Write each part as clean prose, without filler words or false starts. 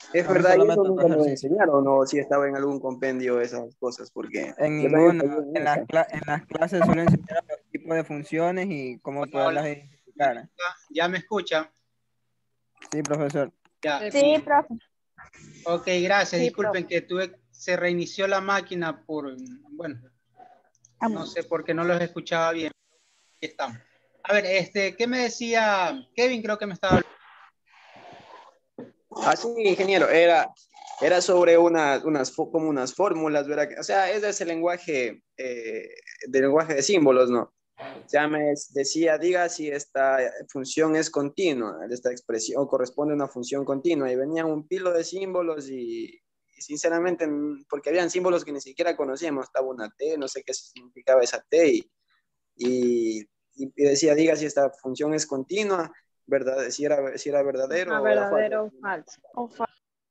¿Es A mí verdad? Y eso solamente otro nunca nos ejercicio. enseñaron, ¿no? Si estaba en algún compendio esas cosas, porque En yo también ninguna, fallé en en esa. en las clases suelen enseñar los tipos de funciones y cómo Hola, hola. poderlas identificar. ¿Ya me escucha? Sí, profesor. Ya. Sí, profe. Ok, gracias. Sí, Disculpen profe. que se reinició la máquina bueno, no sé por qué no los escuchaba bien. Aquí estamos. A ver, ¿qué me decía Kevin? Creo que me estaba hablando. Ah, sí, ingeniero, era sobre como unas fórmulas, ¿verdad? O sea, es de ese lenguaje, de lenguaje de símbolos, ¿no? O sea, me decía, diga si esta función es continua, esta expresión corresponde a una función continua, y venía un pilo de símbolos y sinceramente, porque habían símbolos que ni siquiera conocíamos, estaba una T, no sé qué significaba esa T, y decía, diga si esta función es continua, ¿verdad? Si era verdadero Ajá, o era falso. verdadero o falso.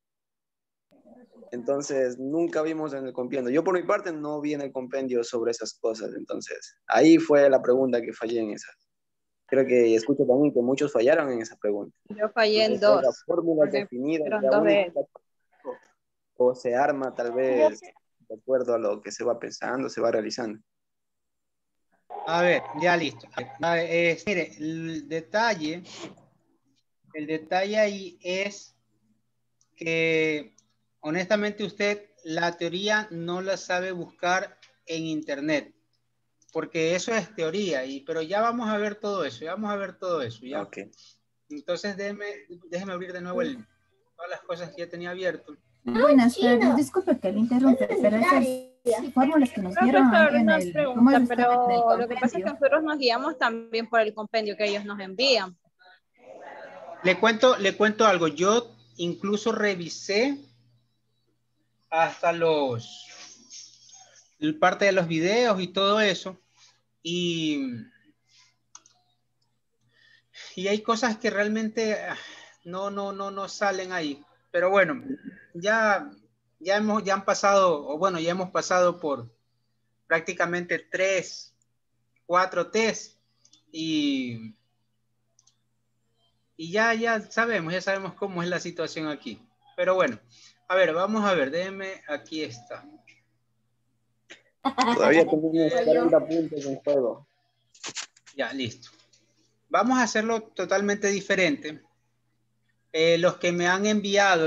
Entonces, nunca vimos en el compendio. Yo por mi parte no vi en el compendio sobre esas cosas. Entonces, ahí fue la pregunta que fallé en esa. Creo que escucho también que muchos fallaron en esa pregunta. Yo fallé en Entonces, las dos, fórmulas porque definidas fueron ya dos de únicas él. o se arma tal Yo vez de acuerdo a lo que se va pensando, se va realizando. A ver, ya listo. A ver, mire, el detalle ahí es que honestamente usted la teoría no la sabe buscar en internet, porque eso es teoría, pero ya vamos a ver todo eso, ya vamos a ver todo eso, ¿ya? Ok. Entonces déjeme abrir de nuevo todas las cosas que ya tenía abierto. Buenas tardes, disculpe que le interrumpa, pero esas fórmulas que nos dieron Profesor, en una el, ¿cómo pregunta, es? Estaban en el pero lo que pasa es que compendio. nosotros nos guiamos también por el compendio que ellos nos envían. Le cuento algo, yo incluso revisé hasta parte de los videos y todo eso, y hay cosas que realmente no salen ahí. Pero bueno, ya han pasado, o bueno, ya hemos pasado por prácticamente 3, 4 test y ya sabemos cómo es la situación aquí. Pero bueno, a ver, vamos a ver, déjenme, aquí está. Todavía tenemos 40 puntos en juego. Ya, listo. Vamos a hacerlo totalmente diferente. Los que me han enviado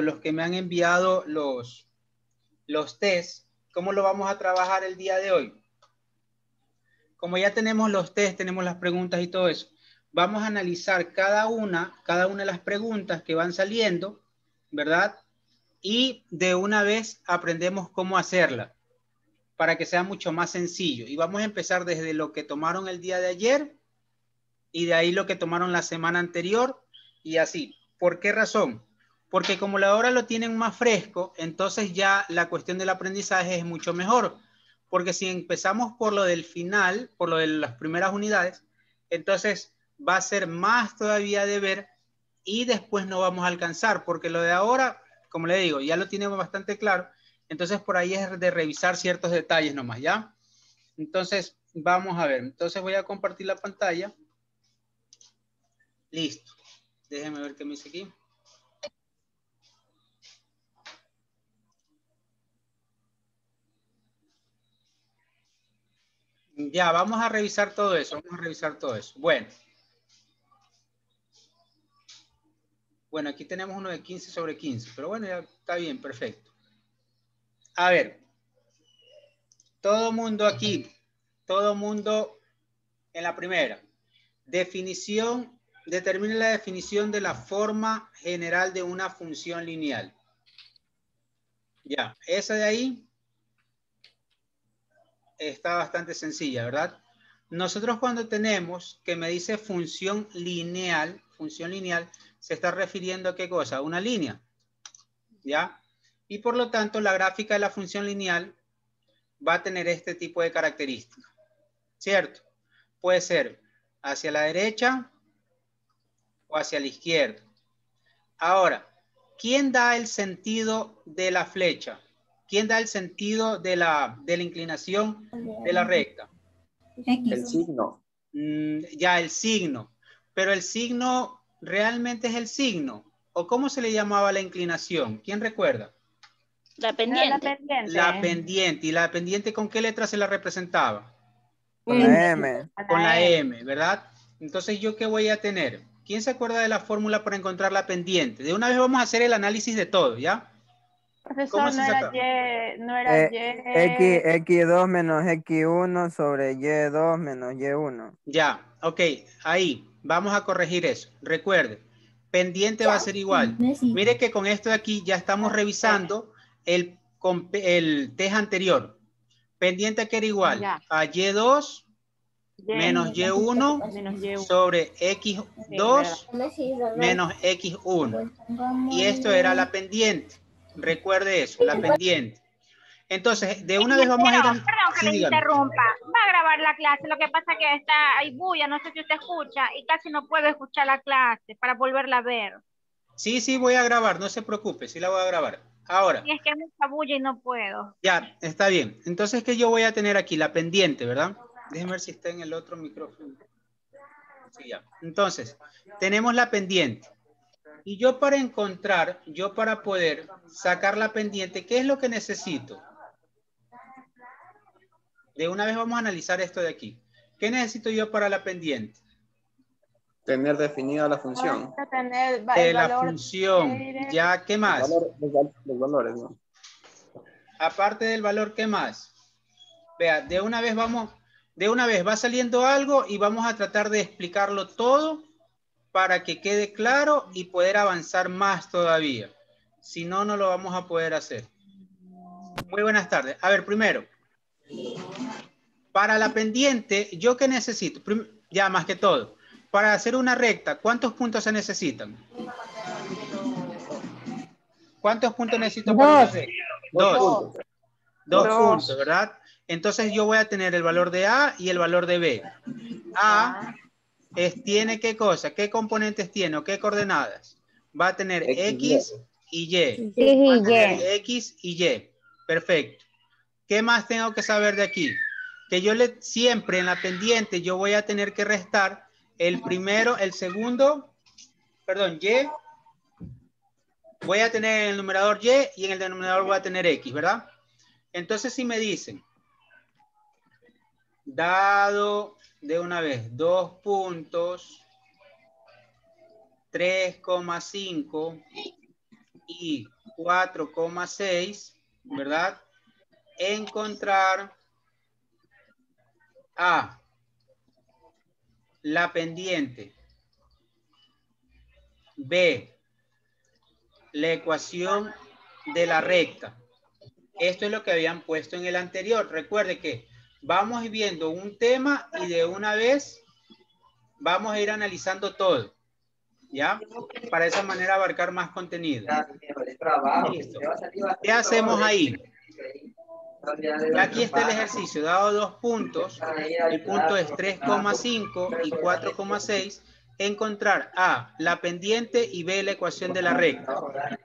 los test, ¿cómo lo vamos a trabajar el día de hoy? Como ya tenemos los test, tenemos las preguntas y todo eso, vamos a analizar cada una de las preguntas que van saliendo, ¿verdad? Y de una vez aprendemos cómo hacerla para que sea mucho más sencillo. Y vamos a empezar desde lo que tomaron el día de ayer y de ahí lo que tomaron la semana anterior y así. ¿Por qué razón? Porque como ahora lo tienen más fresco, entonces ya la cuestión del aprendizaje es mucho mejor. Porque si empezamos por lo del final, por lo de las primeras unidades, entonces va a ser más todavía de ver y después no vamos a alcanzar, porque lo de ahora, como le digo, ya lo tenemos bastante claro, entonces por ahí es de revisar ciertos detalles nomás, ¿ya? Entonces, vamos a ver. Entonces voy a compartir la pantalla. Listo. Déjenme ver qué me dice aquí. Ya, vamos a revisar todo eso. Bueno. Bueno, aquí tenemos uno de 15 sobre 15, pero bueno, ya está bien, perfecto. A ver. Todo mundo aquí. Todo mundo en la primera. Definición. Determine la definición de la forma general de una función lineal. Ya, esa de ahí está bastante sencilla, ¿verdad? Nosotros cuando tenemos que me dice función lineal, se está refiriendo a qué cosa, a una línea, ¿ya? Y por lo tanto la gráfica de la función lineal va a tener este tipo de características, ¿cierto? Puede ser hacia la derecha o hacia la izquierda. Ahora, ¿quién da el sentido de la flecha? ¿Quién da el sentido de la inclinación de la recta? El X. signo. Ya el signo. Pero el signo realmente es el signo. ¿O cómo se le llamaba la inclinación? ¿Quién recuerda? La No, pendiente. la pendiente. La pendiente. ¿Y la pendiente con qué letra se la representaba? Con la M. Con la M, ¿verdad? Entonces, ¿yo qué voy a tener? ¿Quién se acuerda de la fórmula para encontrar la pendiente? De una vez vamos a hacer el análisis de todo, ¿ya? ¿Cómo Profesor, se no era saca? Y, no era X2 menos X1 sobre Y2 menos Y1. Ya, ok, ahí, vamos a corregir eso. Recuerde, pendiente va a ser igual. Mire que con esto de aquí ya estamos revisando el test anterior. Pendiente que era igual Ya. a Y2 menos Y1 menos Y1. sobre X2 menos X1. Y esto era la pendiente. Recuerde eso, la pendiente. Entonces, de una vez vamos a ir a... Perdón que Sí, le dígame. interrumpa. Va a grabar la clase. Lo que pasa es que hay bulla, no sé si usted escucha, y casi no puedo escuchar la clase para volverla a ver. Sí, sí, voy a grabar, no se preocupe, sí la voy a grabar. Ahora, Y es que hay mucha bulla y no puedo. ya, está bien. Entonces, ¿qué yo voy a tener aquí? La pendiente, ¿verdad? Déjenme ver si está en el otro micrófono. Sí, ya. Entonces, tenemos la pendiente. Y yo para poder sacar la pendiente, ¿qué es lo que necesito? De una vez vamos a analizar esto de aquí. ¿Qué necesito yo para la pendiente? Tener definida la función. Vamos a tener De el la valor función. de- Ya, ¿qué más? Los valores, ¿no? Aparte del valor, ¿qué más? Vea, de una vez va saliendo algo y vamos a tratar de explicarlo todo para que quede claro y poder avanzar más todavía. Si no, no lo vamos a poder hacer. Muy buenas tardes. A ver, primero, para la pendiente, ¿yo qué necesito? Ya, más que todo, para hacer una recta, ¿cuántos puntos se necesitan? ¿Cuántos puntos necesito para una recta? Dos. Dos puntos, ¿verdad? Entonces yo voy a tener el valor de A y el valor de B. A tiene ¿qué cosa? ¿Qué componentes tiene o qué coordenadas? Va a tener X y Y. Va a tener X y Y. Perfecto. ¿Qué más tengo que saber de aquí? Que siempre en la pendiente yo voy a tener que restar el primero, el segundo, perdón, Y. Voy a tener en el numerador Y y en el denominador voy a tener X, ¿verdad? Entonces si me dicen, dado de una vez 2 puntos, 3,5 y 4,6, ¿verdad? Encontrar A, la pendiente, B, la ecuación de la recta. Esto es lo que habían puesto en el anterior. Recuerde que vamos viendo un tema y de una vez vamos a ir analizando todo, ¿ya? Para de esa manera abarcar más contenido. Listo. ¿Qué hacemos ahí? Aquí está el ejercicio, dado 2 puntos, el punto es 3,5 y 4,6, encontrar A, la pendiente y B, la ecuación de la recta.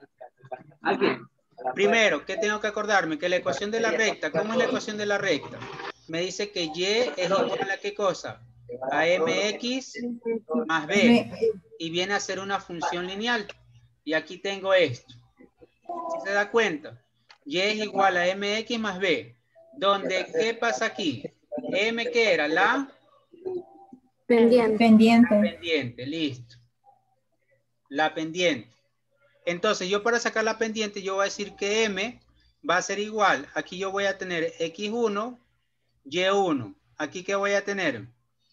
Primero, ¿qué tengo que acordarme? Que la ecuación de la recta, ¿cómo es la ecuación de la recta? Me dice que Y es igual a ¿qué cosa? A mx más b, y viene a ser una función lineal. Y aquí tengo esto. ¿Sí se da cuenta? Y es igual a mx más b. Donde, ¿qué pasa aquí? M, ¿qué era? La pendiente, listo. La pendiente. Entonces, yo para sacar la pendiente, yo voy a decir que M va a ser igual. Aquí yo voy a tener X1, Y1. ¿Aquí qué voy a tener?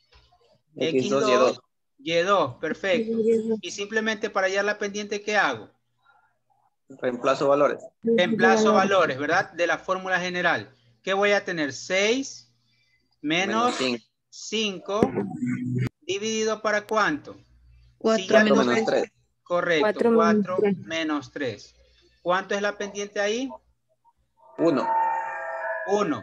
X2, Y2. Perfecto. Y simplemente para hallar la pendiente, ¿qué hago? Reemplazo valores. Reemplazo valores, ¿verdad? De la fórmula general. ¿Qué voy a tener? 6 menos 5 dividido ¿para cuánto? 4 menos 3. Correcto, 4 menos 3. ¿Cuánto es la pendiente ahí? 1. 1.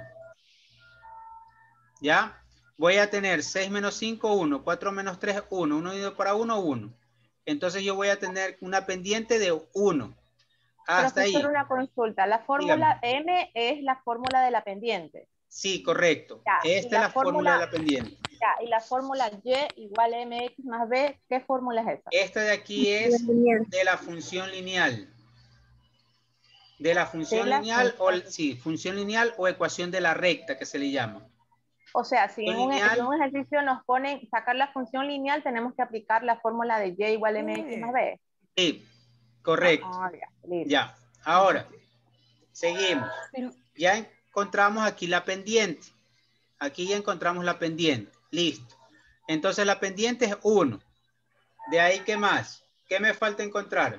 ¿Ya? Voy a tener 6 menos 5, 1. 4 menos 3, 1. 1 dividido para 1, 1. Entonces yo voy a tener una pendiente de 1. Hasta ahí. Profesor, una consulta. La fórmula M es la fórmula de la pendiente. Sí, correcto. Ya, Esta es la fórmula de la pendiente. Ya, y la fórmula y igual a mx más b, ¿qué fórmula es esa? Esta de aquí es de la función lineal. De la función lineal, o sí, función lineal o ecuación de la recta que se le llama. O sea, si en un Lineal. ejercicio nos ponen sacar la función lineal, tenemos que aplicar la fórmula de y igual a mx más b. Sí, correcto. Ya, ahora, seguimos. Ya encontramos aquí la pendiente. Aquí ya encontramos la pendiente. Listo. Entonces la pendiente es 1. De ahí, ¿qué más? ¿Qué me falta encontrar?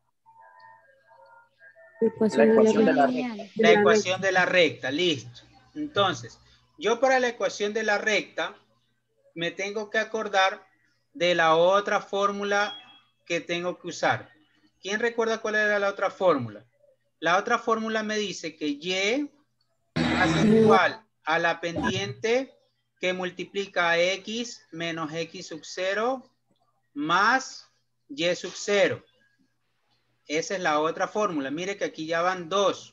La ecuación de la recta. La ecuación de la recta, listo. Entonces, yo para la ecuación de la recta me tengo que acordar de la otra fórmula que tengo que usar. ¿Quién recuerda cuál era la otra fórmula? La otra fórmula me dice que y va a ser igual a la pendiente que multiplica a x menos x sub 0 más y sub 0. Esa es la otra fórmula. Mire que aquí ya van 2.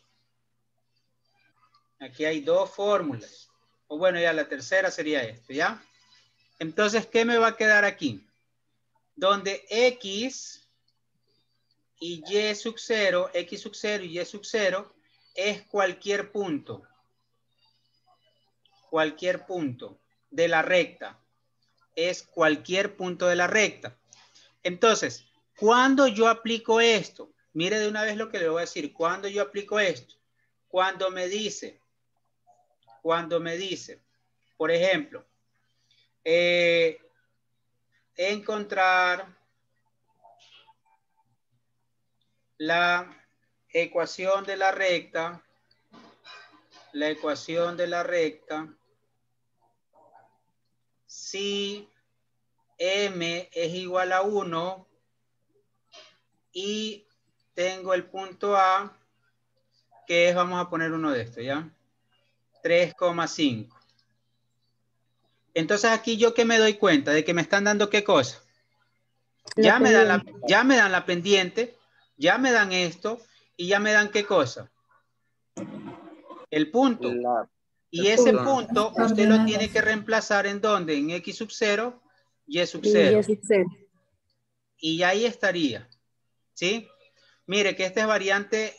Aquí hay 2 fórmulas. O bueno, ya la tercera sería esto, ¿ya? Entonces, ¿qué me va a quedar aquí? Donde x y y sub 0, x sub 0 y y sub 0 es cualquier punto. Cualquier punto de la recta. Es cualquier punto de la recta. Entonces, ¿cuándo yo aplico esto? Mire de una vez lo que le voy a decir. ¿Cuándo yo aplico esto? Cuando me dice, por ejemplo, encontrar la ecuación de la recta, si m es igual a 1 y tengo el punto A, que es, vamos a poner uno de estos, ¿ya? 3,5. Entonces aquí yo que me doy cuenta de que me están dando qué cosa. Ya me dan la pendiente, ya me dan esto y ya me dan qué cosa. El punto. Y ese punto usted lo tiene que reemplazar en ¿dónde? En x sub 0, y sub 0. Y ahí estaría. ¿Sí? Mire que esta variante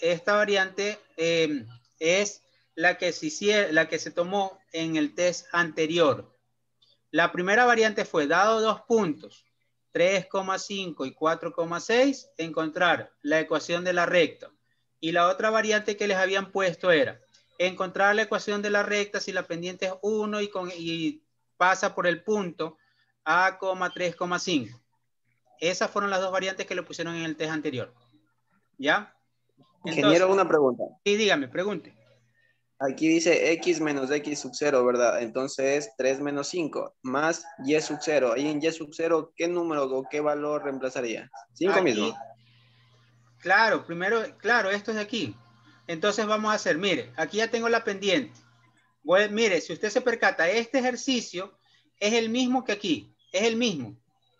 es la que se tomó en el test anterior. La primera variante fue, dado 2 puntos, 3,5 y 4,6, encontrar la ecuación de la recta. Y la otra variante que les habían puesto era encontrar la ecuación de la recta si la pendiente es 1 y pasa por el punto A, 3,5. Esas fueron las dos variantes que le pusieron en el test anterior. ¿Ya? Entonces, ingeniero, una pregunta. Sí, dígame, pregunte. Aquí dice x menos x sub 0, ¿verdad? Entonces 3 menos 5 más y sub 0. Ahí en y sub 0, ¿qué número o qué valor reemplazaría? 5 aquí, mismo. Claro, primero, claro, esto es de aquí. Entonces vamos a hacer, mire, aquí ya tengo la pendiente. Mire, si usted se percata, este ejercicio es el mismo que aquí. Es el mismo.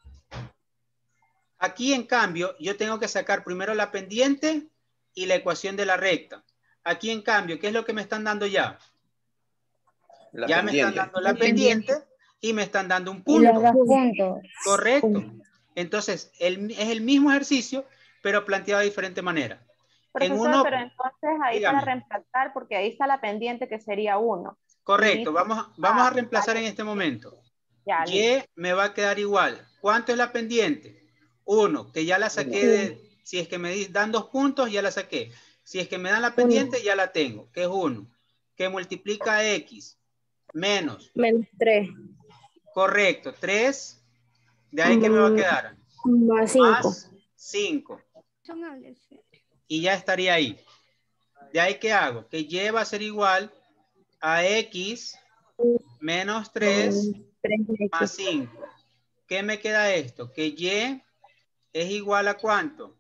Aquí, en cambio, yo tengo que sacar primero la pendiente y la ecuación de la recta. Aquí, en cambio, ¿qué es lo que me están dando ya? Ya me están dando la pendiente y me están dando un punto. Y los 2 puntos. Correcto. Entonces, es el mismo ejercicio, pero planteado de diferente manera. Profesor, pero entonces ahí dígame. para reemplazar, porque ahí está la pendiente que sería 1. Correcto. Vamos a reemplazar en este momento. Ya, Y me va a quedar igual. ¿Cuánto es la pendiente? 1, que ya la saqué de... Si es que me dan 2 puntos, ya la saqué. Si es que me dan la pendiente, ya la tengo, que es 1. Que multiplica x menos 3. Correcto, 3. De ahí que me va a quedar. Más 5. Más 5. Y ya estaría ahí. De ahí que hago, que y va a ser igual a x menos 3 más 5. ¿Qué me queda esto? Que y es igual a ¿cuánto?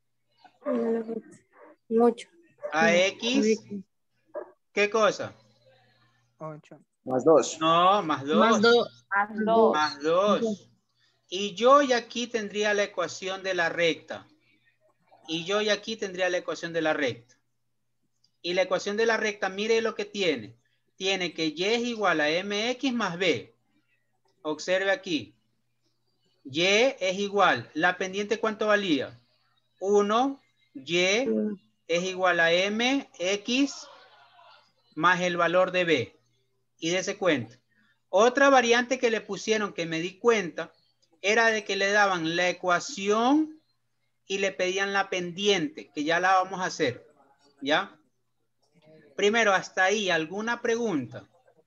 8. A x, ¿qué cosa? 8. Más 2. No, más 2. Más 2. Más 2. Y yo y aquí tendría la ecuación de la recta. Y yo y aquí tendría la ecuación de la recta. Y la ecuación de la recta, mire lo que tiene. Tiene que y es igual a mx más b. Observe aquí. Y es igual. La pendiente, ¿cuánto valía? 1, Y es igual a MX más el valor de B. Y dése cuenta. Otra variante que le pusieron que me di cuenta era de que le daban la ecuación y le pedían la pendiente, que ya la vamos a hacer. ¿Ya? Primero, hasta ahí, ¿alguna pregunta?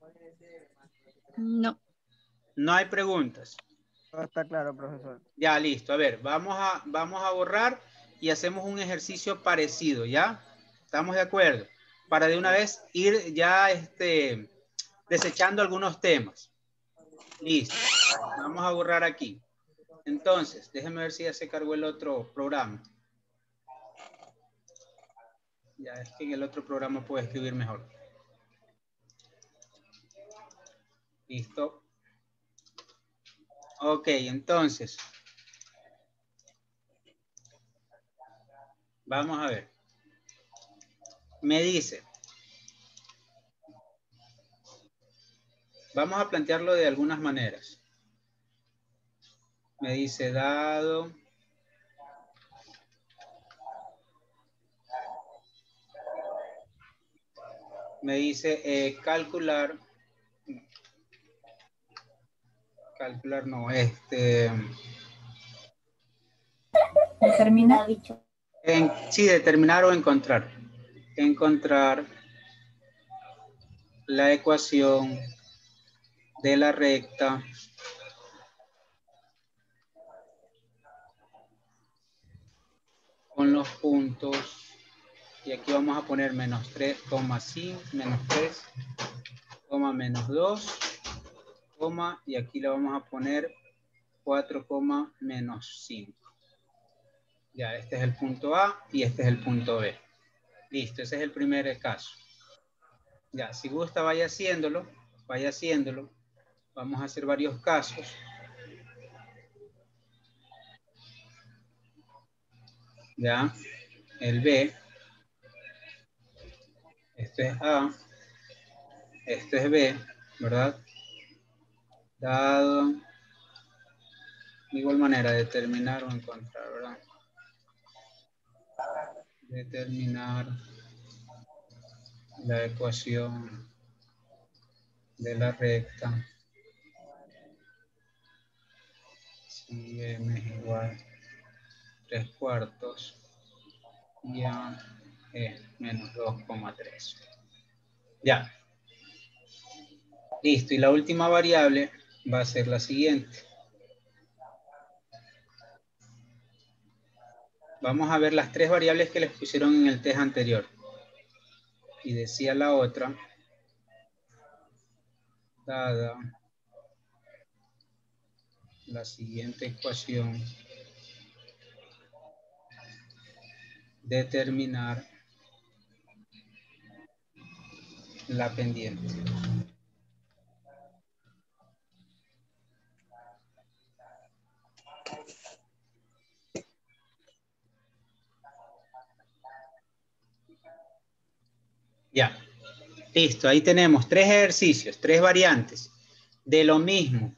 No. No hay preguntas. Todo está claro, profesor. Ya, listo. A ver, vamos a borrar y hacemos un ejercicio parecido, ¿ya? ¿Estamos de acuerdo? Para de una vez ir ya desechando algunos temas. Listo. Vamos a borrar aquí. Entonces, déjenme ver si ya se cargó el otro programa. Ya, es que en el otro programa puedo escribir mejor. Listo. Ok, entonces. Vamos a ver. Me dice. Vamos a plantearlo de algunas maneras. Me dice dado. Me dice calcular. Calcular no, Determinar. sí, determinar o encontrar. Encontrar la ecuación de la recta con los puntos. Y aquí vamos a poner menos 3,5, menos 3, menos 2, y aquí le vamos a poner 4, menos 5. Ya, este es el punto A y este es el punto B. Listo, ese es el primer caso. Ya, si gusta, vaya haciéndolo. Vaya haciéndolo. Vamos a hacer varios casos. Ya, el B. Este es A. Este es B, ¿verdad? Dado. De igual manera, determinar o encontrar, ¿verdad? Determinar la ecuación de la recta. Si M es igual a 3/4 y A es menos 2,3. Ya. Listo. Y la última variable va a ser la siguiente. Vamos a ver las tres variables que les pusieron en el test anterior. Y decía la otra, dada la siguiente ecuación, determinar la pendiente. Ya. Listo, ahí tenemos tres ejercicios, tres variantes de lo mismo.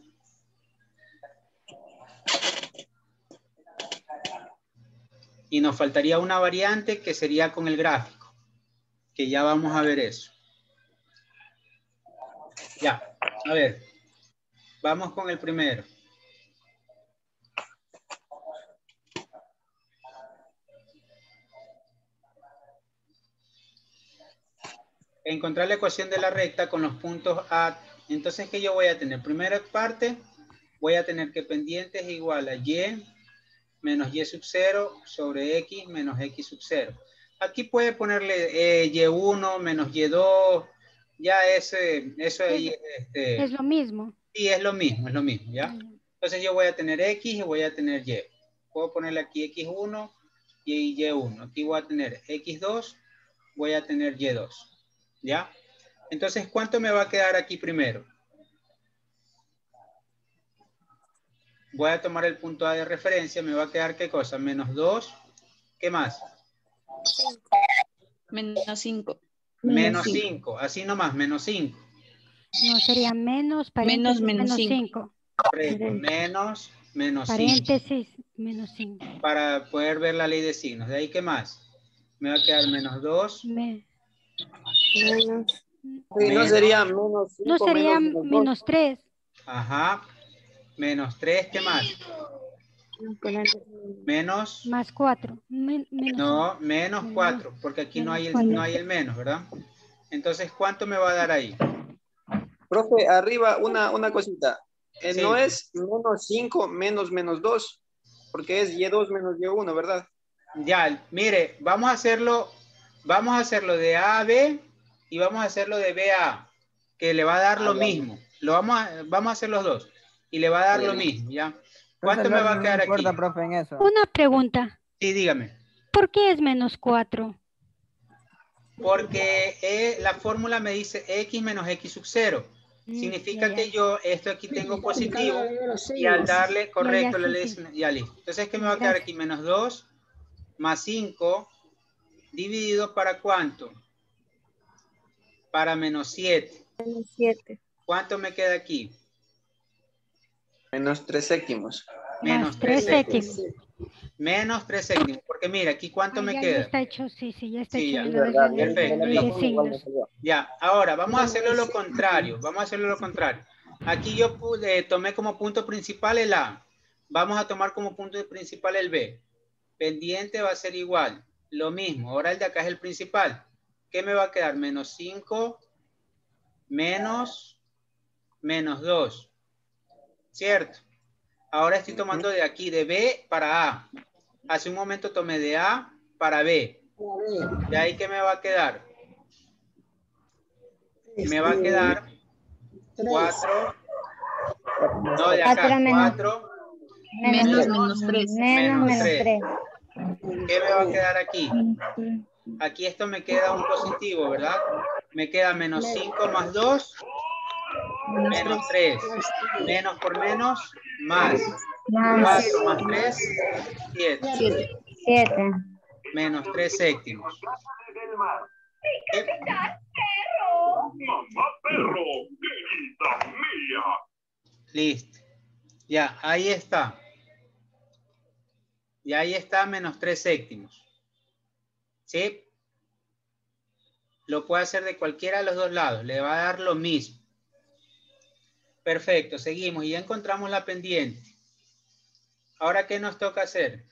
Y nos faltaría una variante que sería con el gráfico, que ya vamos a ver eso. Ya, a ver, vamos con el primero. Encontrar la ecuación de la recta con los puntos A. Entonces, ¿qué yo voy a tener? Primera parte, voy a tener que pendiente es igual a Y menos Y sub 0 sobre X menos X sub 0. Aquí puede ponerle Y1 menos Y2. Ya eso ahí, es lo mismo. Sí, es lo mismo, ¿ya? Entonces yo voy a tener X y voy a tener Y. Puedo ponerle aquí X1 y Y1. Aquí voy a tener X2, voy a tener Y2. ¿Ya? Entonces, ¿cuánto me va a quedar aquí primero? Voy a tomar el punto A de referencia. Me va a quedar, ¿qué cosa? Menos 2. ¿Qué más? Menos 5. Menos 5. Así nomás, menos 5. No, sería menos, paréntesis, menos 5. Correcto. Menos 5. Paréntesis, menos 5. Para poder ver la ley de signos. ¿De ahí qué más? Me va a quedar menos 2. Menos. Sí, no sería menos 5, No sería menos 2. menos 3. Ajá. Menos 3, ¿qué más? Menos. Más 4. Menos No, menos 4, porque aquí no hay el menos, ¿verdad? Entonces, ¿cuánto me va a dar ahí? Profe, arriba una cosita. Sí. No es menos 5 menos 2, porque es Y2 menos Y1, ¿verdad? Ya, mire, vamos a hacerlo de A a B y vamos a hacerlo de B a A, que le va a dar lo mismo. Vamos a hacer los dos y le va a dar lo mismo, ¿ya? ¿Cuánto me va a quedar no importa, aquí? profe, en eso. Una pregunta. Sí, dígame. ¿Por qué es menos 4? Porque la fórmula me dice X menos X sub 0. Significa que yo esto aquí tengo positivo y al darle correcto la ley ya listo. Entonces, ¿qué me va a quedar aquí? Menos 2 más 5 dividido para ¿cuánto? Para menos 7. Menos 7. ¿Cuánto me queda aquí? Menos 3 séptimos. Menos 3 séptimos. Menos 3 séptimos. Porque mira, aquí ¿cuánto me ya queda? está hecho, sí, ya está Sí, hecho. ya. En la versión Perfecto, de listo. signos. Ya, ahora vamos a hacerlo lo contrario. Aquí yo tomé como punto principal el A. Vamos a tomar como punto principal el B. Pendiente va a ser igual. Lo mismo. Ahora el de acá es el principal. ¿Qué me va a quedar? Menos 5 menos 2. ¿Cierto? Ahora estoy tomando de aquí, de B para A. Hace un momento tomé de A para B. ¿De ahí qué me va a quedar? Me va a quedar 4. No, de acá, 4. Menos 3. Menos 3. ¿Qué me va a quedar aquí? Aquí esto me queda un positivo, ¿verdad? Me queda menos 5 más 2. Menos 3. Menos por menos, más. 4 más 3, 7. 7. Menos 3 séptimos. Listo. Ya, ahí está. Y ahí está menos 3 séptimos. ¿Sí? Lo puede hacer de cualquiera de los dos lados. Le va a dar lo mismo. Perfecto, seguimos. Y ya encontramos la pendiente. Ahora, ¿qué nos toca hacer?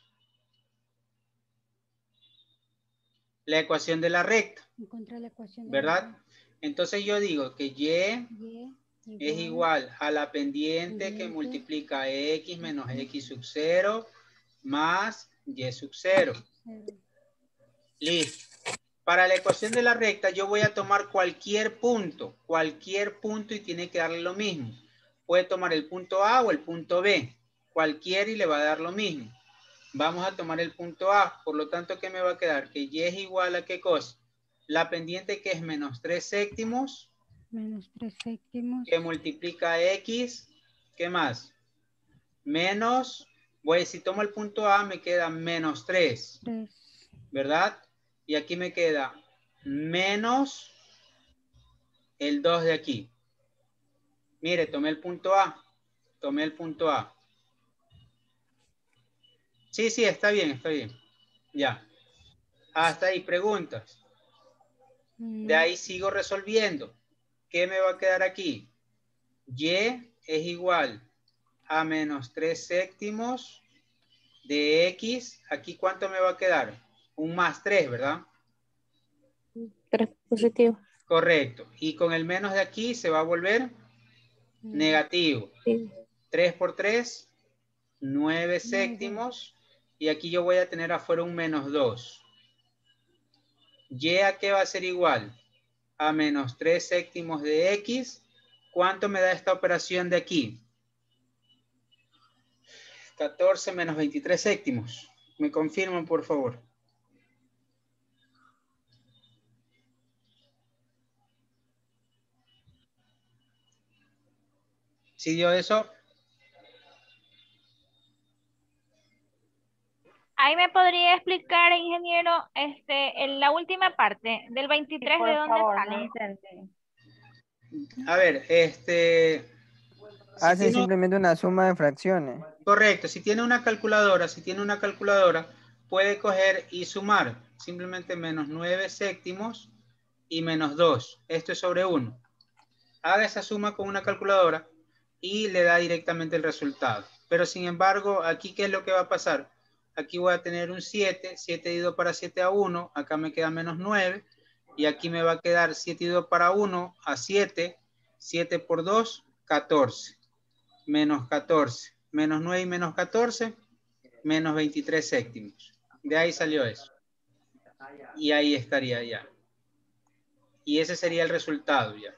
La ecuación de la recta. Encontrar la ecuación de ¿Verdad? la recta. Entonces yo digo que Y es igual a la pendiente que multiplica X menos X sub 0 más Y sub 0. Listo. Para la ecuación de la recta yo voy a tomar cualquier punto y tiene que darle lo mismo. Puede tomar el punto A o el punto B, cualquiera y le va a dar lo mismo. Vamos a tomar el punto A, por lo tanto, ¿qué me va a quedar? Que Y es igual a ¿qué cosa? La pendiente que es menos 3 séptimos. Menos 3 séptimos. Que multiplica X, ¿qué más? Menos, si tomo el punto A me queda menos 3, ¿verdad? Y aquí me queda menos el 2 de aquí. Mire, tomé el punto A. Sí, está bien. Ya. Hasta ahí, preguntas. De ahí sigo resolviendo. ¿Qué me va a quedar aquí? Y es igual a menos 3 séptimos de X. Aquí, ¿cuánto me va a quedar? Un más 3, ¿verdad? 3 positivo. Correcto. Y con el menos de aquí se va a volver negativo. Sí. 3 por 3, 9 séptimos. Y aquí yo voy a tener afuera un menos 2. ¿Y a qué va a ser igual? A menos 3 séptimos de X. ¿Cuánto me da esta operación de aquí? 14 menos 23 séptimos. ¿Me confirman, por favor? ¿Sí dio eso? Ahí me podría explicar, ingeniero, en la última parte del 23, Sí, por ¿de dónde favor, sale? no entendí. A ver, Hacen simplemente una suma de fracciones. Correcto, si tiene una calculadora, puede coger y sumar simplemente menos 9 séptimos y menos 2. Esto es sobre 1. Haga esa suma con una calculadora y le da directamente el resultado. Pero sin embargo, aquí, ¿qué es lo que va a pasar? Aquí voy a tener un 7, 7 dividido para 7 a 1, acá me queda menos 9, y aquí me va a quedar 7 dividido para 1 a 7, 7 por 2, 14, menos 14, menos 9 y menos 14, menos 23 séptimos. De ahí salió eso. Y ahí estaría ya. Y ese sería el resultado ya.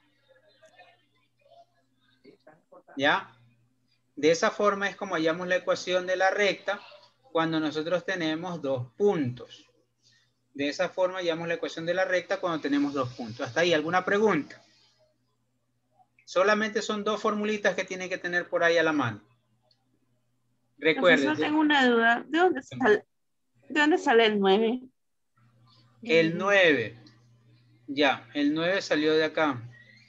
¿Ya? De esa forma es como hallamos la ecuación de la recta cuando nosotros tenemos 2 puntos. De esa forma hallamos la ecuación de la recta cuando tenemos 2 puntos. ¿Hasta ahí alguna pregunta? Solamente son 2 formulitas que tienen que tener por ahí a la mano. Recuerden. Profesor, tengo una duda. ¿De dónde sale el 9? El 9. Ya, el 9 salió de acá.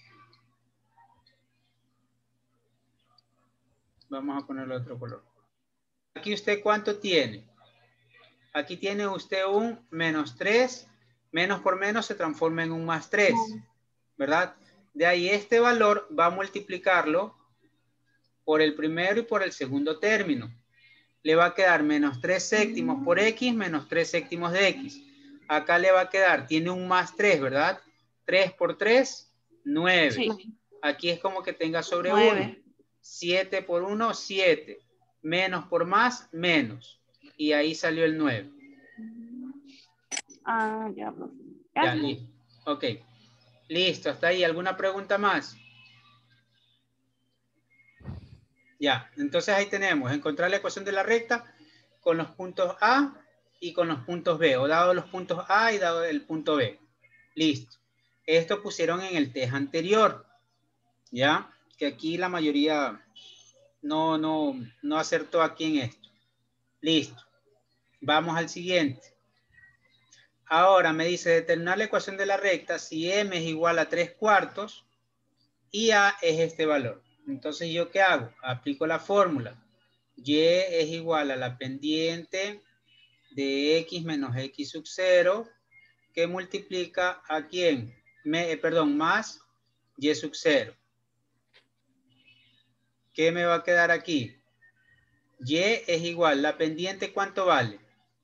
Vamos a ponerle otro color. Aquí usted, ¿cuánto tiene? Aquí tiene usted un menos 3. Menos por menos se transforma en un más 3. ¿Verdad? De ahí este valor va a multiplicarlo por el primero y por el segundo término. Le va a quedar menos 3 séptimos por X menos 3 séptimos de X. Acá le va a quedar, tiene un más 3, ¿verdad? 3 por 3, 9. Sí. Aquí es como que tenga sobre 9. 1. 7 por 1, 7. Menos por más, menos. Y ahí salió el 9. Ah, ya. Ya, listo. Ok. Listo, hasta ahí. ¿Alguna pregunta más? Ya, entonces ahí tenemos, encontrar la ecuación de la recta con los puntos A y con los puntos B, o dado los puntos A y dado el punto B. Listo. Esto pusieron en el test anterior, ¿ya? Que aquí la mayoría no acertó aquí en esto. Listo. Vamos al siguiente. Ahora me dice determinar la ecuación de la recta si M es igual a 3/4 y A es este valor. Entonces, ¿yo qué hago? Aplico la fórmula. Y es igual a la pendiente de X menos X sub 0 que multiplica a ¿quién? Más Y sub 0. ¿Qué me va a quedar aquí? Y es igual, la pendiente ¿cuánto vale?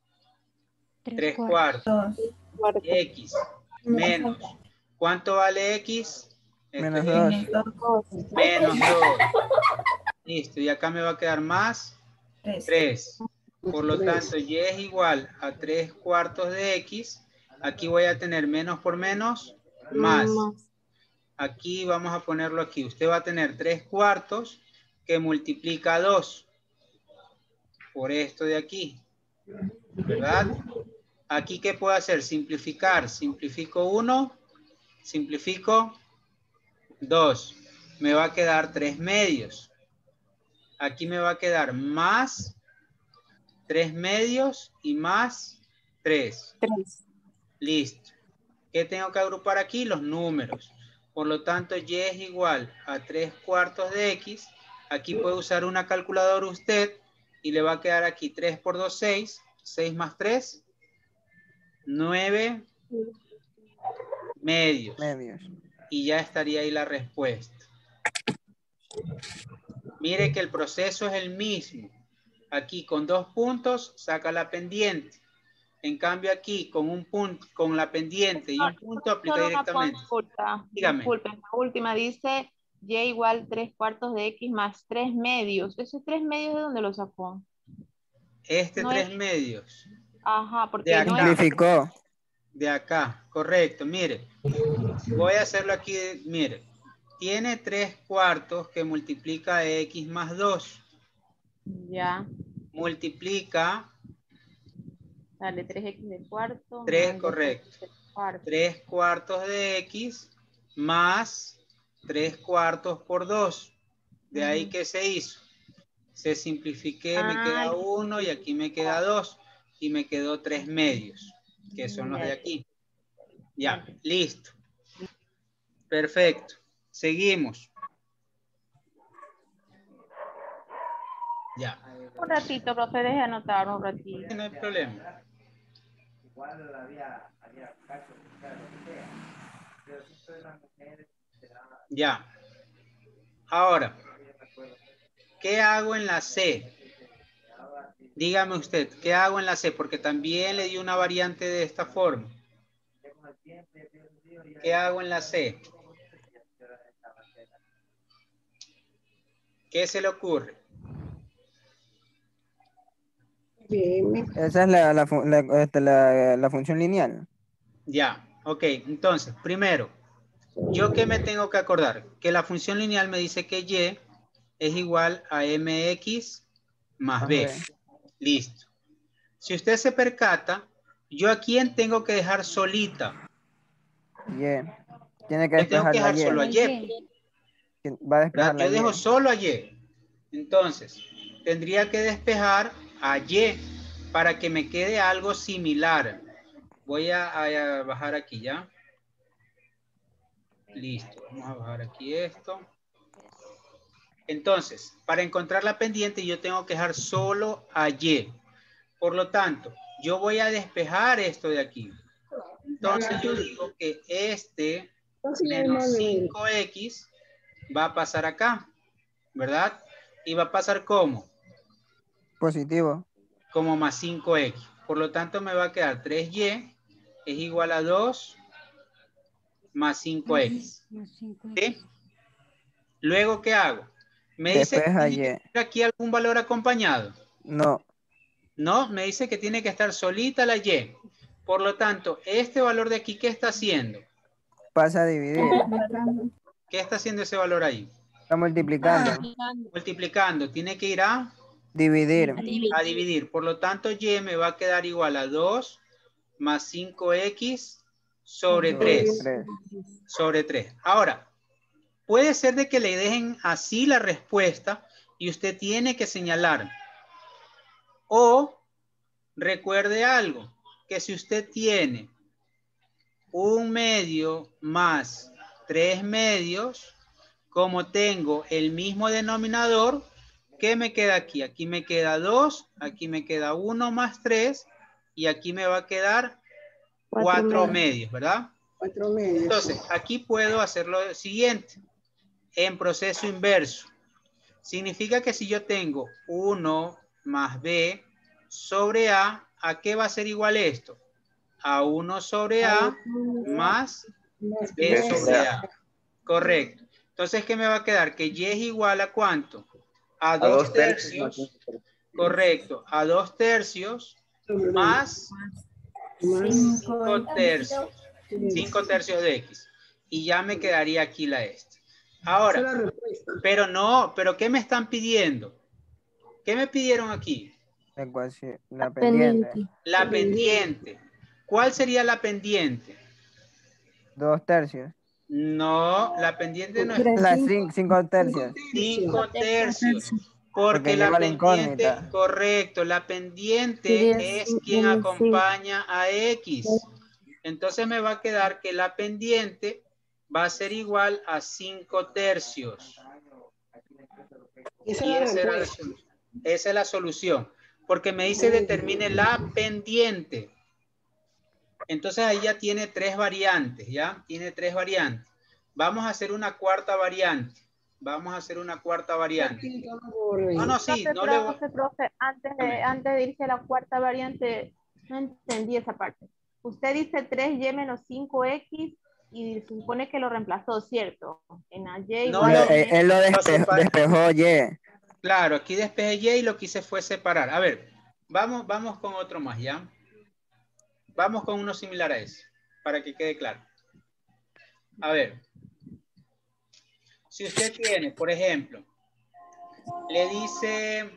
3/4. X menos. ¿Cuánto vale X? Menos 2. Menos 2. Listo, y acá me va a quedar más 3. Por lo tanto, Y es igual a 3/4 de X. Aquí voy a tener menos por menos, más. Aquí vamos a ponerlo aquí. Usted va a tener 3/4 que multiplica 2 por esto de aquí. ¿Verdad? Aquí, ¿qué puedo hacer? Simplificar. Simplifico 1, simplifico 2. Me va a quedar 3 medios. Aquí me va a quedar más 3 medios y más 3. Listo. ¿Qué tengo que agrupar aquí? Los números. Por lo tanto, Y es igual a 3/4 de X. Aquí puede usar una calculadora usted y le va a quedar aquí 3 por 2, 6. 6 más 3, 9 medios. Y ya estaría ahí la respuesta. Mire que el proceso es el mismo. Aquí con 2 puntos saca la pendiente. En cambio aquí con un punto, con la pendiente y un punto aplica directamente. Dígame. Disculpe, la última dice Y igual 3/4 de X más 3 medios. ¿Ese 3 medios de dónde lo sacó? Este no 3 medios. Ajá, porque de acá. Simplificó. De acá, correcto. Mire, voy a hacerlo aquí. Mire, tiene 3/4 que multiplica X más 2. Ya. Multiplica. Dale, 3X de cuarto. 3, correcto. 3/4 de X más 3/4 por 2. De ahí que se hizo. Se simplifiqué, me queda 1 y aquí me queda 2. Y me quedó 3 medios, que son los de aquí. Ya, listo. Perfecto. Seguimos. Ya. Un ratito, profe, deje anotar un ratito. No hay problema. Ya. Ahora, ¿qué hago en la C? Dígame usted, ¿qué hago en la C? Porque también le di una variante de esta forma. ¿Qué hago en la C? ¿Qué se le ocurre? Esa es la función lineal. Ya, ok. Entonces, primero, ¿yo qué me tengo que acordar? Que la función lineal me dice que Y es igual a mx más b. Listo. Si usted se percata, ¿yo a quién tengo que dejar solita? Y. Tiene que Yo tengo despejar que la dejar solo a Y. Y. Va a despejar la Yo dejo Y. solo a Y. Entonces, tendría que despejar a Y para que me quede algo similar. Voy a bajar aquí ya. Listo. Vamos a bajar aquí esto. Entonces, para encontrar la pendiente, yo tengo que dejar solo a Y. Por lo tanto, yo voy a despejar esto de aquí. Entonces, yo digo que este menos 5x va a pasar acá, ¿verdad? Y va a pasar ¿cómo? Positivo. Como más 5x. Por lo tanto, me va a quedar 3y es igual a 2 más 5x. ¿Sí? Luego, ¿qué hago? Me dice que Despeja tiene Y. que tener aquí algún valor acompañado. No. No, me dice que tiene que estar solita la Y. Por lo tanto, este valor de aquí, ¿qué está haciendo? Pasa a dividir. ¿Qué está haciendo ese valor ahí? Está multiplicando. Multiplicando. Tiene que ir a Dividir. dividir. Por lo tanto, Y me va a quedar igual a 2 más 5x sobre 3. Sobre 3. Ahora, puede ser de que le dejen así la respuesta y usted tiene que señalar. O recuerde algo, que si usted tiene 1 medio más 3 medios, como tengo el mismo denominador, ¿qué me queda aquí? Aquí me queda 2, aquí me queda 1 más 3 y aquí me va a quedar 4 medios, ¿verdad? 4 medios. Entonces, aquí puedo hacer lo siguiente, en proceso inverso. Significa que si yo tengo 1 más b sobre a, ¿a qué va a ser igual esto? A 1 sobre a más b sobre a. Correcto. Entonces, ¿qué me va a quedar? Que y es igual a ¿cuánto? A 2 tercios. Correcto. A 2 tercios más 5 tercios. 5 tercios de x. Y ya me quedaría aquí la este. Ahora, pero no, pero ¿qué me están pidiendo? ¿Qué me pidieron aquí? La pendiente. La pendiente. ¿Cuál sería la pendiente? 2 tercios. No, la pendiente no es. 5 tercios. 5 tercios. Porque la lleva la pendiente, incógnita. correcto, la pendiente es quien acompaña a X. Entonces me va a quedar que la pendiente va a ser igual a 5 tercios. Y esa es la solución. Porque me dice determine la pendiente. Entonces ahí ya tiene 3 variantes, ¿ya? Tiene 3 variantes. Vamos a hacer una cuarta variante. Vamos a hacer una cuarta variante. No, sí, Profe, no le voy... profe, antes de irse a la cuarta variante, no entendí esa parte. Usted dice 3y menos 5x y se supone que lo reemplazó, ¿cierto? En a y igual a él lo despejó Y. Claro, aquí despejé Y y lo que hice fue separar. A ver, vamos con otro más, ¿ya? Vamos con uno similar a ese, para que quede claro. A ver. Si usted tiene, por ejemplo, le dice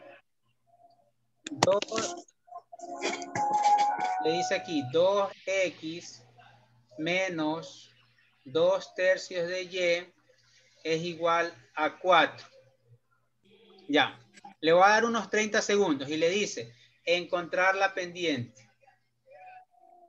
aquí 2x menos 2 tercios de y es igual a 4. Ya, le voy a dar unos 30 segundos y le dice encontrar la pendiente.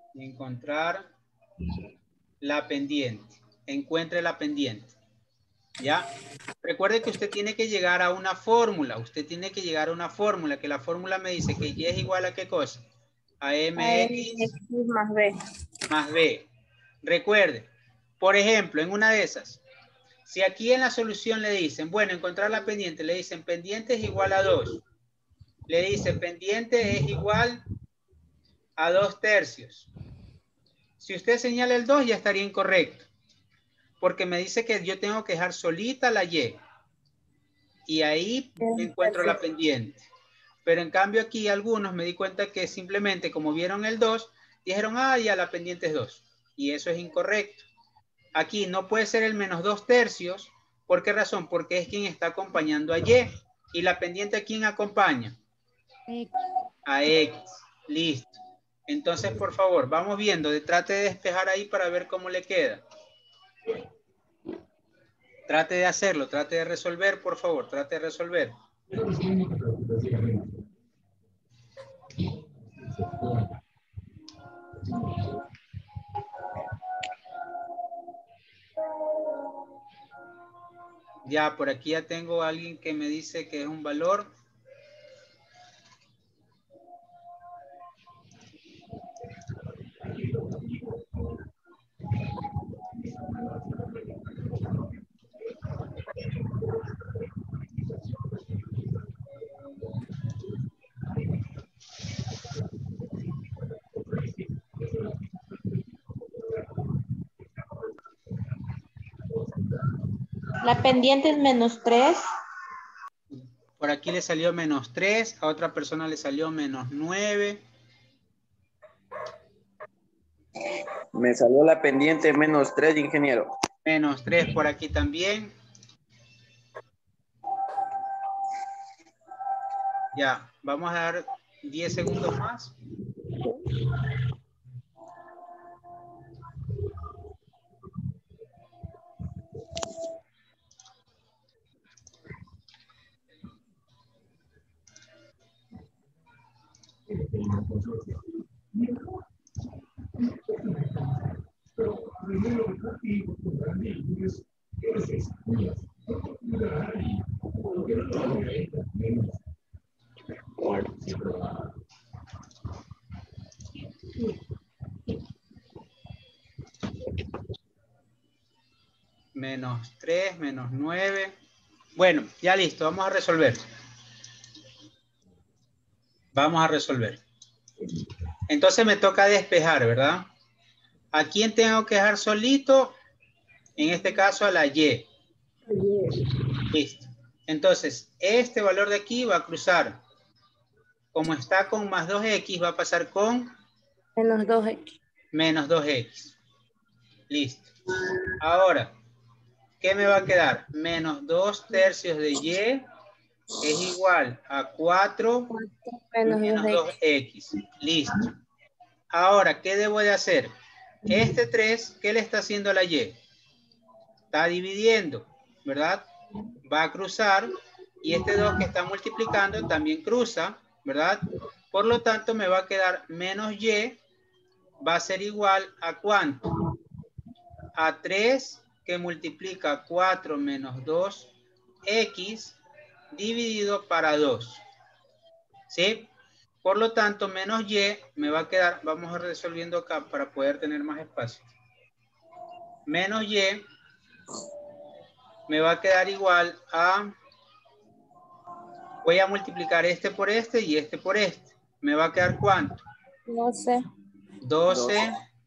Encontrar la pendiente. Encuentre la pendiente. ¿Ya? Recuerde que usted tiene que llegar a una fórmula. Usted tiene que llegar a una fórmula, que la fórmula me dice que Y es igual a ¿qué cosa? A MX más B. más B. Recuerde, por ejemplo, en una de esas, si aquí en la solución le dicen, bueno, encontrar la pendiente, le dicen pendiente es igual a 2. Le dice pendiente es igual a 2/3. Si usted señala el 2 ya estaría incorrecto. Porque me dice que yo tengo que dejar solita la Y. Y ahí encuentro la pendiente. Pero en cambio aquí algunos me di cuenta que simplemente como vieron el 2, dijeron, ah, ya la pendiente es 2. Y eso es incorrecto. Aquí no puede ser el menos 2/3. ¿Por qué razón? Porque es quien está acompañando a Y. ¿Y la pendiente a quién acompaña? A X. Listo. Entonces, por favor, vamos viendo. Trate de despejar ahí para ver cómo le queda. Trate de hacerlo. Trate de resolver, por favor. Trate de resolver. Ya, por aquí ya tengo a alguien que me dice que es un valor. La pendiente es -3. Por aquí le salió -3, a otra persona le salió -9. Me salió la pendiente -3, ingeniero. -3 por aquí también. Ya, vamos a dar 10 segundos más. -3, -9. Bueno, ya listo, vamos a resolver. Vamos a resolver. Entonces me toca despejar, ¿verdad? ¿A quién tengo que dejar solito? En este caso a la Y. Listo. Entonces, este valor de aquí va a cruzar. Como está con más 2X, va a pasar con Menos 2X. menos 2X. Listo. Ahora, ¿qué me va a quedar? Menos 2/3 de Y es igual a 4 menos 2X. Listo. Ahora, ¿qué debo de hacer? Este 3, ¿qué le está haciendo a la Y? Está dividiendo, ¿verdad? Va a cruzar y este 2 que está multiplicando también cruza, ¿verdad? Por lo tanto, me va a quedar menos Y va a ser igual a ¿cuánto? A 3 que multiplica 4 menos 2X dividido para 2. ¿Sí? Por lo tanto, menos Y me va a quedar, vamos a resolviendo acá para poder tener más espacio. Menos Y me va a quedar igual a, voy a multiplicar este por este y este por este. ¿Me va a quedar cuánto? 12. 12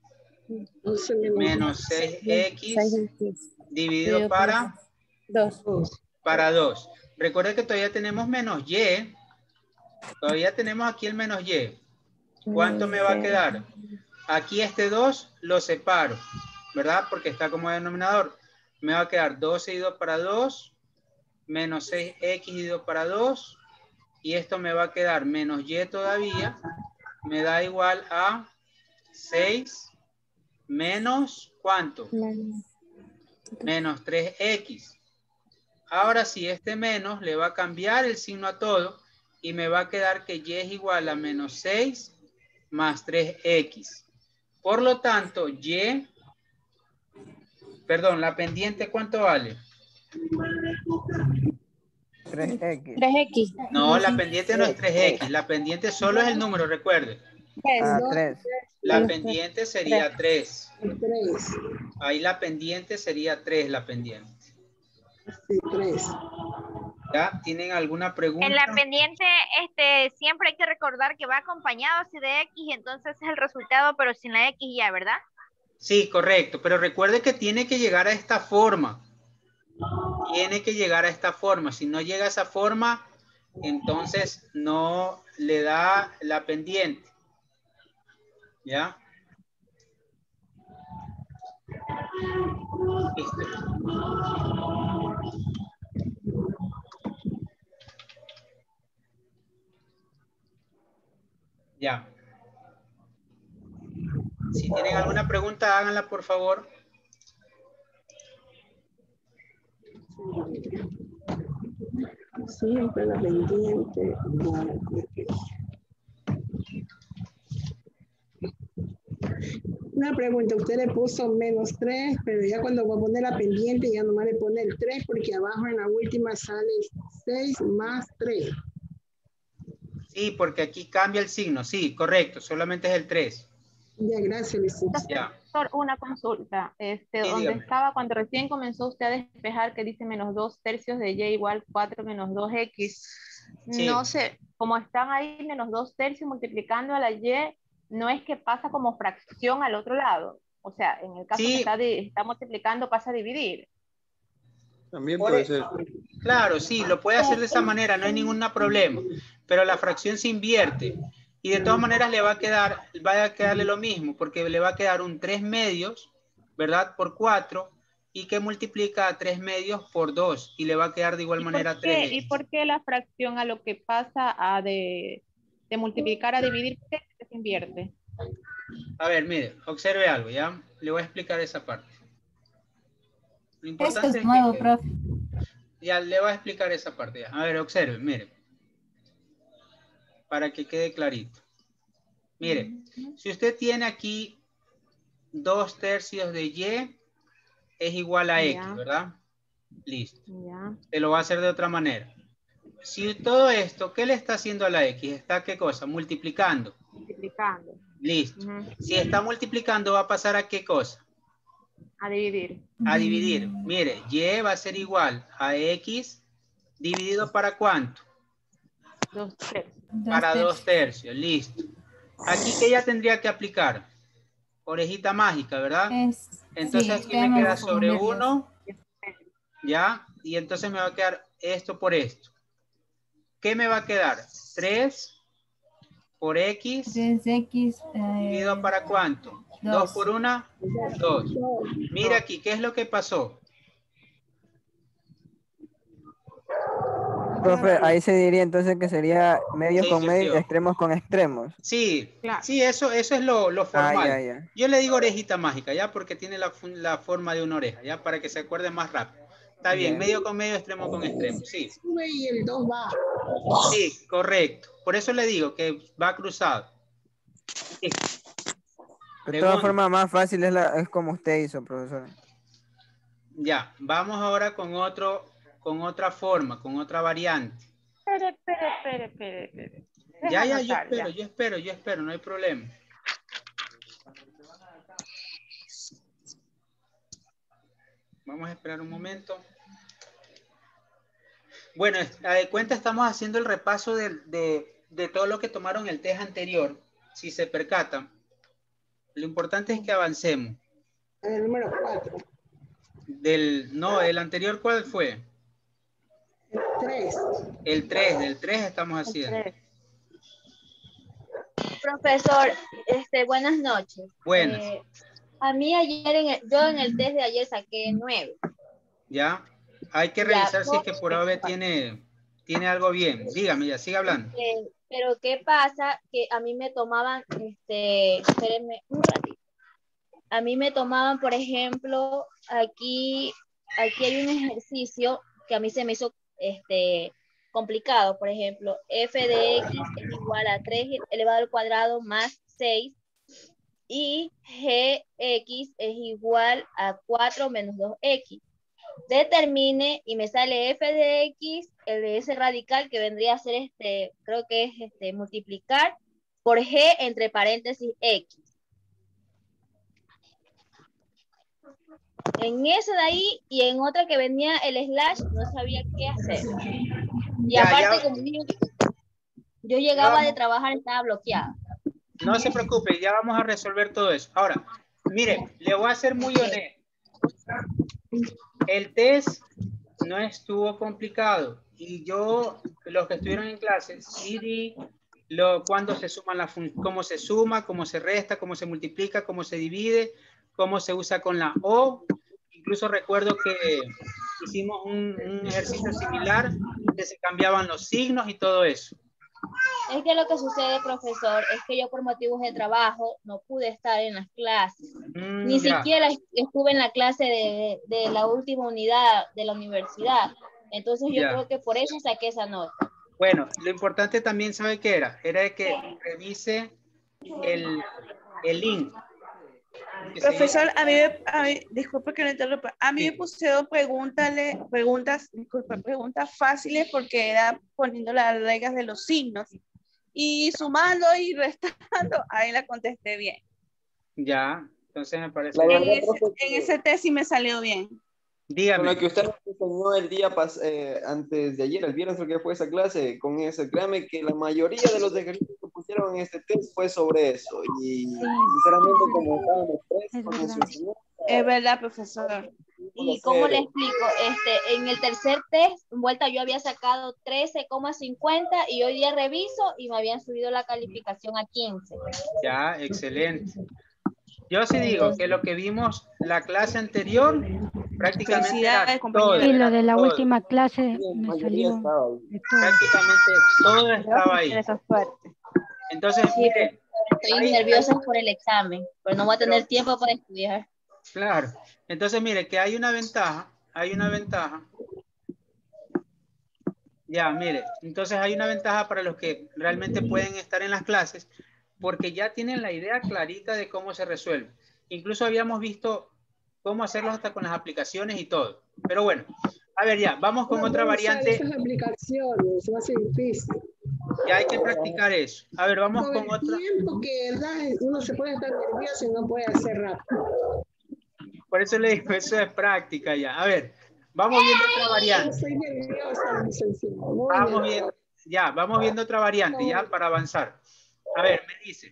menos 6X dividido para 2. Para 2. Recuerda que todavía tenemos menos Y. Todavía tenemos aquí el menos Y. ¿Cuánto me va a quedar? Aquí este 2 lo separo, ¿verdad? Porque está como denominador. Me va a quedar 12 dividido para 2, menos 6X dividido para 2, y esto me va a quedar menos Y todavía, me da igual a 6 menos, ¿cuánto? Menos 3X. Ahora sí, este menos le va a cambiar el signo a todo y me va a quedar que Y es igual a menos 6 más 3X. Por lo tanto, Y, perdón, la pendiente, ¿cuánto vale? 3X. 3X. No, la pendiente no es 3X. La pendiente solo es el número, recuerde. Ah, 3. La pendiente sería 3. Ahí la pendiente sería 3, la pendiente. Sí, 3. ¿Ya? ¿Tienen alguna pregunta? En la pendiente, siempre hay que recordar que va acompañado así de X, entonces es el resultado, pero sin la X ya, ¿verdad? Sí, correcto. Pero recuerde que tiene que llegar a esta forma. Tiene que llegar a esta forma. Si no llega a esa forma, entonces no le da la pendiente. ¿Ya? Listo. Ya. Si tienen alguna pregunta, háganla, por favor. Siempre la pendiente. Una pregunta, usted le puso -3, pero ya cuando va a poner la pendiente ya nomás le pone el 3 porque abajo en la última sale 6 más 3. Sí, porque aquí cambia el signo. Sí, correcto. Solamente es el 3. Ya, gracias, Luisita. Ya. Una consulta, donde dígame. estaba cuando recién comenzó usted a despejar que dice -2/3 de y igual 4 menos 2x. Sí. No sé, como están ahí -2/3 multiplicando a la y, no es que pasa como fracción al otro lado. O sea, en el caso Sí. que está multiplicando pasa a dividir. También Por puede eso. ser. Claro, sí, lo puede hacer de esa manera, no hay ningún problema. Pero la fracción se invierte. Y de todas maneras le va a quedarle lo mismo, porque le va a quedar un 3 medios, ¿verdad? Por 4, y que multiplica a 3 medios por 2, y le va a quedar de igual manera 3. ¿Y por qué la fracción a lo que pasa de multiplicar a dividir, por qué se invierte? A ver, mire, observe algo, ¿ya? Le voy a explicar esa parte. Lo Esto importante es nuevo, profe. ya le voy a explicar esa parte. Ya. A ver, observe, mire. Para que quede clarito. Mire, si usted tiene aquí 2/3 de y, es igual a x, ¿verdad? Listo. Se lo va a hacer de otra manera. Si todo esto, ¿qué le está haciendo a la x? ¿Está qué cosa? Multiplicando. Multiplicando. Listo. Si está multiplicando, ¿va a pasar a qué cosa? A dividir. A dividir. Mire, y va a ser igual a x dividido ¿para cuánto? 2/3. Para 2/3. Listo. Aquí que ya tendría que aplicar. Orejita mágica, ¿verdad? Entonces aquí me queda sobre 1. ¿Ya? Y entonces me va a quedar esto por esto. ¿Qué me va a quedar? 3 por x. 3x. ¿Dividido para cuánto? 2 por 1. 2. Mira aquí, ¿qué es lo que pasó? Profe, ahí se diría entonces que sería medios con medios y extremos con extremos. Sí, sí, eso es lo formal. Ya. Yo le digo orejita mágica, ¿ya? Porque tiene la forma de una oreja, ¿ya? Para que se acuerde más rápido. Está bien, medio con medio, extremo con extremo, sí. Y el 2 va. Sí, correcto. Por eso le digo que va cruzado. Sí. De todas formas, más fácil es como usted hizo, profesor. Ya, vamos ahora con otra forma, con otra variante. Espere. Ya, yo espero, no hay problema. Vamos a esperar un momento. Bueno, a de cuenta estamos haciendo el repaso de todo lo que tomaron el test anterior, si se percatan. Lo importante es que avancemos. El número 4. No, el anterior, ¿cuál fue? El 3. Del 3 estamos haciendo. Profesor, buenas noches. Buenas. A mí ayer, yo en el test de ayer saqué 9. Ya, hay que revisar si es que por AVE tiene algo bien. Dígame, ya, siga hablando. Pero ¿qué pasa? Que a mí me tomaban, espérenme un ratito. A mí me tomaban, por ejemplo, aquí hay un ejercicio que a mí se me hizo complicado. Por ejemplo, f de x es igual a 3 elevado al cuadrado más 6 y gx es igual a 4 menos 2x. determine y me sale f de x, el de ese radical que vendría a ser creo que es multiplicar por g entre paréntesis x. En esa de ahí y en otra que venía el slash no sabía qué hacer. Y aparte como yo llegaba de trabajar, estaba bloqueada. No se preocupe, ya vamos a resolver todo eso. Ahora, mire, le voy a ser muy honesto. El test no estuvo complicado y yo, los que estuvieron en clase, sí di cuándo se suman cómo se suma, cómo se resta, cómo se multiplica, cómo se divide, cómo se usa con la O. Incluso recuerdo que hicimos un ejercicio similar que se cambiaban los signos y todo eso. Es que lo que sucede, profesor, es que yo por motivos de trabajo no pude estar en las clases. Ni siquiera estuve en la clase de la última unidad de la universidad. Entonces yo creo que por eso saqué esa nota. Bueno, lo importante también, ¿sabe qué era? Era que revise el link. Profesor, a mí, disculpe que lo interrumpa, a mí me pusieron preguntas fáciles porque era poniendo las reglas de los signos y sumando y restando, ahí la contesté bien. Ya, entonces me parece en ese test sí me salió bien. Dígame. Con lo que usted nos enseñó el día antes de ayer, el viernes, porque fue esa clase, con eso, créame que la mayoría de los ejercicios que pusieron en este test fue sobre eso. Y sinceramente, como estábamos tres, con eso es verdad, profesor. ¿Y cómo le explico? En el tercer test, en vuelta yo había sacado 13,50 y hoy día reviso y me habían subido la calificación a 15. Ya, excelente. Yo sí digo que lo que vimos la clase anterior, prácticamente era todo. Y lo de la última clase me salió. Prácticamente todo estaba ahí. Entonces, sí, mire. Estoy nerviosa por el examen, pero no voy a tener tiempo para estudiar. Claro. Entonces, mire, que hay una ventaja. Ya, mire, entonces hay una ventaja para los que realmente pueden estar en las clases, porque ya tienen la idea clarita de cómo se resuelve. Incluso habíamos visto cómo hacerlo hasta con las aplicaciones y todo. Pero bueno, a ver ya, vamos con otra variante. Esas aplicaciones, va a ser difícil. Ya hay que practicar eso. A ver, vamos con otra. Tiempo que uno se puede estar nervioso y no puede hacer rápido. Por eso le digo, eso es práctica ya. A ver, vamos viendo otra variante. Estoy nerviosa, licenciado. Vamos viendo otra variante ya para avanzar. A ver, me dice,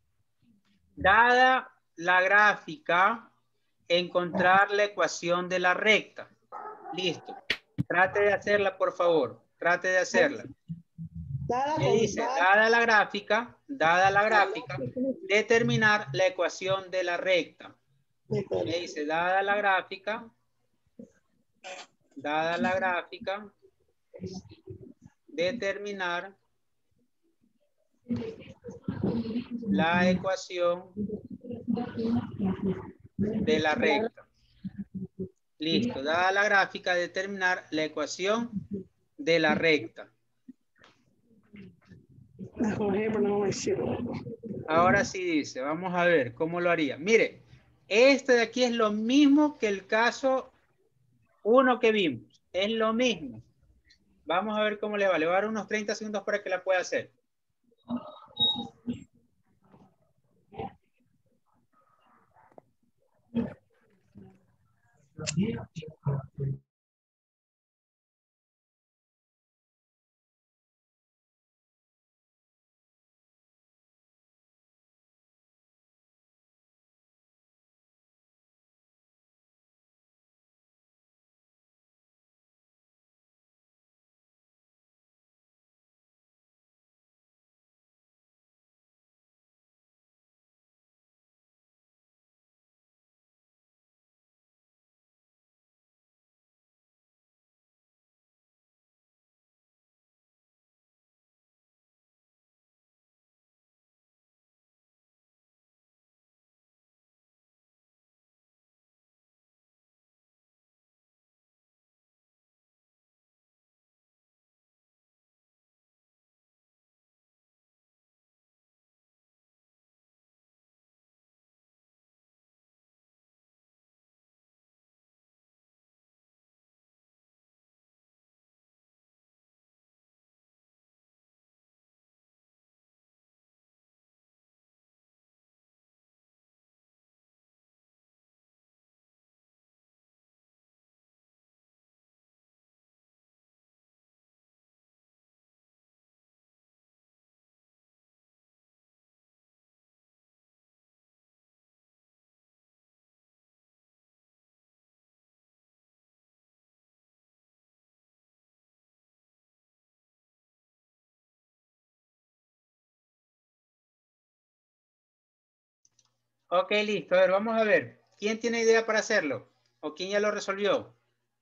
dada la gráfica, encontrar la ecuación de la recta. Listo. Trate de hacerla, por favor. Trate de hacerla. Me dice, dada la gráfica, determinar la ecuación de la recta. Me dice, dada la gráfica, determinar la ecuación de la recta. Listo, dada la gráfica, determinar la ecuación de la recta. Ahora sí dice, vamos a ver cómo lo haría. Mire, este de aquí es lo mismo que el caso 1 que vimos. Es lo mismo. Vamos a ver cómo le va. Le voy a dar unos 30 segundos para que la pueda hacer. Ok, listo. A ver, vamos a ver. ¿Quién tiene idea para hacerlo? ¿O quién ya lo resolvió?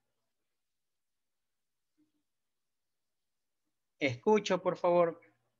Escucho, por favor.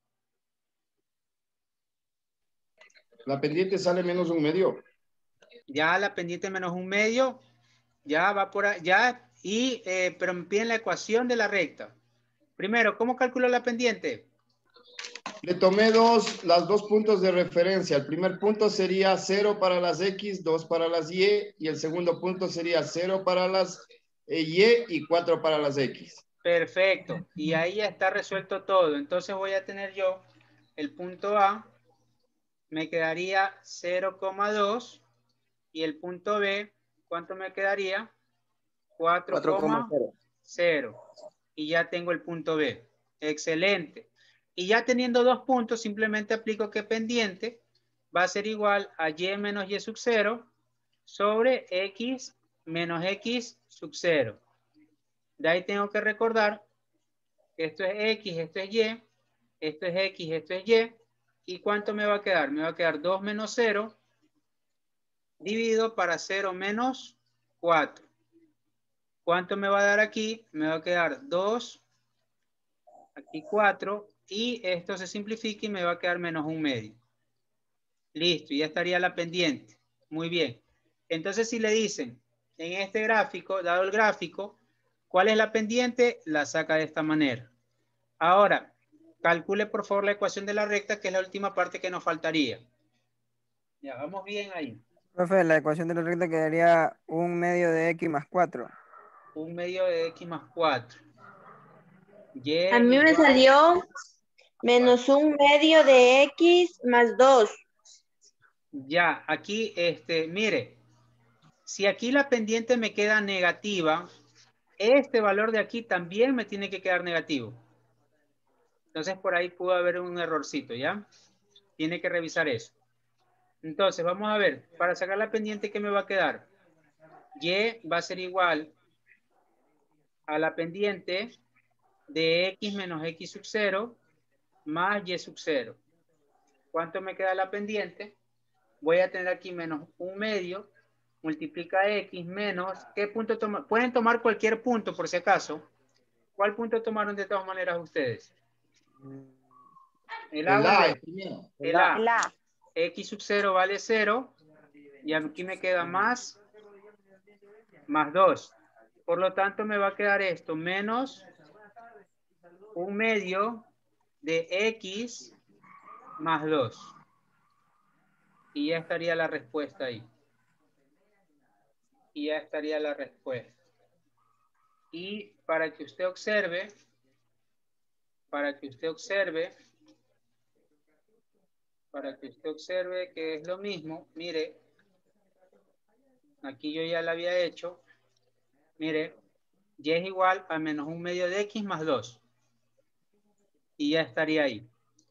La pendiente sale menos un medio. Ya la pendiente menos un medio. Ya va por allá. Pero me piden la ecuación de la recta. Primero, ¿cómo calculo la pendiente? Le tomé las dos puntos de referencia. El primer punto sería 0 para las X, 2 para las Y, y el segundo punto sería 0 para las Y y 4 para las X. Perfecto. Y ahí ya está resuelto todo. Entonces voy a tener yo el punto A, me quedaría 0,2, y el punto B, ¿cuánto me quedaría? 4,0. Y ya tengo el punto B. Excelente. Y ya teniendo dos puntos, simplemente aplico que pendiente va a ser igual a Y menos Y sub 0 sobre X menos X sub 0. De ahí tengo que recordar que esto es X, esto es Y, esto es X, esto es Y. ¿Y cuánto me va a quedar? Me va a quedar 2 menos 0 dividido para 0 menos 4. ¿Cuánto me va a dar aquí? Me va a quedar 2, aquí 4, y esto se simplifica y me va a quedar menos un medio. Listo, ya estaría la pendiente. Muy bien. Entonces, si le dicen en este gráfico, dado el gráfico, ¿cuál es la pendiente? La saca de esta manera. Ahora, calcule por favor la ecuación de la recta, que es la última parte que nos faltaría. Ya, vamos bien ahí. Profe, la ecuación de la recta quedaría 1 medio de X más 4. 1 medio de X más 4. Y a mí me salió menos 1 medio de X más 2. Ya, aquí, mire, si aquí la pendiente me queda negativa, este valor de aquí también me tiene que quedar negativo. Entonces, por ahí pudo haber un errorcito, ¿ya? Tiene que revisar eso. Entonces, vamos a ver, para sacar la pendiente, ¿qué me va a quedar? Y va a ser igual a la pendiente de X menos X sub 0 más Y sub 0. ¿Cuánto me queda la pendiente? Voy a tener aquí menos 1 medio, multiplica X menos, ¿qué punto toman? Pueden tomar cualquier punto por si acaso. ¿Cuál punto tomaron de todas maneras ustedes? El A. El A. X sub 0 vale 0, y aquí me queda más 2. Por lo tanto, me va a quedar esto, menos 1 medio de X más 2. Y ya estaría la respuesta ahí. Y ya estaría la respuesta. Y para que usted observe, que es lo mismo, mire, aquí yo ya la había hecho, mire, Y es igual a menos 1 medio de X más 2. Y ya estaría ahí.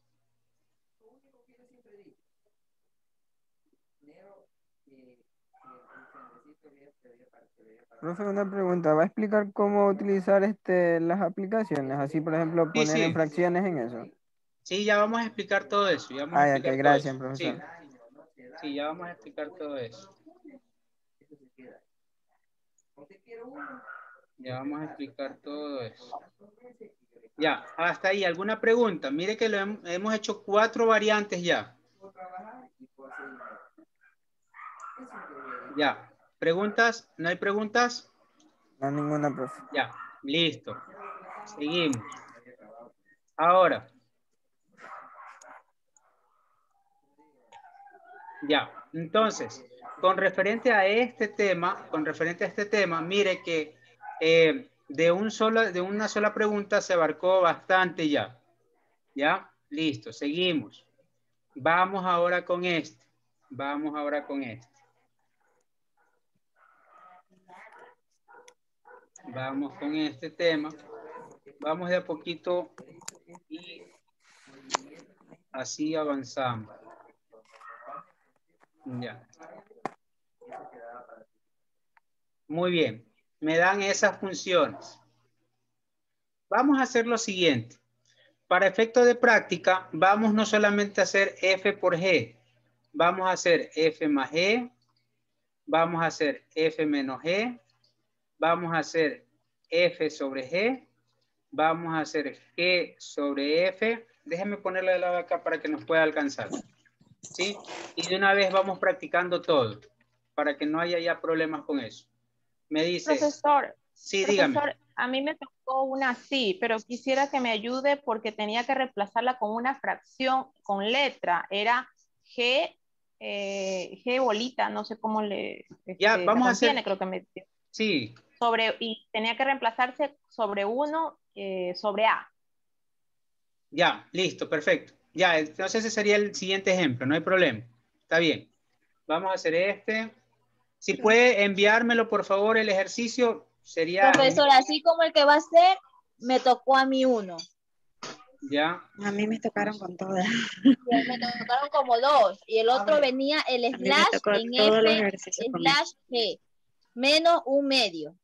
Profe, una pregunta. ¿Va a explicar cómo utilizar las aplicaciones? Así, por ejemplo, poner en fracciones en eso. Sí, ya vamos a explicar todo eso. Ya vamos a explicar todo gracias, eso. profesor. Sí, ya vamos a explicar todo eso. Ya vamos a explicar todo eso. Ya, hasta ahí. ¿Alguna pregunta? Mire que hemos hecho 4 variantes ya. Ya. ¿Preguntas? ¿No hay preguntas? No, ninguna, profe. Ya, listo. Seguimos. Ahora. Ya, entonces, con referente a este tema, mire que de una sola pregunta se abarcó bastante ya. ¿Ya? Listo, seguimos. Vamos ahora con este. Vamos con este tema. Vamos de a poquito y así avanzamos. Ya. Muy bien. Me dan esas funciones. Vamos a hacer lo siguiente. Para efecto de práctica, vamos no solamente a hacer f por g, Vamos a hacer F más G. Vamos a hacer F menos G. Vamos a hacer F sobre G. Vamos a hacer G sobre F. Déjenme ponerle de lado acá para que nos pueda alcanzar. ¿Sí? Y de una vez vamos practicando todo, para que no haya ya problemas con eso. Me dice... Profesor, sí, profesor, dígame. a mí me tocó una así, pero quisiera que me ayude porque tenía que reemplazarla con una fracción, con letra. Era G, G bolita, no sé cómo le... Ya, vamos a hacer... creo que me... Sí. Y tenía que reemplazarse sobre 1 sobre A. Ya, listo, perfecto. Ya, entonces ese sería el siguiente ejemplo, no hay problema. Está bien. Vamos a hacer este. Si puede enviármelo, por favor, el ejercicio sería... Profesor, así como el que va a ser, me tocó a mí uno. Ya. A mí me tocaron con todas. Me tocaron como 2. Y el otro venía el slash en F slash G. Menos un medio.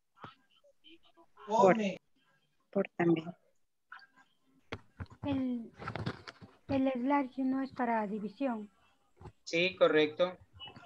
Por también. El slash no es para división. Sí, correcto.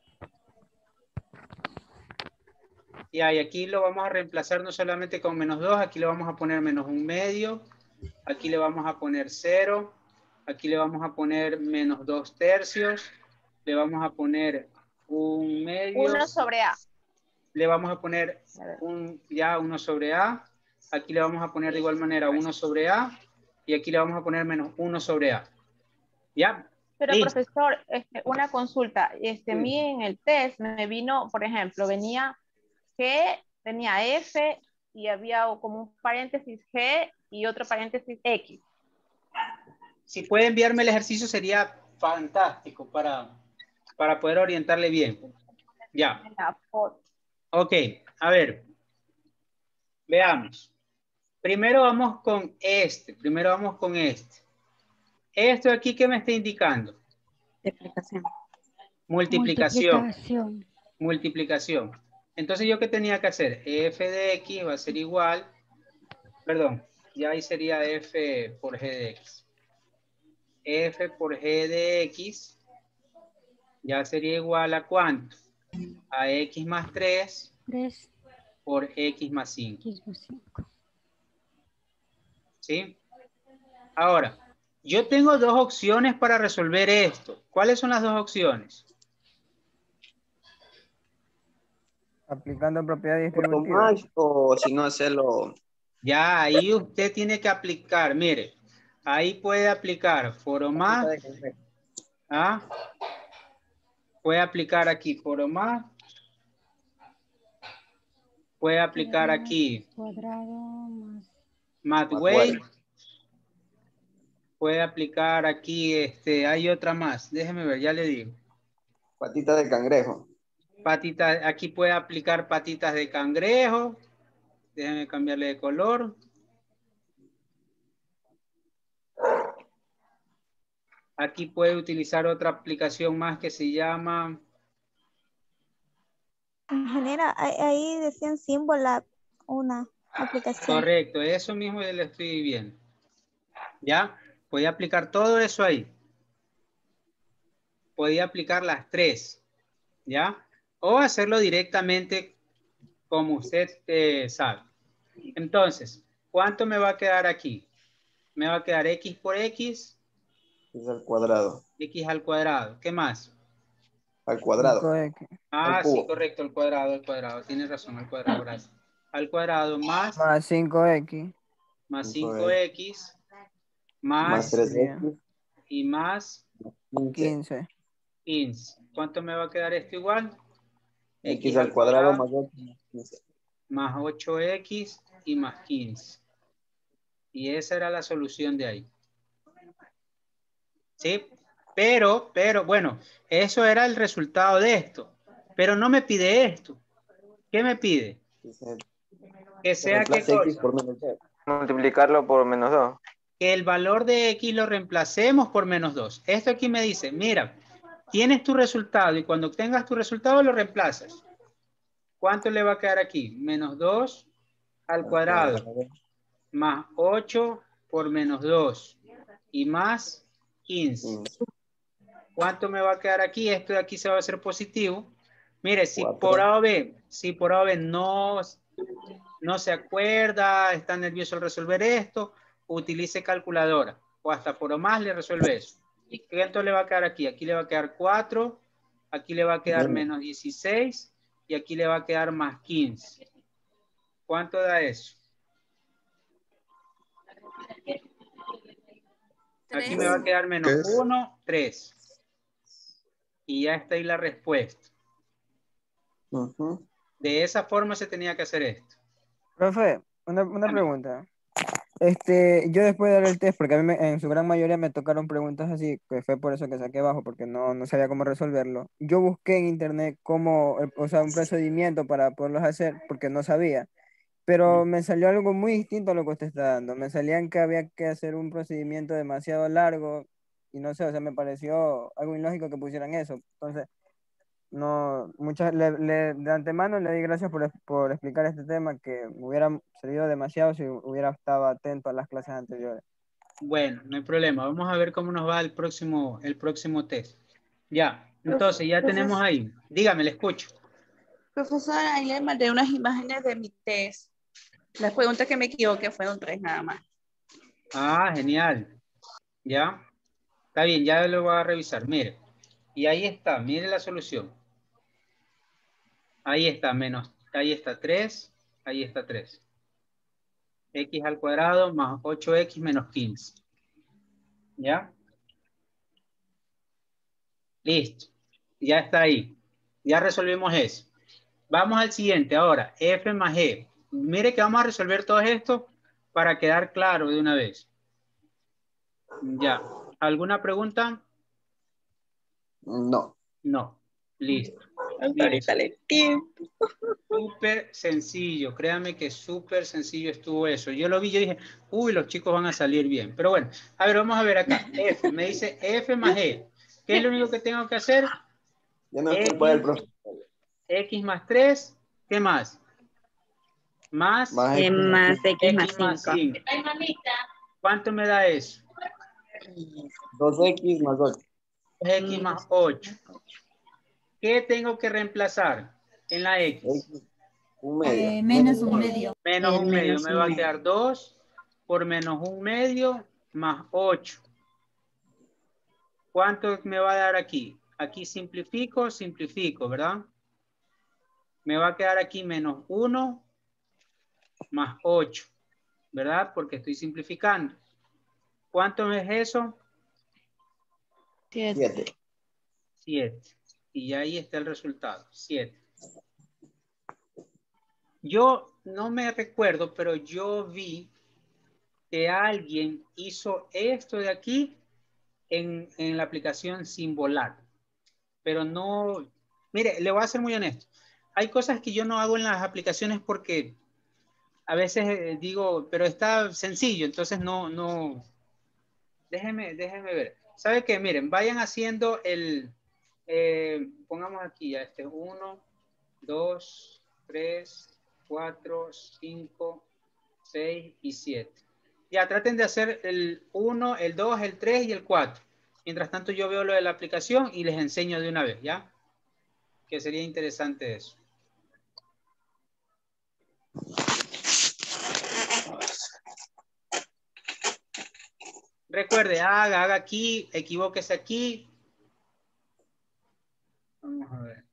Ya, y aquí lo vamos a reemplazar no solamente con menos 2, aquí le vamos a poner menos un medio, aquí le vamos a poner 0, aquí le vamos a poner menos 2 tercios, le vamos a poner un medio. 1 sobre A. Le vamos a poner ya 1 sobre A, aquí le vamos a poner de igual manera 1 sobre A, y aquí le vamos a poner menos 1 sobre A. ¿Ya? Pero listo. profesor, una consulta. Sí. mí en el test me vino, por ejemplo, venía G, venía F y había como un paréntesis G y otro paréntesis X. Si puede enviarme el ejercicio sería fantástico para poder orientarle bien. Ya. Ok, a ver. Veamos. Primero vamos con este. Esto aquí, ¿qué me está indicando? Multiplicación. Multiplicación. Entonces, ¿yo qué tenía que hacer? F de X va a ser igual. Perdón, ya ahí sería F por G de X. F por G de X ya sería igual a ¿cuánto? A X más 3 por X más 5. ¿Sí? Ahora, yo tengo dos opciones para resolver esto. ¿Cuáles son las dos opciones? Aplicando propiedad distributiva. O si no hacerlo. Ya, ahí usted tiene que aplicar, mire, ahí puede aplicar foro más. ¿Ah? Puede aplicar aquí foro más. Puede aplicar aquí Mathway. Puede aplicar aquí, hay otra más. Déjeme ver, ya le digo. Patita de cangrejo. Aquí puede aplicar patitas de cangrejo. Déjeme cambiarle de color. Aquí puede utilizar otra aplicación más que se llama... Ingeniera, ahí decían símbolo una aplicación. Correcto, eso mismo le estoy viendo. ¿Ya? Podía aplicar todo eso ahí. Podía aplicar las tres. ¿Ya? O hacerlo directamente como usted sabe. Entonces, ¿cuánto me va a quedar aquí? Me va a quedar X por X. X al cuadrado. X al cuadrado. ¿Qué más? Al cuadrado. 5X. Ah, sí, correcto, el cuadrado. Tienes razón, el cuadrado, gracias. Al cuadrado más 5X. Más 5X. Más 3X. Y más 15. 15. ¿Cuánto me va a quedar esto igual? X al cuadrado más 8. Más 8X y más 15. Y esa era la solución de ahí. ¿Sí? Pero, bueno, eso era el resultado de esto. Pero no me pide esto. ¿Qué me pide? Que sea ¿qué cosa? Por menos 2. Multiplicarlo por menos 2. Que el valor de X lo reemplacemos por menos 2. Esto aquí me dice, mira, tienes tu resultado y cuando tengas tu resultado lo reemplazas. ¿Cuánto le va a quedar aquí? Menos 2 al cuadrado. Más 8 por menos 2. Y más 15. ¿Cuánto me va a quedar aquí? Esto de aquí se va a hacer positivo. Mire, si 4. por A o B no se acuerda, está nervioso al resolver esto, utilice calculadora. O hasta por o más le resuelve eso. ¿Cuánto le va a quedar aquí? Aquí le va a quedar 4, aquí le va a quedar menos 16 y aquí le va a quedar más 15. ¿Cuánto da eso? Aquí me va a quedar menos 1, 3. Y ya está ahí la respuesta. De esa forma se tenía que hacer esto. Profe, una pregunta. Yo después de dar el test, porque a mí en su gran mayoría me tocaron preguntas así, que fue por eso que saqué bajo, porque no sabía cómo resolverlo. Yo busqué en internet cómo, o sea, un procedimiento para poderlos hacer, porque no sabía. Pero me salió algo muy distinto a lo que usted está dando. Me salían que había que hacer un procedimiento demasiado largo y no sé, o sea, me pareció algo ilógico que pusieran eso. Entonces, no, de antemano le di gracias por explicar este tema que me hubiera servido demasiado si hubiera estado atento a las clases anteriores. Bueno, no hay problema. Vamos a ver cómo nos va el próximo test. Ya, entonces ya tenemos ahí. Dígame, le escucho. Profesor, ahí le mandé unas imágenes de mi test. Las preguntas que me equivoqué fueron 3 nada más. Ah, genial. Ya. Está bien, ya lo voy a revisar. Mire. Y ahí está, mire la solución. Ahí está, ahí está 3, ahí está 3. X al cuadrado más 8x menos 15. ¿Ya? Listo. Ya está ahí. Ya resolvimos eso. Vamos al siguiente ahora. F más G. Mire que vamos a resolver todo esto para quedar claro de una vez. Ya. ¿Alguna pregunta? No. No. Listo. Ahorita le tiempo. Súper sencillo. Créame que súper sencillo estuvo eso. Yo lo vi, yo dije, uy, los chicos van a salir bien. Pero bueno, a ver, vamos a ver acá. F. Me dice F más G. ¿Qué es lo único que tengo que hacer? Ya no es culpa del profesor. X más 3. ¿Qué más? Más X más 5. Ay, mamita. ¿Cuánto me da eso? 2x más 8. 2x más 8. ¿Qué tengo que reemplazar en la X? Un medio. Menos un medio. Menos un medio. Me va a quedar 2 por menos un medio más 8. ¿Cuánto me va a dar aquí? Aquí simplifico, ¿verdad? Me va a quedar aquí menos 1 más 8, ¿verdad? Porque estoy simplificando. ¿Cuánto es eso? 7. 7. Y ahí está el resultado, 7. Yo no me recuerdo, pero yo vi que alguien hizo esto de aquí en la aplicación Simbolar. Pero no, mire, le voy a ser muy honesto. Hay cosas que yo no hago en las aplicaciones porque a veces digo, pero está sencillo, entonces no. Déjeme ver. ¿Sabe qué? Miren, vayan haciendo pongamos aquí ya 1, 2, 3, 4, 5, 6 y 7. Ya, traten de hacer el 1, el 2, el 3 y el 4. Mientras tanto yo veo lo de la aplicación y les enseño de una vez, ¿ya? Que sería interesante eso. Recuerde, haga aquí, equivóquese aquí. Vamos a ver.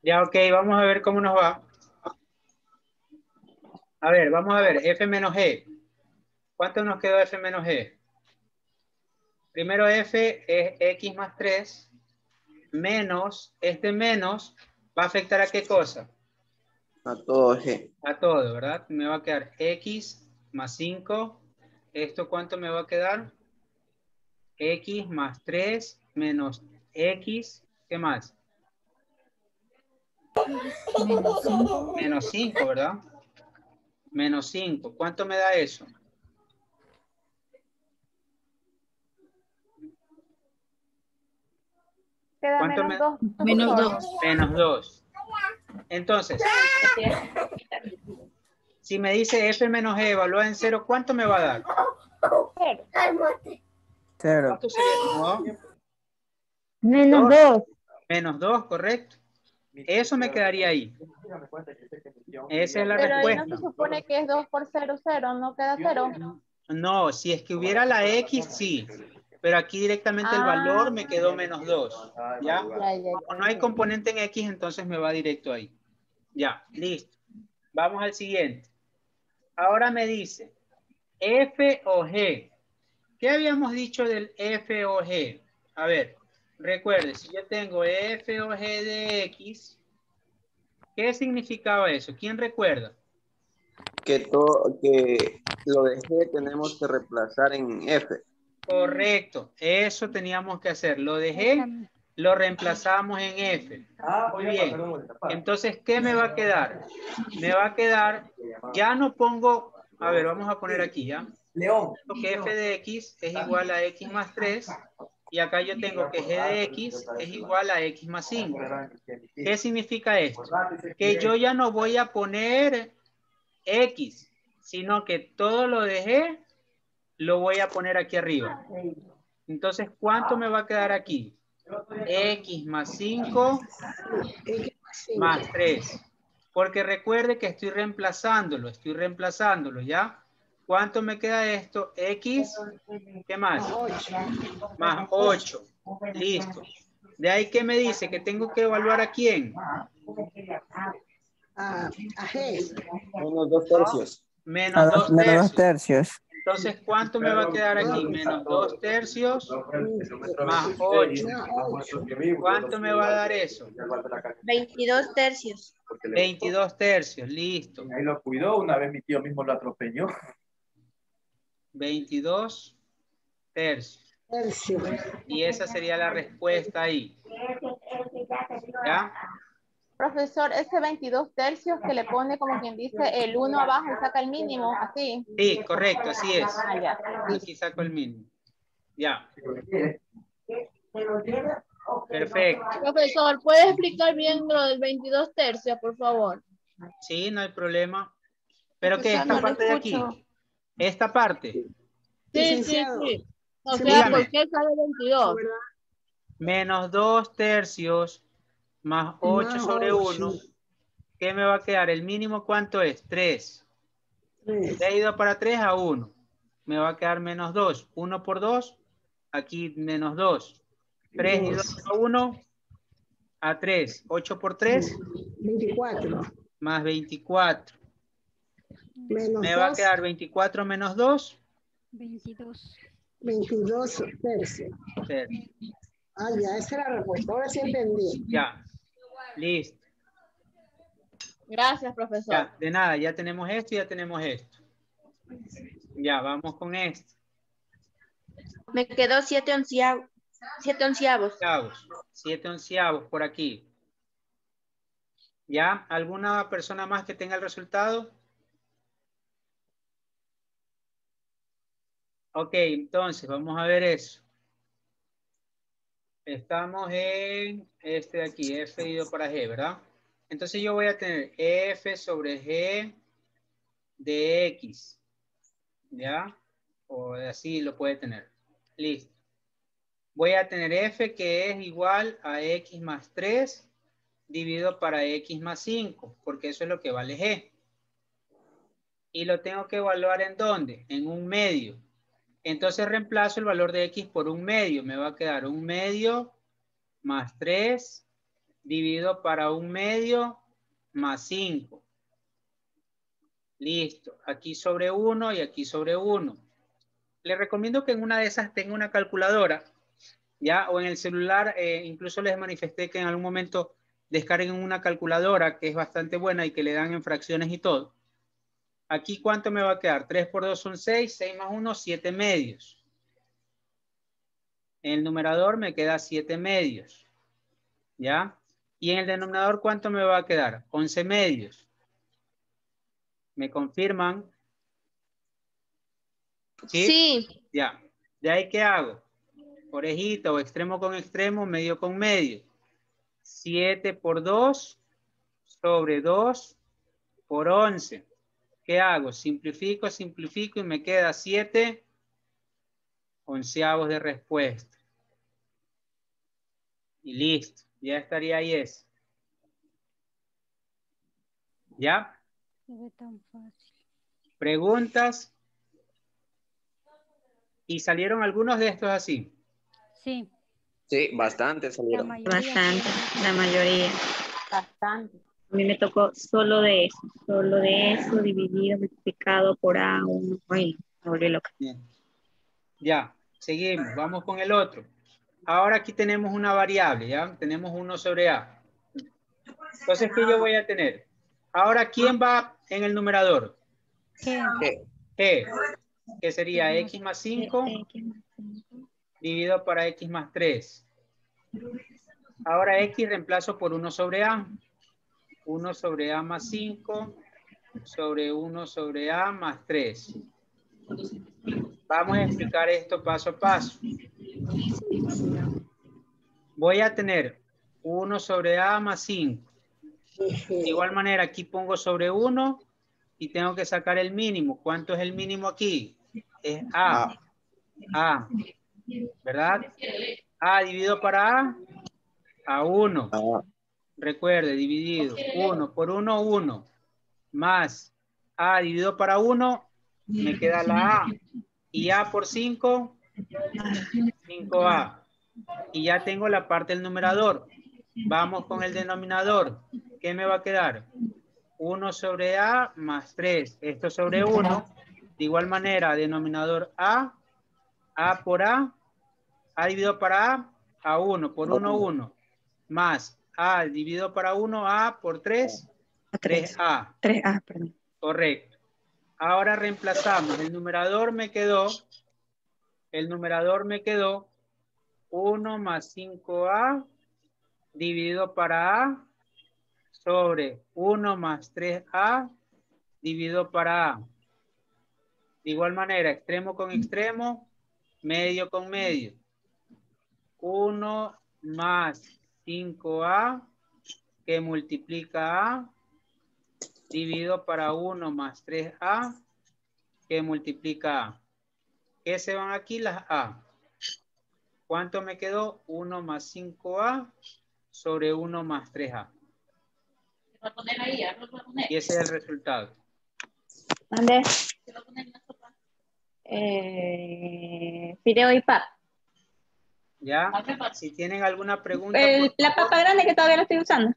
Ya, ok, vamos a ver cómo nos va. A ver, vamos a ver, f menos g. ¿Cuánto nos quedó f menos g? Primero f es x más 3 menos, este menos va a afectar a qué cosa? A todo G. A todo, ¿verdad? Me va a quedar x más 5. ¿Esto cuánto me va a quedar? X más 3 menos x. ¿Qué más? Menos 5. Menos 5, ¿verdad? Menos 5. ¿Cuánto me da eso? Queda ¿Cuánto menos 2. Menos 2. Menos 2. Entonces, si me dice f menos g evaluada en 0, ¿cuánto me va a dar? 0. ¿Cuánto sería? No, Menos 2. menos 2, correcto. Eso me quedaría ahí. Esa es la Pero ahí no respuesta. se supone que es 2 por 0, 0, no queda 0. No, si es que hubiera la x, sí. Pero aquí directamente el valor me quedó menos 2. ¿Ya? Como no hay componente en x, entonces me va directo ahí. Ya, listo. Vamos al siguiente. Ahora me dice, f o g. ¿Qué habíamos dicho del f o g? A ver, recuerde, si yo tengo f o g de x, ¿qué significaba eso? ¿Quién recuerda? Que lo de G tenemos que reemplazar en F. Correcto, eso teníamos que hacer. Lo de G lo reemplazamos en F. Muy bien. Entonces, ¿qué me va a quedar? Me va a quedar, ya no pongo, a ver, vamos a poner aquí, ¿ya? Que f de x es igual a x más 3 y acá yo tengo que g de x es igual a x más 5. ¿Qué significa esto? Que yo ya no voy a poner x, sino que todo lo de g lo voy a poner aquí arriba. Entonces, ¿cuánto me va a quedar aquí? X más 5 más 3. Porque recuerde que estoy reemplazándolo, ¿ya? ¿Cuánto me queda esto? X, ¿qué más? Más 8. Listo. De ahí que me dice que tengo que evaluar a quién. A G. Menos 2 tercios. Menos 2 Menos 2 tercios. tercios. Entonces, ¿cuánto me va a quedar aquí? Menos 2 tercios más 8. ¿Cuánto me va a dar eso? 22 tercios. 22 tercios, listo. Ahí lo cuidó, una vez mi tío mismo lo atropelló. 22 tercios. Y esa sería la respuesta ahí. ¿Ya? Profesor, ese 22 tercios que le pone como quien dice el 1 abajo y saca el mínimo, así. Sí, correcto, así es. Ya. Aquí saco el mínimo. Ya. Perfecto. Profesor, ¿puede explicar bien lo del 22 tercios, por favor? Sí, no hay problema. Pero que Profesor, esta no lo parte de aquí. escucho. Esta parte. Sí. O sea, Dígame. ¿por qué sale 22? Menos 2 tercios más 8 sobre 1. ¿Qué me va a quedar? ¿El mínimo cuánto es? 3. He ido para 3 a 1. Me va a quedar menos 2. 1 por 2. Aquí menos 2. 3 y 2 a 1 a 3. 8 por 3. 24. Más 24. Menos Me va a 2. quedar 24 menos 2. 22. 22 tercios. Ah, ya, esa era la respuesta. Ahora sí entendí. Ya. Listo. Gracias, profesor. Ya, de nada, ya tenemos esto y ya tenemos esto. Ya, vamos con esto. Me quedó 7 onceavos. 7 onceavos por aquí. ¿Ya? ¿Alguna persona más que tenga el resultado? Ok, entonces vamos a ver eso. Estamos en este de aquí, F ido para G, ¿verdad? Entonces yo voy a tener F sobre G de X. ¿Ya? O así lo puede tener. Listo. Voy a tener F que es igual a X más 3 dividido para X más 5, porque eso es lo que vale G. Y lo tengo que evaluar ¿en dónde? En un medio. Entonces reemplazo el valor de X por un medio. Me va a quedar un medio más 3 dividido para 1/2 más 5. Listo. Aquí sobre 1 y aquí sobre 1. Les recomiendo que en una de esas tenga una calculadora, ¿ya? O en el celular, incluso les manifesté que en algún momento descarguen una calculadora que es bastante buena y que le dan en fracciones y todo. Aquí, ¿cuánto me va a quedar? 3 por 2 son 6, 6 más 1, 7/2. En el numerador me queda 7/2, ¿ya? Y en el denominador, ¿cuánto me va a quedar? 11/2. ¿Me confirman? ¿Sí? Sí. Ya. ¿De ahí qué hago? Orejita o extremo con extremo, medio con medio. 7 por 2 sobre 2 por 11. ¿Qué hago? Simplifico, simplifico y me queda 7 onceavos de respuesta. Y listo. Ya estaría ahí eso. ¿Ya? Se ve tan fácil. ¿Preguntas? ¿Y salieron algunos de estos así? Sí. Sí, bastante La salieron. mayoría. Bastante, la mayoría. Bastante. A mí me tocó solo de eso, dividido, multiplicado por A1. Bueno, me volví loca. Bien. Ya, seguimos. Vamos con el otro. Ahora aquí tenemos una variable, ¿ya? Tenemos 1 sobre A. Entonces, ¿qué yo voy a tener? Ahora, ¿quién va en el numerador? ¿Qué? G. Que sería X más 5 dividido para X más 3. Ahora X reemplazo por 1 sobre A. 1 sobre A más 5 sobre 1 sobre A más 3. Vamos a explicar esto paso a paso. Voy a tener 1 sobre A más 5. De igual manera, aquí pongo sobre 1 y tengo que sacar el mínimo. ¿Cuánto es el mínimo aquí? Es A. A. ¿Verdad? A dividido para A 1. Recuerde, dividido. 1 por 1, 1. Más A dividido para 1, me queda la A. Y A por 5, 5A. Y ya tengo la parte del numerador. Vamos con el denominador. ¿Qué me va a quedar? 1 sobre A más 3. Esto sobre 1. De igual manera, denominador A. A por A dividido para A 1 por 1, 1. Más A dividido para 1, A por 3, 3A. 3A, perdón. Correcto. Ahora reemplazamos. El numerador me quedó 1 más 5A dividido para A sobre 1 más 3A dividido para A. De igual manera, extremo con extremo, medio con medio. 1 más 5A que multiplica A dividido para 1 más 3A que multiplica A. ¿Qué se van aquí? Las A. ¿Cuánto me quedó? 1 más 5A sobre 1 más 3A. Y ese es el resultado. ¿Dónde? Fideo y pap. ¿Ya? Si tienen alguna pregunta. La papa grande que todavía la estoy usando.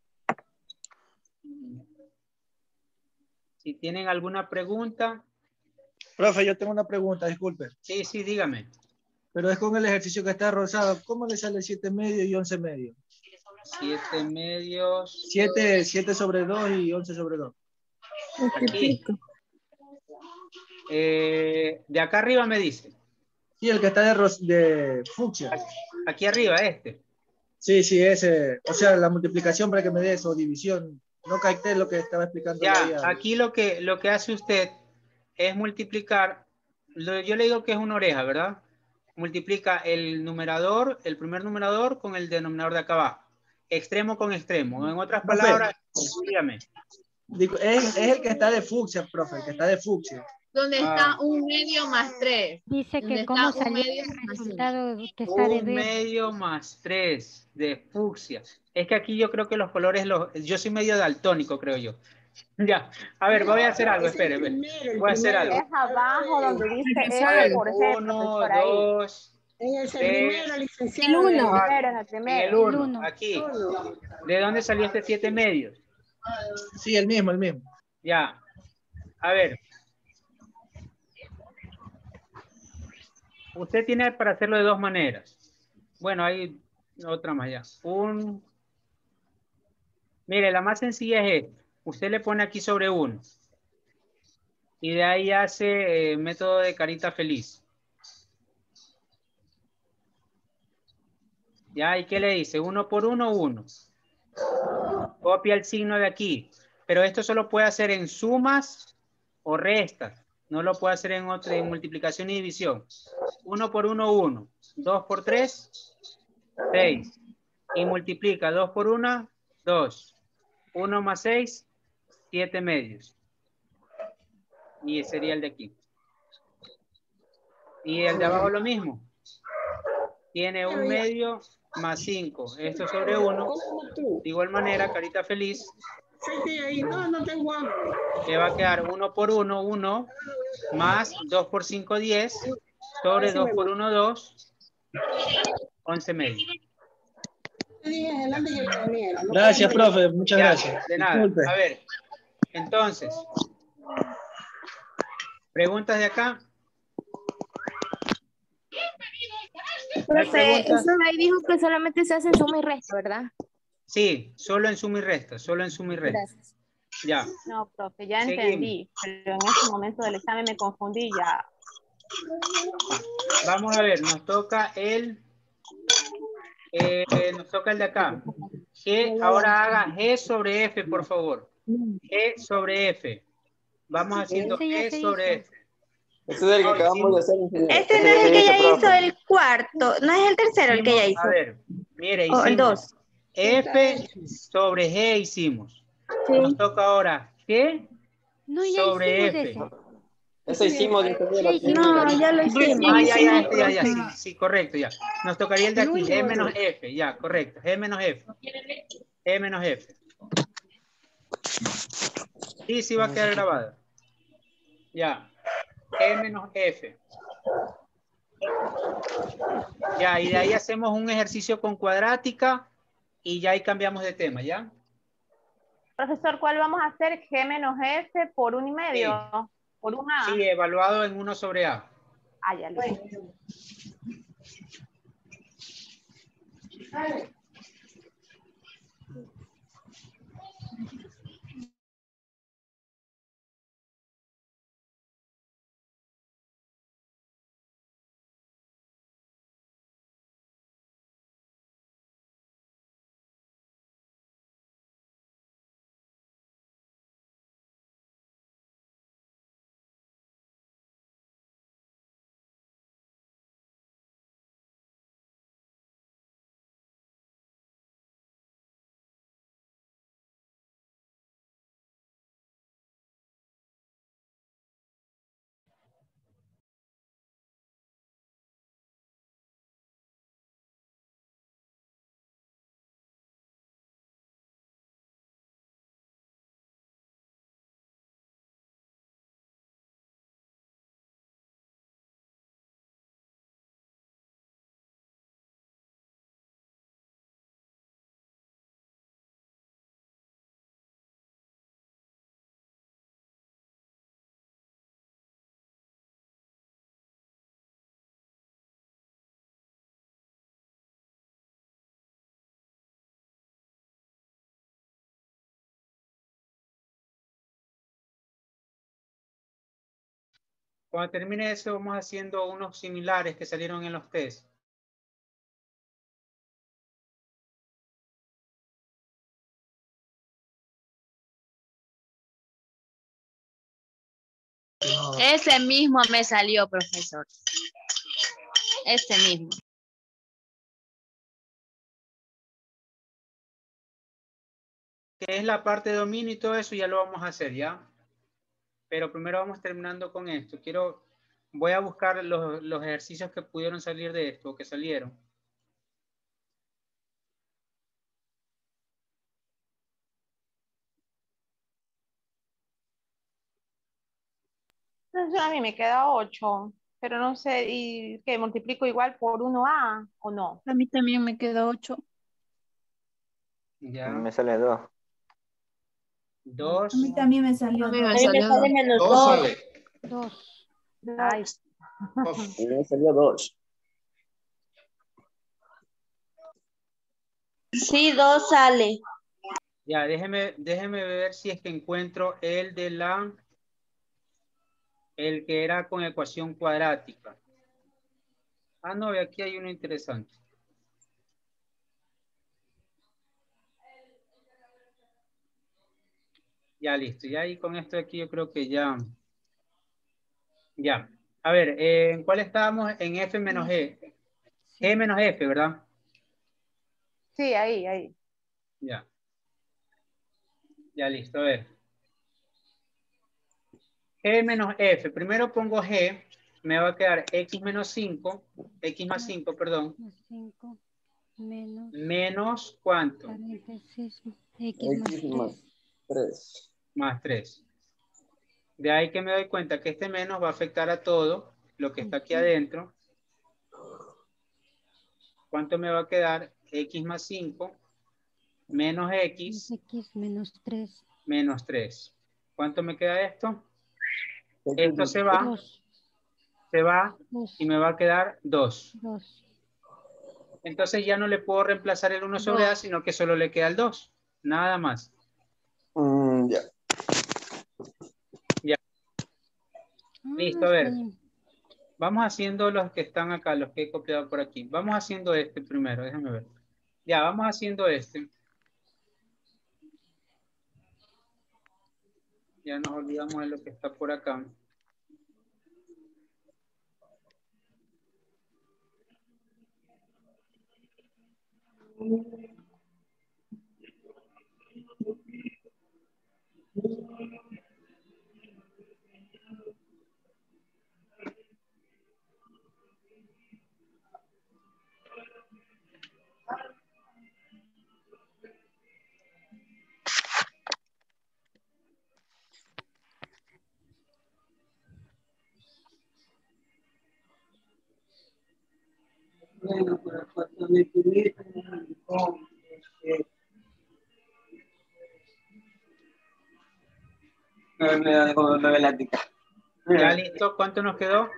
Si tienen alguna pregunta. Profe, yo tengo una pregunta, disculpe. Sí, sí, dígame. Pero es con el ejercicio que está rosado. ¿Cómo le sale 7 medio y 11 medio? 7 medios. 7 sobre 2 y 11 sobre 2. Aquí. De acá arriba me dice. Sí, el que está de fucsia. Aquí arriba, este. Sí, sí, ese. O sea, la multiplicación para que me dé eso, división. No capté lo que estaba explicando. Ya, aquí lo que hace usted es multiplicar. Yo le digo que es una oreja, ¿verdad? Multiplica el numerador, el primer numerador con el denominador de acá abajo. Extremo con extremo. En otras palabras, dígame. Es el que está de fucsia, profe, el que está de fucsia. Donde está 1 medio más 3. Dice que cómo salió el resultado que está de 1 ver. medio más 3 de fucsia. Es que aquí yo creo que los colores, yo soy medio daltónico, creo yo. Ya, a ver, voy a hacer algo, espere. Voy a hacer algo. Es abajo donde dice R por G. 1, 2, En el primero, licenciado. El uno. En el primero. En el 1, aquí. ¿De dónde salió este 7 medios? Sí, el mismo, el mismo. Ya. A ver. Usted tiene para hacerlo de dos maneras. Bueno, hay otra más ya. Mire, la más sencilla es esta. Usted le pone aquí sobre 1. Y de ahí hace método de carita feliz. Ya, ¿y qué le dice? 1 por 1, 1. Copia el signo de aquí. Pero esto solo puede hacer en sumas o restas. No lo puede hacer en multiplicación y división. 1 por 1, 1. 2 por 3, 6. Y multiplica 2 por 1, 2. 1 más 6, 7 medios. Y sería el de aquí. Y el de abajo lo mismo. Tiene 1 medio más 5. Esto sobre 1. De igual manera, carita feliz. No tengo hambre. Le va a quedar 1 por 1, 1. Más 2 por 5, 10. Sobre 2 por 1, 2. 11 medios. Gracias, profe. Muchas gracias. De nada. Disculpe. A ver. Entonces. ¿Preguntas de acá? Profe, eso ahí dijo que solamente se hace en suma y resta, ¿verdad? Sí, solo en suma y resta. Solo en suma y resta. Gracias. Ya. No, profe, ya Seguimos. entendí. Pero en este momento del examen me confundí ya. Vamos a ver, nos toca el de acá. G, ahora haga G sobre F, por favor. G sobre F. Vamos haciendo G sobre F. Este es el que acabamos de hacer. Este no es el que ya hizo el cuarto, no es el tercero el que ya hizo. A ver, mire, O el hicimos 2. F sobre G hicimos. Nos toca ahora G sobre F. Ese hicimos. No, ya lo hicimos. Ya, sí, correcto, ya. Nos tocaría el de aquí, G menos F, ya, correcto. G menos F. G menos F. Sí, va a quedar grabado. Ya. G menos F. Ya, y de ahí hacemos un ejercicio con cuadrática y ya ahí cambiamos de tema, ¿ya? Profesor, ¿cuál vamos a hacer? G menos F por 1 y medio. Sí. Por una A. Sí, evaluado en 1 sobre A. Ah, ya lo hice. Cuando termine eso, vamos haciendo unos similares que salieron en los test. Ese mismo me salió, profesor. Ese mismo. Que es la parte de dominio y todo eso, ya lo vamos a hacer, ¿ya? Pero primero vamos terminando con esto. Voy a buscar los ejercicios que pudieron salir de esto, o que salieron. Entonces a mí me queda 8. Pero no sé, ¿y qué? ¿Multiplico igual por 1A o no? A mí también me quedó 8. Ya. Me sale 2. 2. A mí también me salió A mí 2. me sale menos 2 2. sale. 2. Ay, Me salió 2. Sí, 2 sale. Ya, déjeme ver si es que encuentro el de el que era con ecuación cuadrática. Ah, no, aquí hay uno interesante. Ya, listo. Ya ahí con esto aquí yo creo que ya. Ya. A ver, ¿en cuál estábamos? En F menos G. G menos F, ¿verdad? sí, ahí. Ya. Ya, listo. A ver. G menos F. Primero pongo G. Me va a quedar X menos 5. X más 5, perdón. Más 5 menos. Menos ¿cuánto? Paréntesis. X más X 3. más 3. Más 3. De ahí que me doy cuenta que este menos va a afectar a todo lo que está aquí adentro. ¿Cuánto me va a quedar? X más 5 menos X X menos 3. menos 3. ¿Cuánto me queda esto? Esto se va. 2. Se va y me va a quedar 2. 2. Entonces ya no le puedo reemplazar el 1 sobre A, sino que solo le queda el 2. Nada más. Ya. Ya. Listo, a ver. Vamos haciendo los que están acá, los que he copiado por aquí. Vamos haciendo este primero, déjame ver. Ya, vamos haciendo este. Ya nos olvidamos de lo que está por acá. Ya listo, ¿cuánto nos quedó?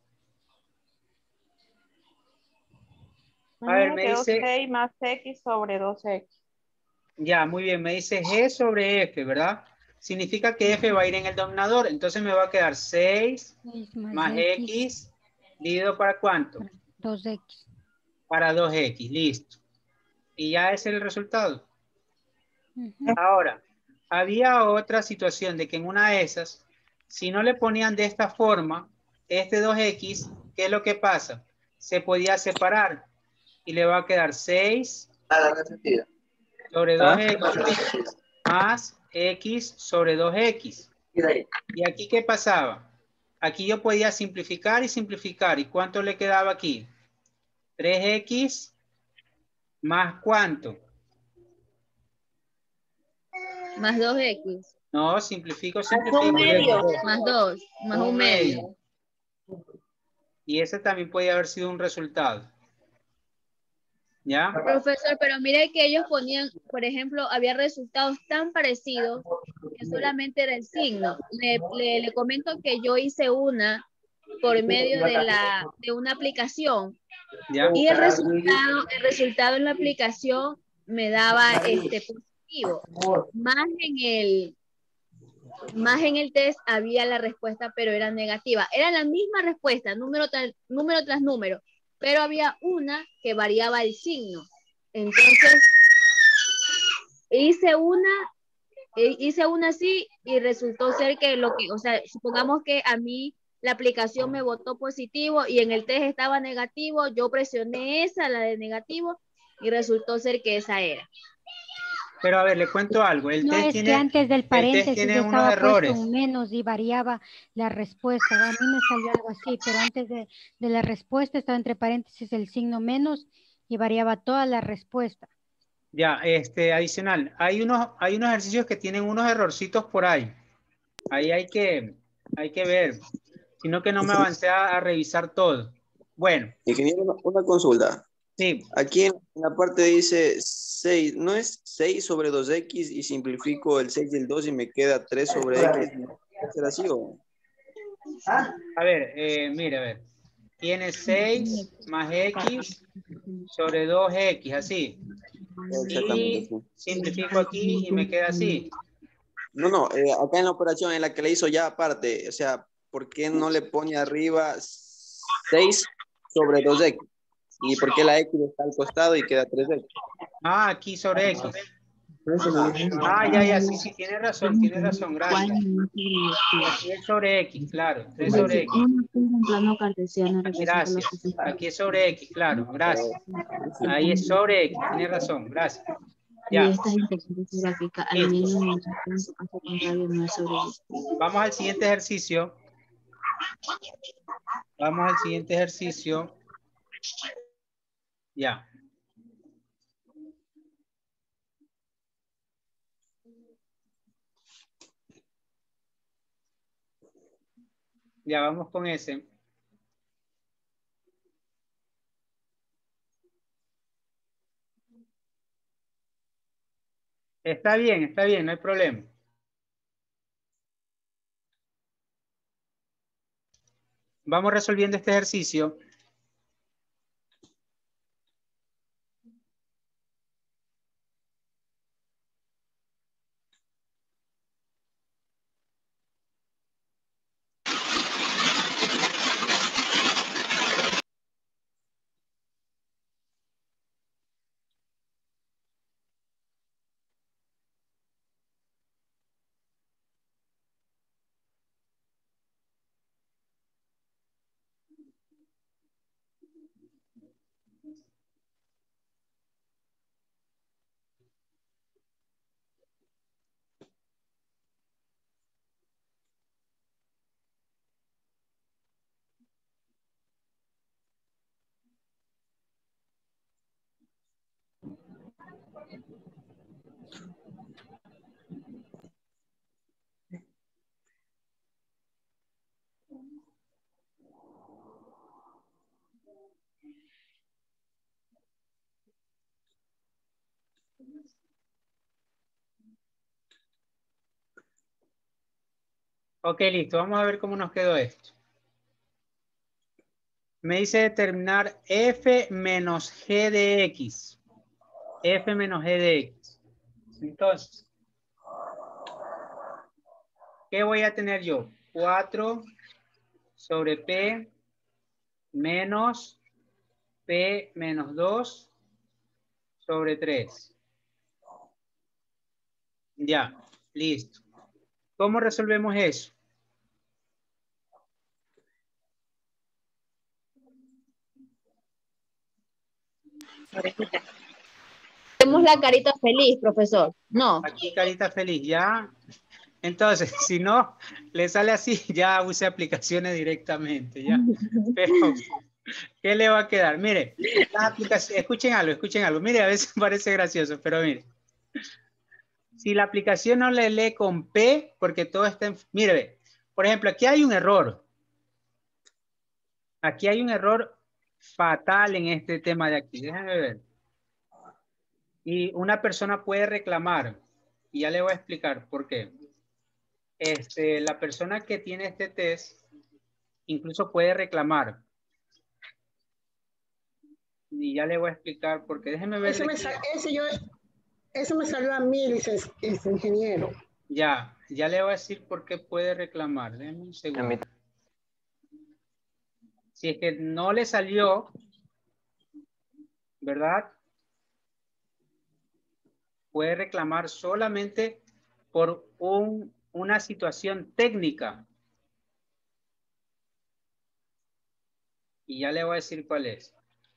A ver, me quedó dice... 6 más X sobre 2X. Ya, muy bien, me dice G sobre F, ¿verdad? Significa que F va a ir en el denominador, entonces me va a quedar 6 más X dividido ¿para cuánto? 2X. Para 2X, listo. Y ya ese es el resultado. Ahora, había otra situación de que en una de esas, si no le ponían de esta forma, este 2X, ¿qué es lo que pasa? Se podía separar y le va a quedar 6 sobre 2X más X sobre 2X. ¿Y aquí qué pasaba? Aquí yo podía simplificar y simplificar. ¿Y cuánto le quedaba aquí? 3X más ¿cuánto? Más 2X. No, simplifico. Más un medio. Más 2. Más un medio. Y ese también puede haber sido un resultado. ¿Ya? Profesor, pero mire que ellos ponían, por ejemplo, había resultados tan parecidos que solamente era el signo. Le comento que yo hice una por medio de una aplicación. ¿Ya? Y el resultado en la aplicación me daba positivo. Más en el test había la respuesta, pero era negativa. Era la misma respuesta, número tras número, pero había una que variaba el signo. Entonces, hice una así y resultó ser que o sea, supongamos que a mí la aplicación me votó positivo y en el test estaba negativo, yo presioné esa, la de negativo, y resultó ser que esa era. Pero a ver, le cuento algo. No, es que antes del paréntesis unos estaba errores. puesto un menos y variaba la respuesta. A mí me salió algo así, pero antes de la respuesta estaba entre paréntesis el signo menos y variaba toda la respuesta. Ya, adicional. Hay unos ejercicios que tienen unos errorcitos por ahí. Ahí hay que ver. sino que no me avancé a revisar todo. Bueno. Ingeniero, una consulta. Sí. Aquí en la parte dice 6, ¿no es 6 sobre 2x y simplifico el 6 y el 2 y me queda 3 sobre x? ¿Va a ser así o...? A ver, mire, a ver. Tiene 6 más x sobre 2x, así. Exactamente. Y Sí. simplifico aquí y me queda así. No, acá en la operación en la que le hizo ya aparte, o sea, ¿por qué no le pone arriba 6 sobre 2x? ¿Y por qué la x está al costado y queda 3x? Ah, aquí sobre x. Ya, sí, tiene razón, gracias. Aquí es sobre x, claro, 3 sobre x. Gracias, aquí es sobre x, claro, gracias. Ahí es sobre x, tiene razón, gracias. Ya. Vamos al siguiente ejercicio. Ya. Ya, vamos con ese. Está bien, no hay problema. Vamos resolviendo este ejercicio. Ok, listo. Vamos a ver cómo nos quedó esto. Me dice determinar f menos g de x. F menos g de x. Entonces, ¿qué voy a tener yo? 4 sobre p menos p menos 2 sobre 3. Ya, listo. ¿Cómo resolvemos eso? Tenemos la carita feliz, profesor. No. Aquí carita feliz, ya. Entonces, si no le sale así, ya use aplicaciones directamente, ya. Pero, ¿qué le va a quedar? Mire, las aplicaciones, escuchen algo. Mire, a veces parece gracioso, pero mire. Si la aplicación no le lee con P, porque todo está en... Mire, ve, por ejemplo, aquí hay un error. Aquí hay un error fatal en este tema de aquí. Déjenme ver. Y una persona puede reclamar. Y ya le voy a explicar por qué. La persona que tiene este test incluso puede reclamar. Y ya le voy a explicar por qué. Déjenme ver. Eso me salió a mí, dice este ingeniero. Ya le voy a decir por qué puede reclamar. Déjenme un segundo. Si es que no le salió, ¿verdad? Puede reclamar solamente por una situación técnica. Y ya le voy a decir cuál es.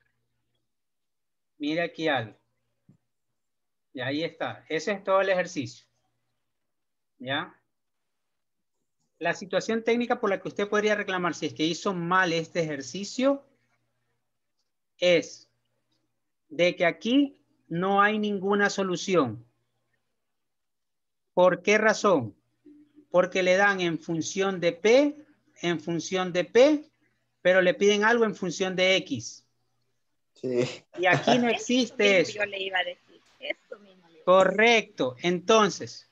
Mire aquí algo. Y ahí está. Ese es todo el ejercicio. ¿Ya? La situación técnica por la que usted podría reclamar si es que hizo mal este ejercicio es de que aquí no hay ninguna solución. ¿Por qué razón? Porque le dan en función de P en función de P, pero le piden algo en función de X. Sí. Y aquí no existe eso. Yo le iba a decir eso mismo. Correcto. Entonces,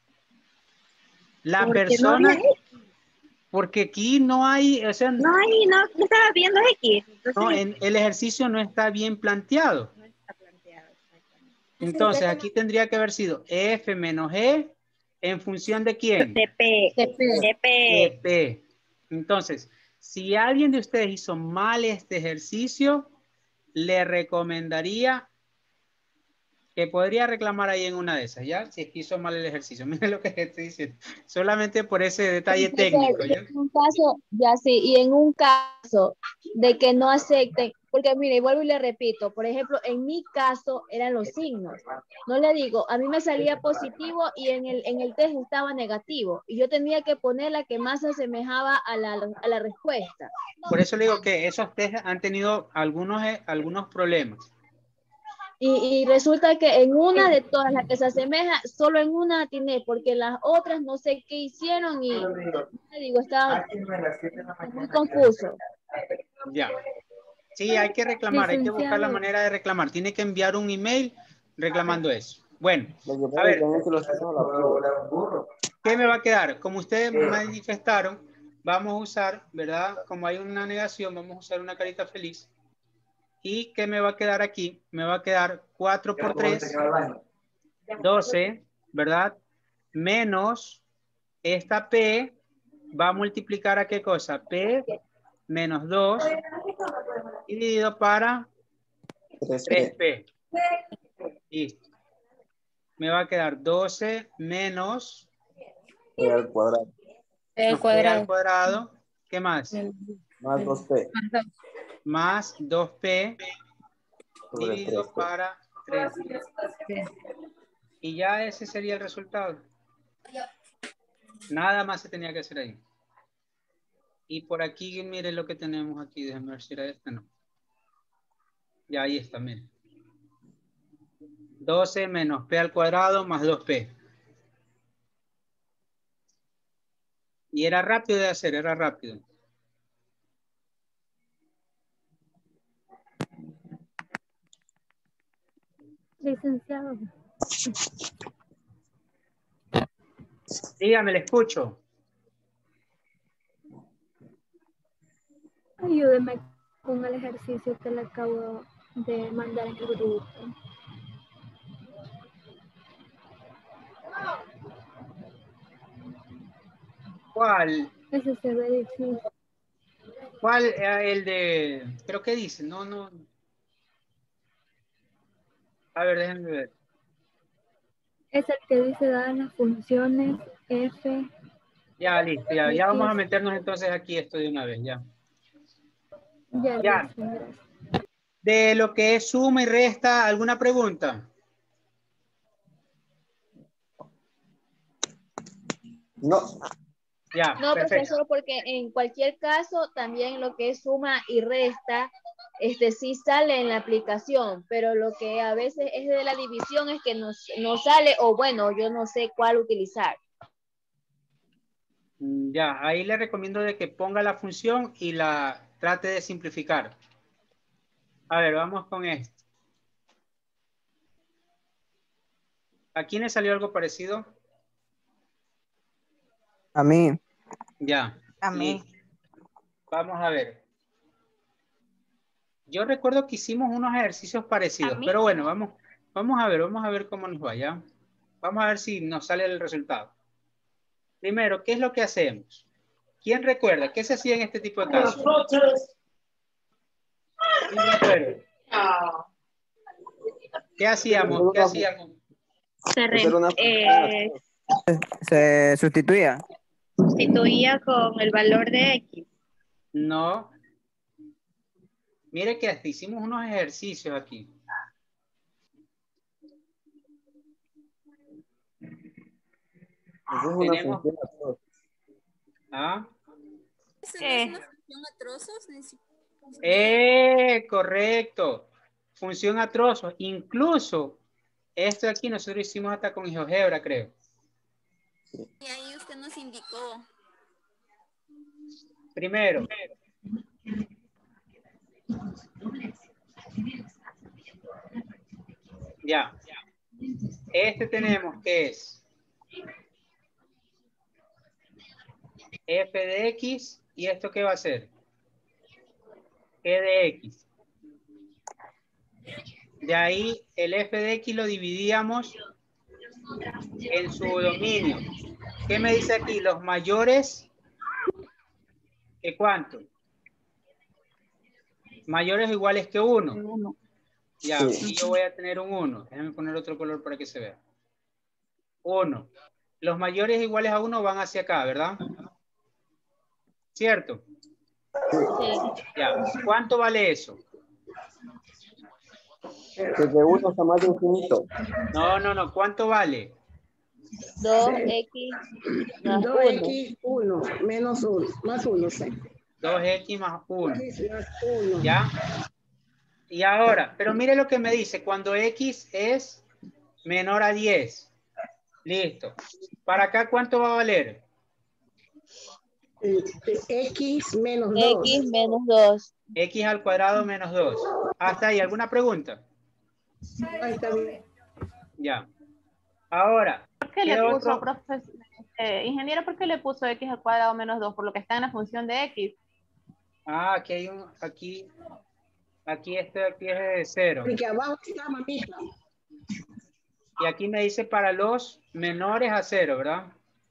la Porque persona... no había X. Porque aquí no hay... O sea, No estaba viendo X. Entonces, no, el ejercicio no está bien planteado. no está planteado. Entonces, aquí tendría que haber sido F menos E en función de quién. De P. De P. Entonces, si alguien de ustedes hizo mal este ejercicio, le recomendaría que podría reclamar ahí en una de esas, ¿ya? Si es que hizo mal el ejercicio. Miren lo que estoy diciendo. Solamente por ese detalle técnico, ¿ya? En un caso, ya sí, y en un caso de que no acepten, porque mire, vuelvo y le repito, por ejemplo, en mi caso eran los signos. No le digo, a mí me salía positivo y en el test estaba negativo, y yo tenía que poner la que más se asemejaba a la respuesta. Por eso le digo que esos test han tenido algunos problemas. Y resulta que en una de todas las que se asemeja, solo en una atiné, porque las otras no sé qué hicieron y digo, estaba muy confuso. Ya. Sí, hay que reclamar, hay que buscar la manera de reclamar. Tiene que enviar un email reclamando eso. Bueno, a ver, ¿qué me va a quedar? Como ustedes manifestaron, vamos a usar, ¿verdad? Como hay una negación, vamos a usar una carita feliz. ¿Y qué me va a quedar aquí? Me va a quedar 4 por 3, 12, ¿verdad? Menos esta P va a multiplicar a qué cosa? P menos 2 dividido para 3P. Listo. Me va a quedar 12 menos P al cuadrado. P al cuadrado. ¿Qué más? Más 2P. Más 2P Sobre dividido 3P. para 3P. Y ya ese sería el resultado. Nada más se tenía que hacer ahí. Y por aquí, miren lo que tenemos aquí. Déjenme ver si era este, no. Ya ahí está, miren. 12 menos P al cuadrado más 2P. Y era rápido de hacer, era rápido. Licenciado. Dígame, le escucho. Ayúdeme con el ejercicio que le acabo de mandar en el grupo. ¿Cuál? Ese se ve difícil. ¿Cuál? El de... ¿Pero qué dice? No. A ver, déjenme ver. Es el que dice dadas las funciones f. Ya, listo. Ya vamos a meternos entonces aquí esto de una vez, ya. Ya. De lo que es suma y resta, ¿alguna pregunta? No. Ya, No, perfecto. profesor, porque en cualquier caso también lo que es suma y resta, sí sale en la aplicación, pero lo que a veces es de la división es que no sale, o bueno, yo no sé cuál utilizar. Ya, ahí le recomiendo de que ponga la función y la trate de simplificar. A ver, vamos con esto. ¿A quién le salió algo parecido? A mí. Ya. A mí. Listo. Vamos a ver. Yo recuerdo que hicimos unos ejercicios parecidos, pero bueno, vamos a ver cómo nos va, ¿ya? Vamos a ver si nos sale el resultado. Primero, ¿qué es lo que hacemos? ¿Quién recuerda? ¿Qué se hacía en este tipo de casos? ¿Quién recuerda? ¿Qué hacíamos? ¿Qué hacíamos? Se sustituía. Sustituía con el valor de X. No. Mire que hasta hicimos unos ejercicios aquí. Tenemos... ¿Ah? Correcto. Función a trozos. Incluso esto de aquí nosotros hicimos hasta con GeoGebra, creo. Y ahí usted nos indicó. Primero. Ya. Este tenemos que es f de x, y esto ¿qué va a ser? E de x. De ahí el f de x lo dividíamos en su dominio. ¿Qué me dice aquí? Los mayores, ¿que cuánto? Mayores o iguales que 1. Ya, aquí yo voy a tener un 1. Déjame poner otro color para que se vea. 1. Los mayores iguales a 1 van hacia acá, ¿verdad? ¿Cierto? Sí. Ya. ¿Cuánto vale eso? Desde 1 hasta más de infinito. No. ¿Cuánto vale? 2x más 1. 2x 1 menos 1 más 1, sí. 2x más 1. X más 1. ¿Ya? Y ahora, pero mire lo que me dice, cuando x es menor a 10. Listo. ¿Para acá cuánto va a valer? X menos 2. X menos 2. X al cuadrado menos 2. ¿Hasta ahí? ¿Alguna pregunta? Ahí está bien. Ya. Ahora, ¿Por qué le ¿qué puso, otro? ingeniero, por qué le puso x al cuadrado menos 2? Por lo que está en la función de x. Ah, aquí hay un, aquí es de 0. Porque abajo está, mamita. Y aquí me dice para los menores a 0, ¿verdad?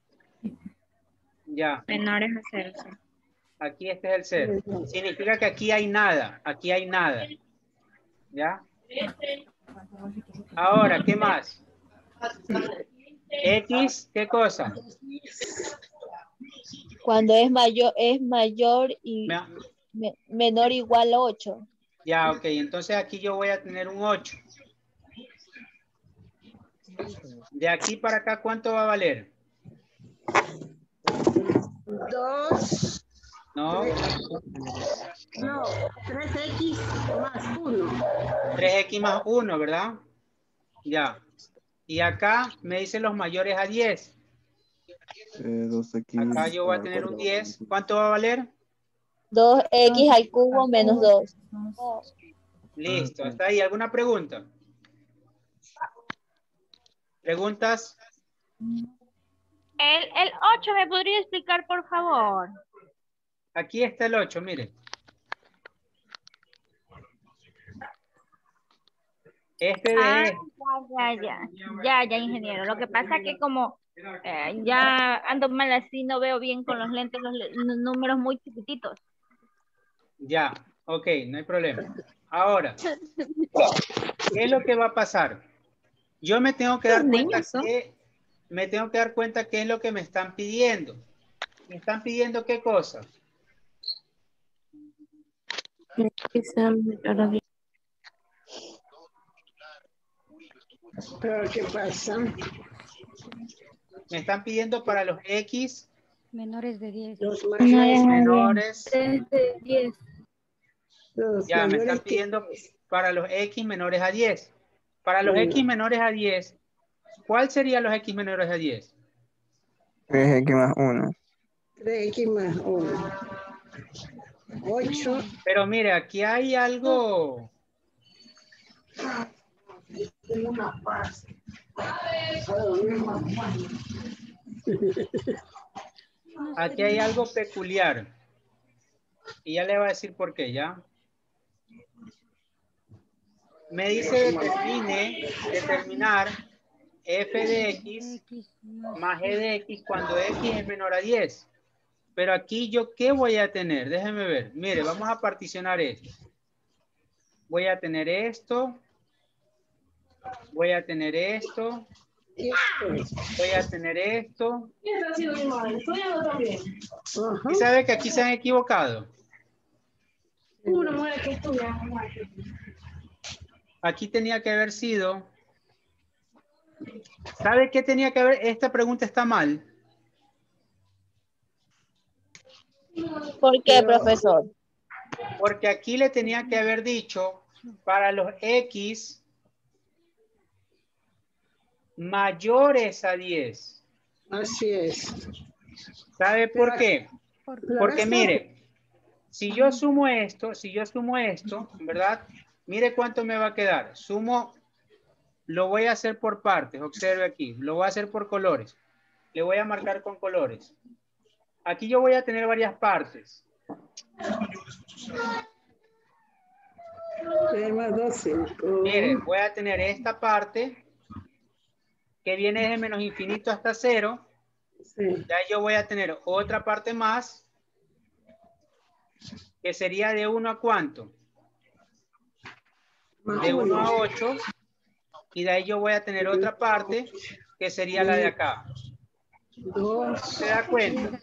Ya. Menores a 0. Sí. Aquí este es el 0. Significa que aquí hay nada. Aquí hay nada. ¿Ya? Ahora, ¿qué más? X, ¿qué cosa? Cuando es mayor y menor o igual a 8. Ya, ok. Entonces aquí yo voy a tener un 8. De aquí para acá, ¿cuánto va a valer? 2. No. No, 3x más 1. 3x más 1, ¿verdad? Ya. Y acá me dicen los mayores a 10. 2x. Acá yo voy a tener un 10. ¿Cuánto va a valer? 2x al cubo menos 2. Listo. ¿Hasta ahí? ¿Alguna pregunta? ¿Preguntas? El 8, ¿me podría explicar, por favor? Aquí está el 8, mire. Este de... Ya, ingeniero. Lo que pasa es que como ya ando mal así, no veo bien con los lentes los números muy chiquititos. Ya, ok, no hay problema. Ahora, ¿qué es lo que va a pasar? Yo me tengo que dar cuenta qué es lo que me están pidiendo. ¿Me están pidiendo qué cosa? ¿Pero qué pasa? Me están pidiendo para los X menores de 10. Los mayores menores de 10. Ya, me están pidiendo para los X menores a 10. Para los X menores a 10, ¿cuál serían los X menores a 10? 3x más 1. 3x más 1. 8. Pero mire, aquí hay algo... Aquí hay algo peculiar. Y ya le voy a decir por qué, ¿ya? Me dice determinar f de x más g de x cuando x es menor a 10. Pero aquí yo, ¿qué voy a tener? Déjenme ver. Mire, vamos a particionar esto. Voy a tener esto. Voy a tener esto. Voy a tener esto. ¿Y sabe que aquí se han equivocado? Aquí tenía que haber sido... ¿Sabe qué tenía que haber? Esta pregunta está mal. ¿Por qué, profesor? Porque aquí le tenía que haber dicho para los X mayores a 10. Así es. ¿Sabe por qué? Porque mire, si yo sumo esto, ¿verdad? Mire cuánto me va a quedar. Sumo, lo voy a hacer por partes, observe aquí. Lo voy a hacer por colores. Le voy a marcar con colores. Aquí yo voy a tener varias partes. Mire, voy a tener esta parte que viene desde menos infinito hasta 0. Sí. Ya yo voy a tener otra parte más que sería de 1 a ¿cuánto? De 1 a 8. Y de ahí yo voy a tener otra parte que sería la de acá. ¿Se da cuenta?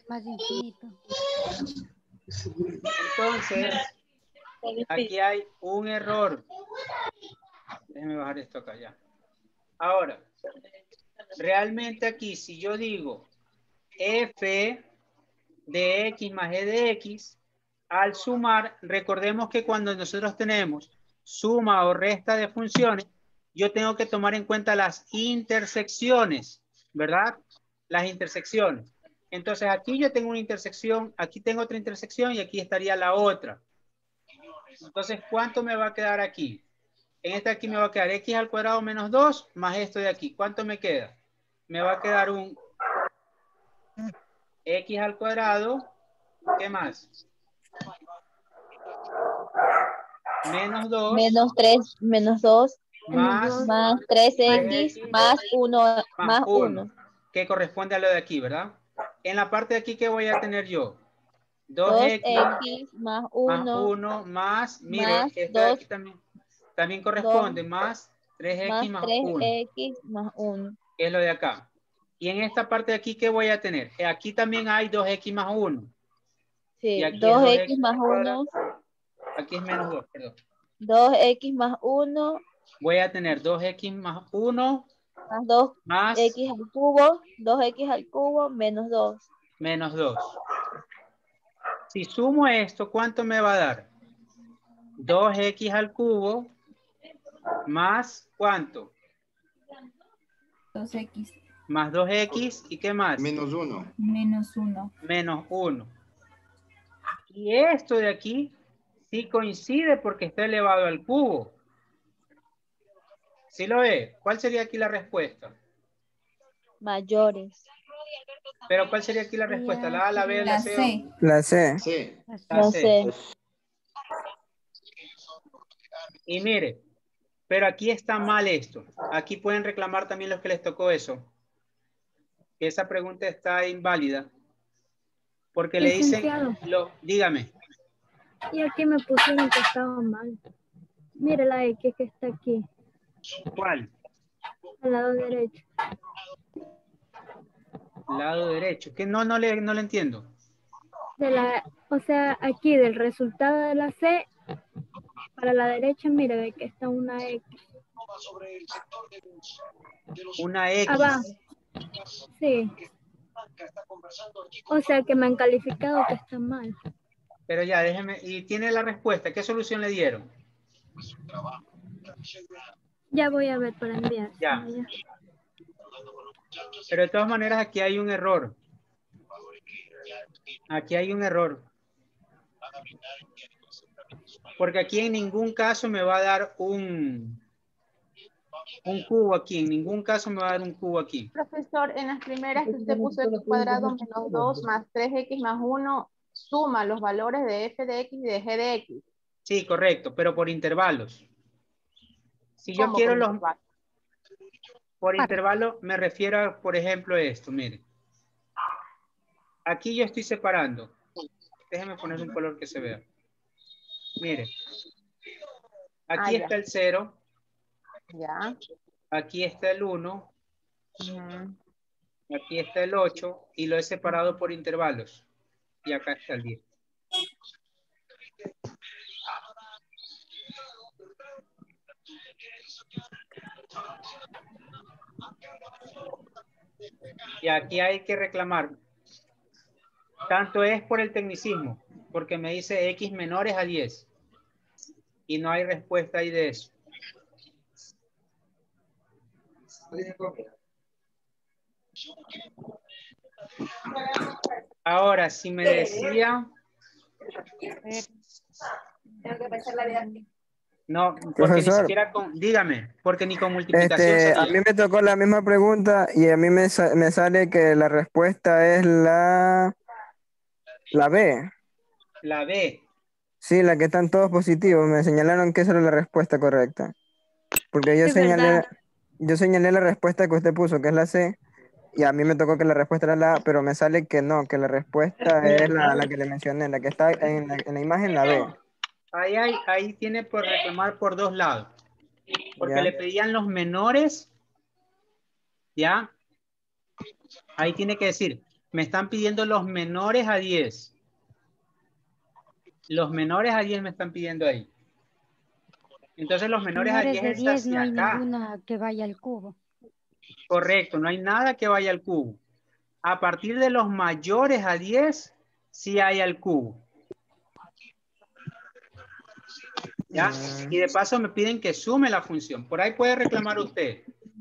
Entonces, aquí hay un error. Déjenme bajar esto acá ya. Ahora, realmente aquí, si yo digo f de x más e de x, al sumar, recordemos que cuando nosotros tenemos suma o resta de funciones, yo tengo que tomar en cuenta las intersecciones, ¿verdad? Las intersecciones. Entonces aquí yo tengo una intersección, aquí tengo otra intersección y aquí estaría la otra. Entonces, ¿cuánto me va a quedar aquí? En esta aquí me va a quedar x al cuadrado menos 2 más esto de aquí. ¿Cuánto me queda? Me va a quedar un x al cuadrado. ¿Qué más? Menos 2. Menos 3, menos 2. Más 3x más 1 más 1. Que corresponde a lo de aquí, ¿verdad? En la parte de aquí, ¿qué voy a tener yo? 2x más 1 más, mire, este de aquí también corresponde, más 3x más 1. 3x más 1. Es lo de acá. Y en esta parte de aquí, ¿qué voy a tener? Aquí también hay 2x más 1. Sí, 2x más 1. Aquí es menos 2, perdón. 2x más 1. Voy a tener 2x más 1. Más 2x al cubo. 2x al cubo menos 2. Menos 2. Si sumo esto, ¿cuánto me va a dar? 2x al cubo más ¿cuánto? 2x. Más 2x y ¿qué más? Menos 1. Menos 1. Menos 1. Y esto de aquí sí coincide porque está elevado al cubo. ¿Sí lo ve? ¿Cuál sería aquí la respuesta? Mayores. Pero ¿cuál sería aquí la respuesta? ¿La A, la B o la C? La C. Sí. La C. Y mire, pero aquí está mal esto. Aquí pueden reclamar también los que les tocó eso. Que esa pregunta está inválida. Porque le dicen, dígame. Y aquí me pusieron que estaba mal. Mire la X que está aquí. ¿Cuál? Al lado derecho. Lado derecho. Que no le entiendo. O sea, aquí del resultado de la C, para la derecha, mire, ve que está una X. Una X. Abajo. Sí. O sea, que me han calificado que está mal. Pero ya, déjeme. Y tiene la respuesta. ¿Qué solución le dieron? Ya voy a ver para enviar. Ya. Pero de todas maneras aquí hay un error. Aquí hay un error. Porque aquí en ningún caso me va a dar un cubo aquí. En ningún caso me va a dar un cubo aquí. Profesor, en las primeras que usted puso x cuadrado menos 2 más 3x más 1, suma los valores de f de x y de g de x. Sí, correcto, pero por intervalos. Si yo quiero los... Por intervalo me refiero a, por ejemplo, esto, mire. Aquí yo estoy separando. Déjeme poner un color que se vea. Mire. Aquí está el 0. Ya. Aquí está el 1. Aquí está el 8. Y lo he separado por intervalos. Y acá está el 10. Y aquí hay que reclamar. Tanto es por el tecnicismo, porque me dice x menores a 10. Y no hay respuesta ahí de eso. Ahora, si me decía... No, porque ni Profesor. siquiera con... Dígame, porque ni con multiplicación A salía. mí me tocó la misma pregunta y a mí me sale que la respuesta es la B. La B. Sí, la que están todos positivos. Me señalaron que esa era la respuesta correcta. Porque Es verdad. yo señalé la respuesta que usted puso, que es la C, y a mí me tocó que la respuesta era la A, pero me sale que no, que la respuesta es la que le mencioné, la que está en la imagen, la B. Ahí tiene por reclamar por dos lados. Porque ¿Ya? le pedían los menores, ¿ya? Ahí tiene que decir, me están pidiendo los menores a 10. Los menores a 10 me están pidiendo ahí. Entonces los menores a 10 Menores de es 10 no hacia hay acá. ninguna que vaya al cubo. Correcto, no hay nada que vaya al cubo. A partir de los mayores a 10, sí hay al cubo. ¿Ya? Y de paso me piden que sume la función. Por ahí puede reclamar usted.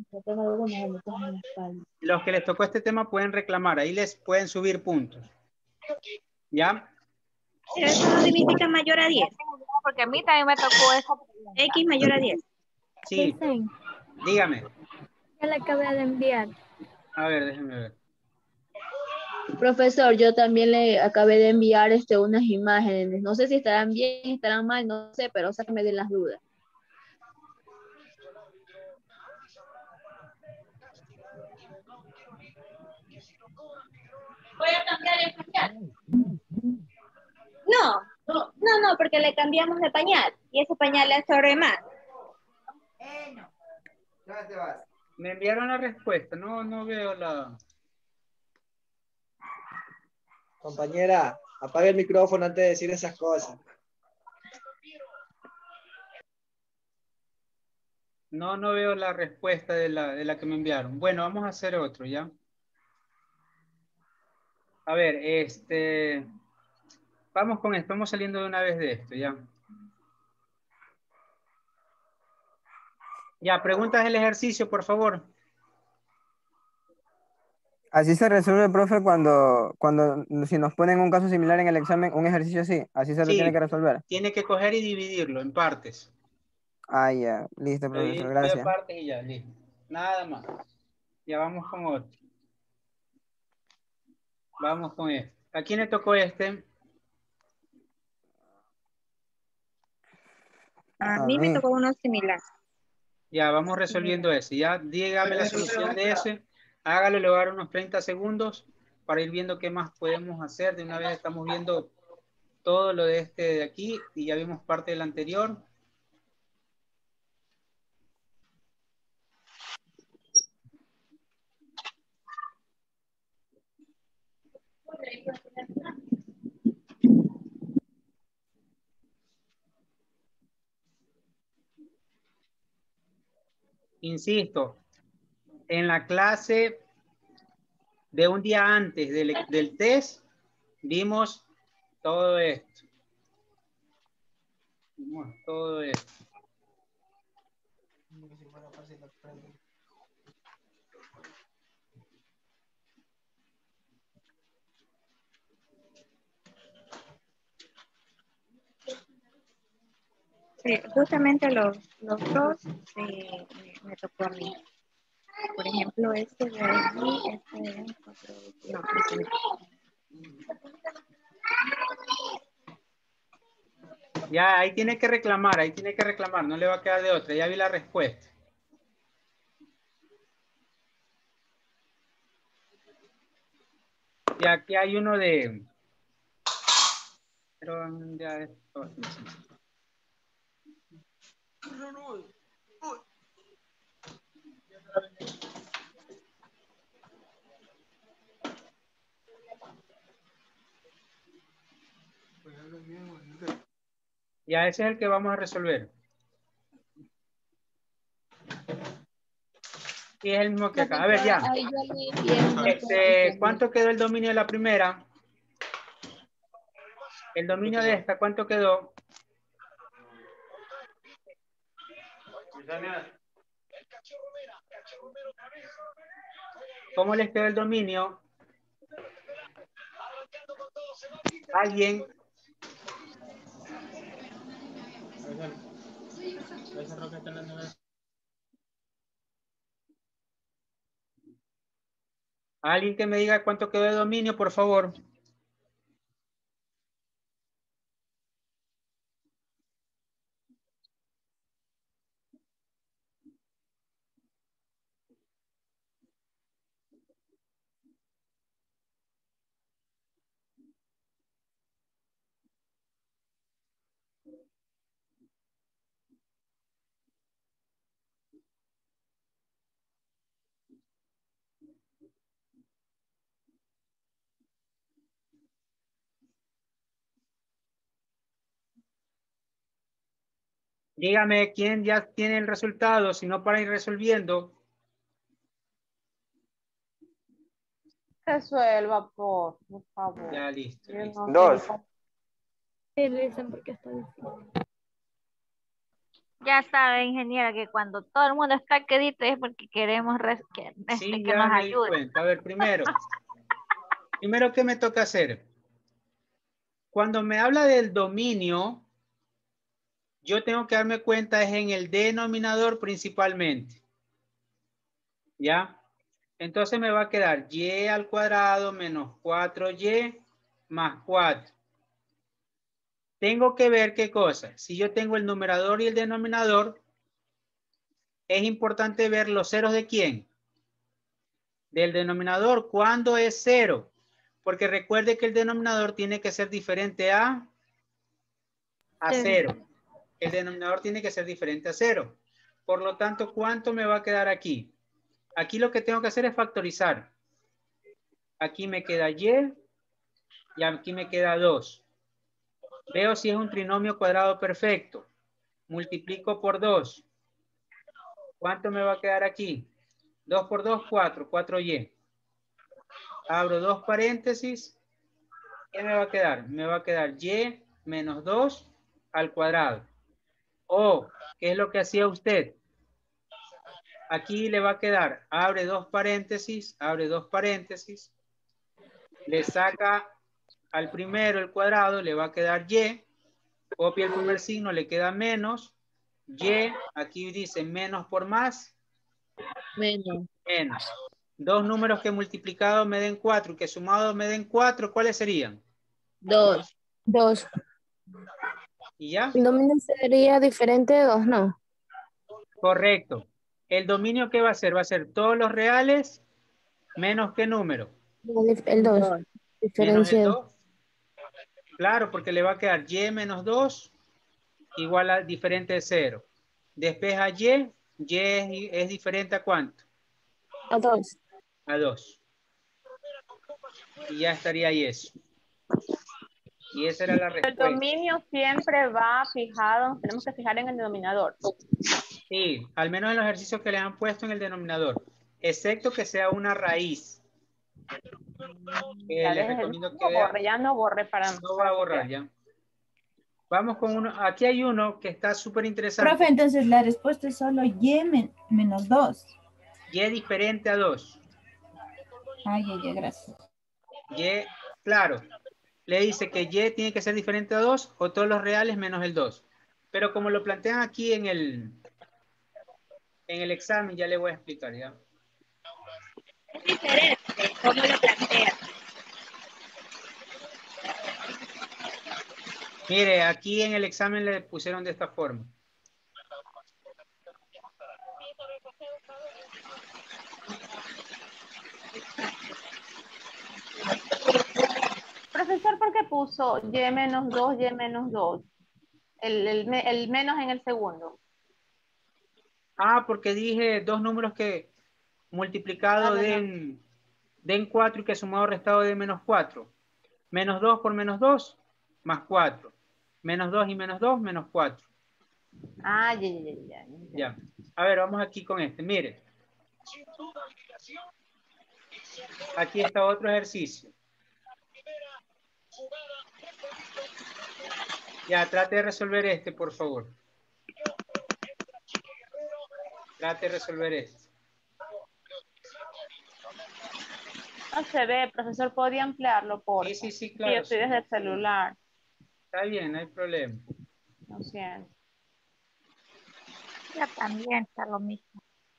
Los que les tocó este tema pueden reclamar. Ahí les pueden subir puntos. ¿Ya? Pero eso no significa mayor a 10. Porque a mí también me tocó eso. X mayor a 10. Sí. Dígame. Ya la acabé de enviar. A ver, déjenme ver. Profesor, yo también le acabé de enviar unas imágenes. No sé si estarán bien, estarán mal, no sé, pero sáquenme de las dudas. Voy a cambiar el pañal. No, porque le cambiamos de pañal y ese pañal le absorbe más. No. ¿Dónde te vas? Me enviaron la respuesta. No veo la... Compañera, apague el micrófono antes de decir esas cosas. No veo la respuesta de la que me enviaron. Bueno, vamos a hacer otro, ¿ya? A ver, vamos con esto. Vamos saliendo de una vez de esto, ¿ya? Ya, preguntas del ejercicio, por favor. Así se resuelve, profe, cuando si nos ponen un caso similar en el examen, un ejercicio así se lo tiene que resolver. Tiene que coger y dividirlo en partes. Ah, ya, listo, profesor, En gracias. partes y ya, listo. Nada más. Ya vamos con otro. Vamos con este. ¿A quién le tocó este? A mí me tocó uno similar. Ya, vamos resolviendo ese. Ya, dígame la solución de ese. Hágalo, le voy a dar unos 30 segundos para ir viendo qué más podemos hacer. De una vez estamos viendo todo lo de este de aquí y ya vimos parte del anterior. Insisto, en la clase de un día antes del test, vimos todo esto. Vimos todo esto. Sí, justamente los dos me tocó a mí. Por ejemplo, este de aquí, este de no, este no. Ya, ahí tiene que reclamar, no le va a quedar de otra, ya vi la respuesta. Y aquí hay uno de... Pero ya esto... Ya, ese es el que vamos a resolver. Y es el mismo que acá. A ver, ya. ¿Cuánto quedó el dominio de la primera? El dominio de esta, ¿cuánto quedó? ¿Cómo les quedó el dominio? ¿Alguien? ¿Alguien que me diga cuánto quedó de dominio, por favor? Dígame quién ya tiene el resultado, si no para ir resolviendo. Resuelva, por favor. Ya listo. Yo no sé 2. Sí, le dicen porque está difícil. Ya sabe, ingeniera, que cuando todo el mundo está quedito es porque queremos Sí, que ya nos me di ayude. cuenta. A ver, primero, ¿qué me toca hacer? Cuando me habla del dominio, yo tengo que darme cuenta es en el denominador principalmente. ¿Ya? Entonces me va a quedar y al cuadrado menos 4y más 4. Tengo que ver qué cosa. Si yo tengo el numerador y el denominador, es importante ver los ceros de quién. Del denominador, ¿cuándo es 0? Porque recuerde que el denominador tiene que ser diferente a 0. El denominador tiene que ser diferente a 0. Por lo tanto, ¿cuánto me va a quedar aquí? Aquí lo que tengo que hacer es factorizar. Aquí me queda y aquí me queda 2. Veo si es un trinomio cuadrado perfecto. Multiplico por 2. ¿Cuánto me va a quedar aquí? 2 por 2, 4. 4y. Abro dos paréntesis. ¿Qué me va a quedar? Me va a quedar y menos 2 al cuadrado. O, ¿qué es lo que hacía usted? Aquí le va a quedar, abre dos paréntesis, le saca al primero el cuadrado, le va a quedar y, copia el primer signo, le queda menos, y, aquí dice menos por más, menos. Dos números que multiplicados me den 4 y que sumados me den 4, ¿cuáles serían? 2. ¿Y ya? El dominio sería diferente de 2, ¿no? Correcto. ¿El dominio qué va a ser? Va a ser todos los reales menos ¿qué número? El 2. Menos Diferencia el de 2. Claro, porque le va a quedar y menos 2 igual a diferente de 0. Despeja y es diferente a ¿cuánto? A 2. A 2. Y ya estaría ahí eso. Y esa era la El respuesta. dominio siempre va fijado, nos tenemos que fijar en el denominador. Sí, al menos en los ejercicios que le han puesto en el denominador. Excepto que sea una raíz. Les recomiendo que vean. Ya no borre para... No va a borrar ya. Vamos con uno. Aquí hay uno que está súper interesante. Profe, entonces la respuesta es solo y menos 2. Y diferente a 2. Ay, gracias. Y, claro. Le dice que y tiene que ser diferente a 2 o todos los reales menos el 2. Pero como lo plantean aquí en el examen, ya le voy a explicar, ¿ya? Es diferente cómo lo plantea. Mire, aquí en el examen le pusieron de esta forma. Profesor, ¿por qué puso y menos 2, y menos 2? El menos en el segundo. Ah, porque dije dos números que multiplicado den 4 y que sumado o restado de menos 4. Menos 2 por menos 2, más 4. Menos 2 y menos 2, menos 4. Ah, Ya. A ver, vamos aquí con este. Mire. Aquí está otro ejercicio. Ya, trate de resolver este, por favor. Trate de resolver este. No se ve, profesor, ¿podría ampliarlo, por Sí, Sí, claro. yo estoy desde el celular. Está bien, no hay problema. Lo siento. Ya también está lo mismo.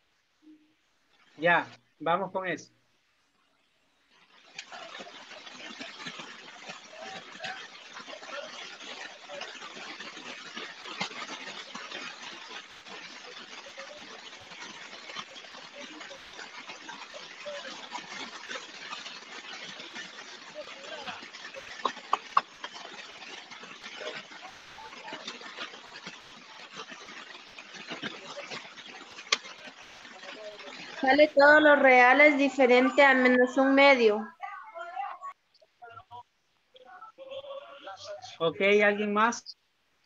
Ya, vamos con eso. Sale todos los reales diferente a menos un medio. Ok, ¿alguien más?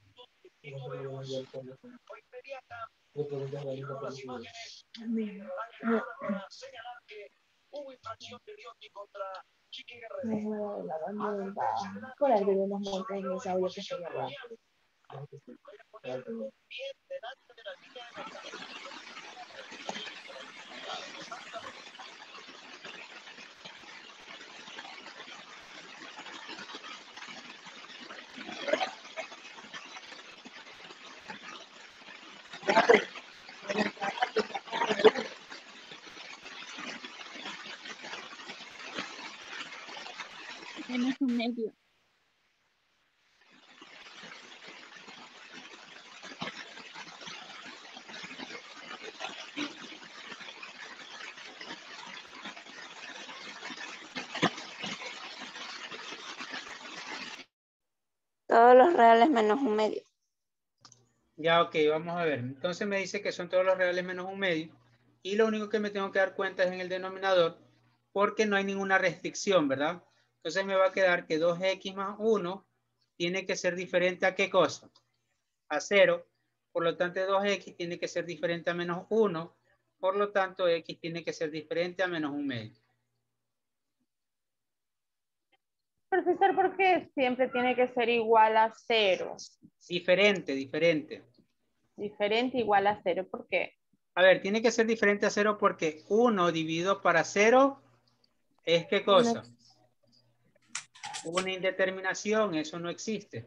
Por algo de unas montañas, audio que se llama. Menos un medio. Todos los reales menos un medio. Ya, ok, vamos a ver. Entonces me dice que son todos los reales menos un medio. Y lo único que me tengo que dar cuenta es en el denominador, porque no hay ninguna restricción, ¿verdad? Entonces me va a quedar que 2x más 1 tiene que ser diferente a ¿qué cosa? A 0. Por lo tanto, 2x tiene que ser diferente a menos 1. Por lo tanto, x tiene que ser diferente a menos un medio. Profesor, ¿por qué siempre tiene que ser igual a 0? Diferente, diferente. Diferente igual a 0, ¿por qué? A ver, tiene que ser diferente a 0 porque 1 dividido para 0 es ¿qué cosa? Una indeterminación, eso no existe.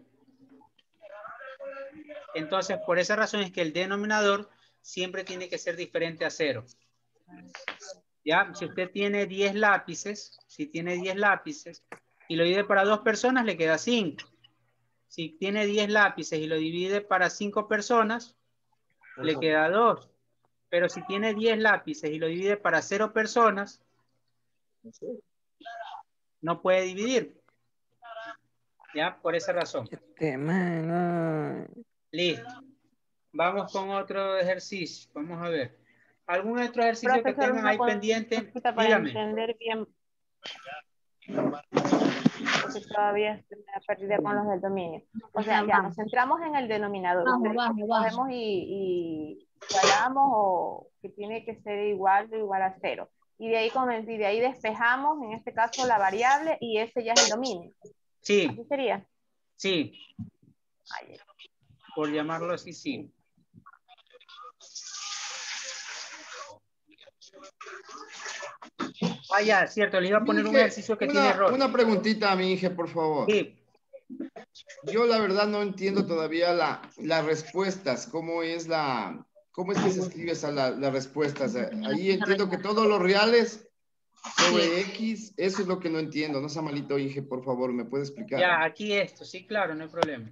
Entonces, por esa razón es que el denominador siempre tiene que ser diferente a 0. Ya, si usted tiene 10 lápices, si tiene 10 lápices y lo divide para 2 personas, le queda 5. Si tiene 10 lápices y lo divide para 5 personas, le queda 2. Pero si tiene 10 lápices y lo divide para 0 personas, no puede dividir. Ya, por esa razón. Listo. Vamos con otro ejercicio. Vamos a ver. ¿Algún otro ejercicio Profesor, que tengan ahí pendiente? Para Dígame. entender bien. Porque todavía estoy perdida con los del dominio. O sea, ya nos centramos en el denominador. Cogemos y igualamos o que tiene que ser igual o igual a 0. Y de ahí despejamos, en este caso, la variable y ese ya es el dominio. Sí. ¿Así sería? Sí. Por llamarlo así, sí. Ah, ya, cierto, le iba a poner un ejercicio que tiene error. Una preguntita a mi hija, por favor. Sí. Yo la verdad no entiendo todavía las respuestas, cómo es que se escribe las respuestas. Ahí entiendo que todos los reales sobre X, eso es lo que no entiendo. No sea malito, Inge, por favor, ¿me puede explicar? Ya, aquí esto, sí, claro, no hay problema.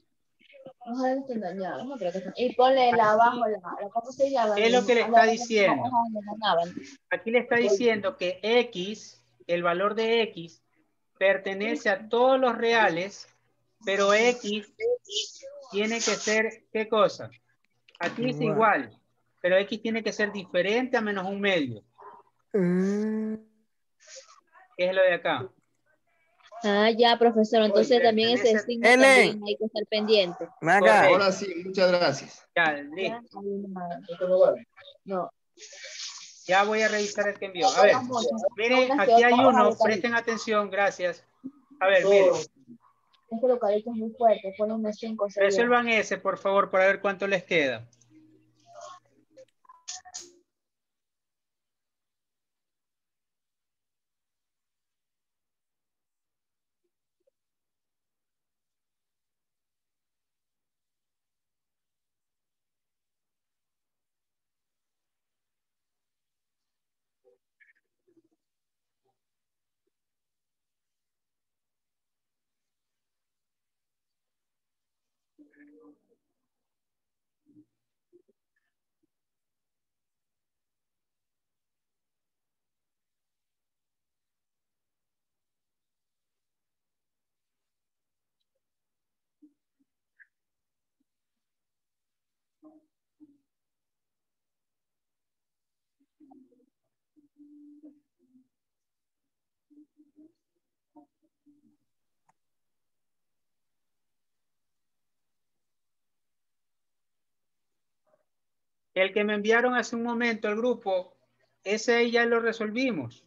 Y ponle abajo, ¿cómo se llama? ¿Qué es lo que le está diciendo? Aquí le está diciendo que X, el valor de X, pertenece a todos los reales, pero X tiene que ser, ¿qué cosa? Aquí dice igual, pero X tiene que ser diferente a menos un medio. ¿Qué es lo de acá? Ah, ya, profesor. Entonces también ese signo también hay que estar pendiente. Ahora sí, muchas gracias. Ya, listo. No. Ya voy a revisar el que envió. A ver, miren, aquí hay uno, presten atención, gracias. A ver, miren. Es que lo que es muy fuerte, ponle 5 o 6. Resuelvan ese, por favor, para ver cuánto les queda. El que me enviaron hace un momento al grupo, ese ya lo resolvimos.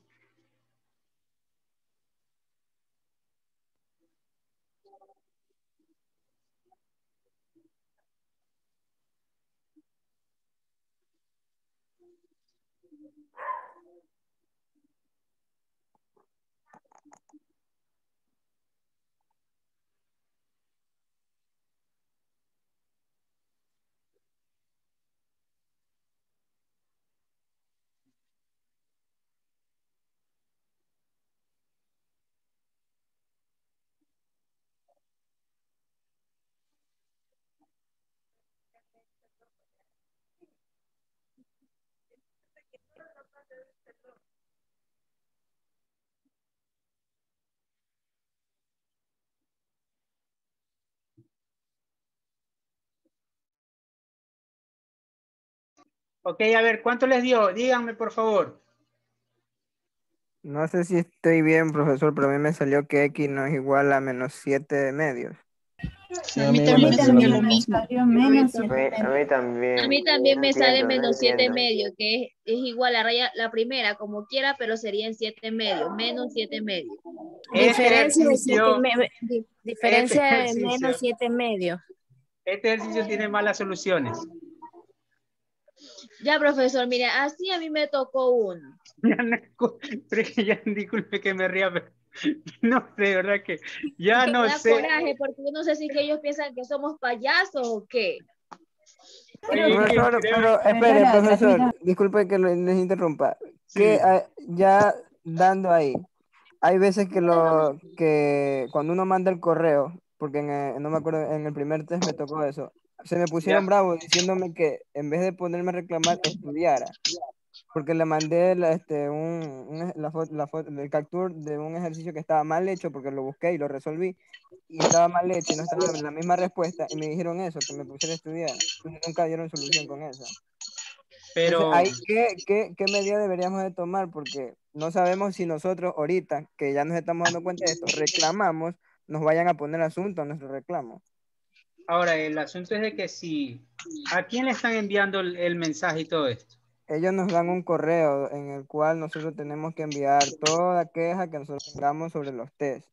Ok, a ver, ¿cuánto les dio? Díganme, por favor. No sé si estoy bien, profesor, pero a mí me salió que X no es igual a menos 7 medios. A mí también me salió lo mismo. Menos A mí también. A mí también me sale entiendo, no menos 7 entiendo. medio, que es igual a la primera, como quiera, pero sería en 7 medio, menos 7 medio. Diferencia de Este diferencia de ejercicio, menos 7 medios. este ejercicio tiene malas soluciones. Ya, profesor, mire, así a mí me tocó uno. Pero es que ya disculpe que me ría, pero no sé, ¿verdad? Que ya Que no me da sé. coraje, porque yo no sé si que ellos piensan que somos payasos o qué. Profesor, pero espere, profesor, disculpe que les interrumpa. Que ya dando ahí, hay veces que cuando uno manda el correo, porque no me acuerdo, en el primer test me tocó eso, se me pusieron bravos diciéndome que en vez de ponerme a reclamar, estudiara. Porque le mandé el capture de un ejercicio que estaba mal hecho, porque lo busqué y lo resolví, y estaba mal hecho y no estaba en la misma respuesta, y me dijeron eso, que me pusiera a estudiar, y nunca dieron solución con eso. Entonces, Pero, ahí, ¿qué medida deberíamos de tomar? Porque no sabemos si nosotros ahorita, que ya nos estamos dando cuenta de esto, reclamamos, nos vayan a poner asunto a nuestro reclamo. ahora, el asunto es de que si, ¿a quién le están enviando el mensaje y todo esto? Ellos nos dan un correo en el cual nosotros tenemos que enviar toda queja que nosotros tengamos sobre los test.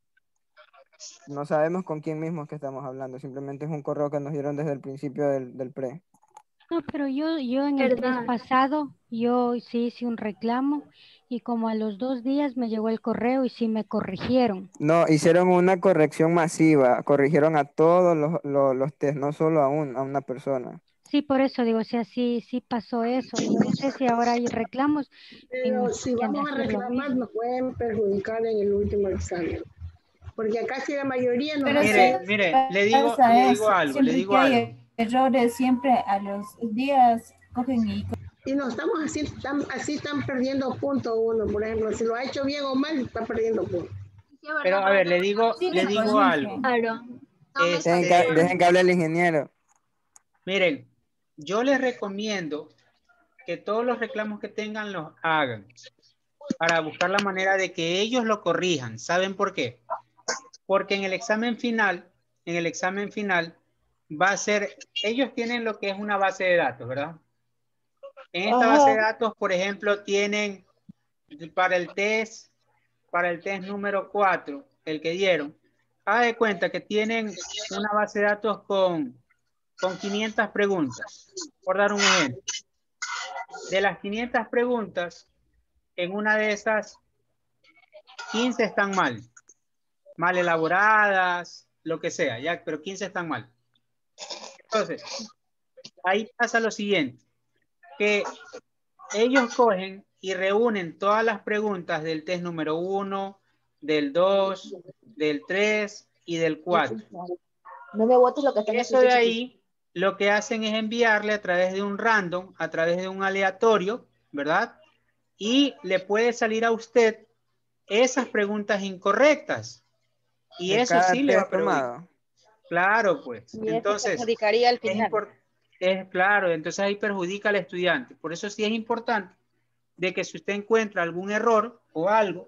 No sabemos con quién mismo es que estamos hablando, simplemente es un correo que nos dieron desde el principio del pre. No, pero yo en el test pasado, yo sí hice un reclamo y como a los 2 días me llegó el correo y sí me corrigieron. No, hicieron una corrección masiva, corrigieron a todos los test, no solo a una persona. Sí, por eso digo, o sea, sí pasó eso. Y no sé si ahora hay reclamos. Pero si vamos a reclamar, nos pueden perjudicar en el último examen. Porque casi la mayoría nos Mire, le digo algo, le digo algo. Errores siempre a los días cogen y no estamos así están perdiendo punto uno, por ejemplo, si lo ha hecho bien o mal, está perdiendo punto. Pero a ver, le digo algo. Dejen que hable el ingeniero. Miren, yo les recomiendo que todos los reclamos que tengan los hagan para buscar la manera de que ellos lo corrijan. ¿Saben por qué? Porque en el examen final va a ser, ellos tienen lo que es una base de datos, ¿verdad? En esta base de datos, por ejemplo, tienen para el test número 4, el que dieron, haga de cuenta que tienen una base de datos con 500 preguntas, por dar un ejemplo. De las 500 preguntas, en una de esas, 15 están mal elaboradas, lo que sea, ya, pero 15 están mal. Entonces, ahí pasa lo siguiente, que ellos cogen y reúnen todas las preguntas del test número 1, del 2, del 3 y del 4. No me votes lo que está en Eso de ahí, lo que hacen es enviarle a través de un random, a través de un aleatorio, ¿verdad? Y le puede salir a usted esas preguntas incorrectas. Y De eso cada sí le va a test perjudicar. tomado. Claro, pues. Y eso Entonces, perjudicaría al final. es claro, entonces ahí perjudica al estudiante. Por eso sí es importante de que si usted encuentra algún error o algo,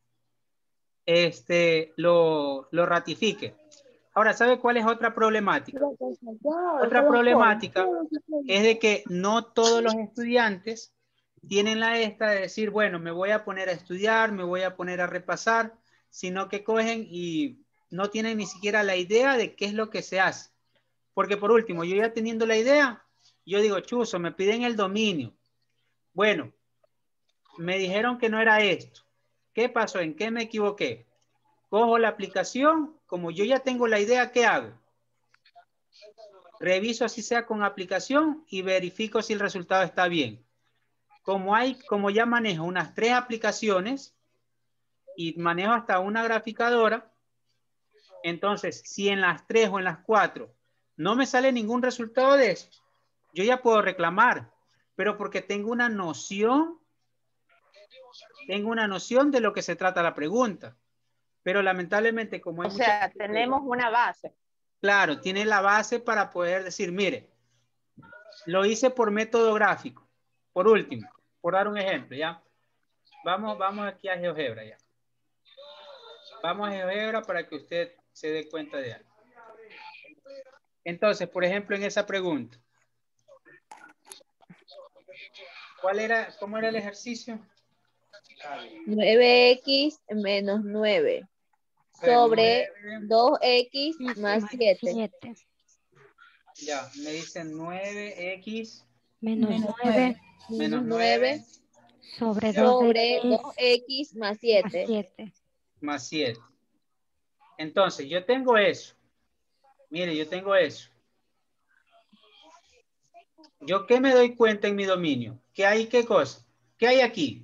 lo ratifique. Ahora, ¿sabe cuál es otra problemática? Otra problemática es de que no todos los estudiantes tienen la esta de decir, bueno, me voy a poner a estudiar, me voy a poner a repasar, sino que cogen y no tienen ni siquiera la idea de qué es lo que se hace. Porque por último, yo ya teniendo la idea, yo digo, chuzo, me piden el dominio. Bueno, me dijeron que no era esto. ¿Qué pasó? ¿En qué me equivoqué? Cojo la aplicación, como yo ya tengo la idea, ¿qué hago? Reviso así sea con aplicación y verifico si el resultado está bien. Como ya manejo unas 3 aplicaciones y manejo hasta una graficadora, entonces si en las 3 o en las 4 no me sale ningún resultado de eso, yo ya puedo reclamar, pero porque tengo una noción de lo que se trata la pregunta. Pero lamentablemente, como hay tenemos una base. Claro, tiene la base para poder decir, mire, lo hice por método gráfico. Por último, por dar un ejemplo, ¿ya? Vamos aquí a GeoGebra, ¿ya? Vamos a GeoGebra para que usted se dé cuenta de algo. Entonces, por ejemplo, en esa pregunta, ¿cómo era el ejercicio? 9x menos 9 sobre 2x más 7. Ya, me dicen 9x menos 9 menos 9 sobre 2x más 7. Más 7. Entonces, yo tengo eso. Mire, yo tengo eso. ¿Yo qué me doy cuenta en mi dominio? ¿Qué hay? ¿Qué cosa? ¿Qué hay aquí?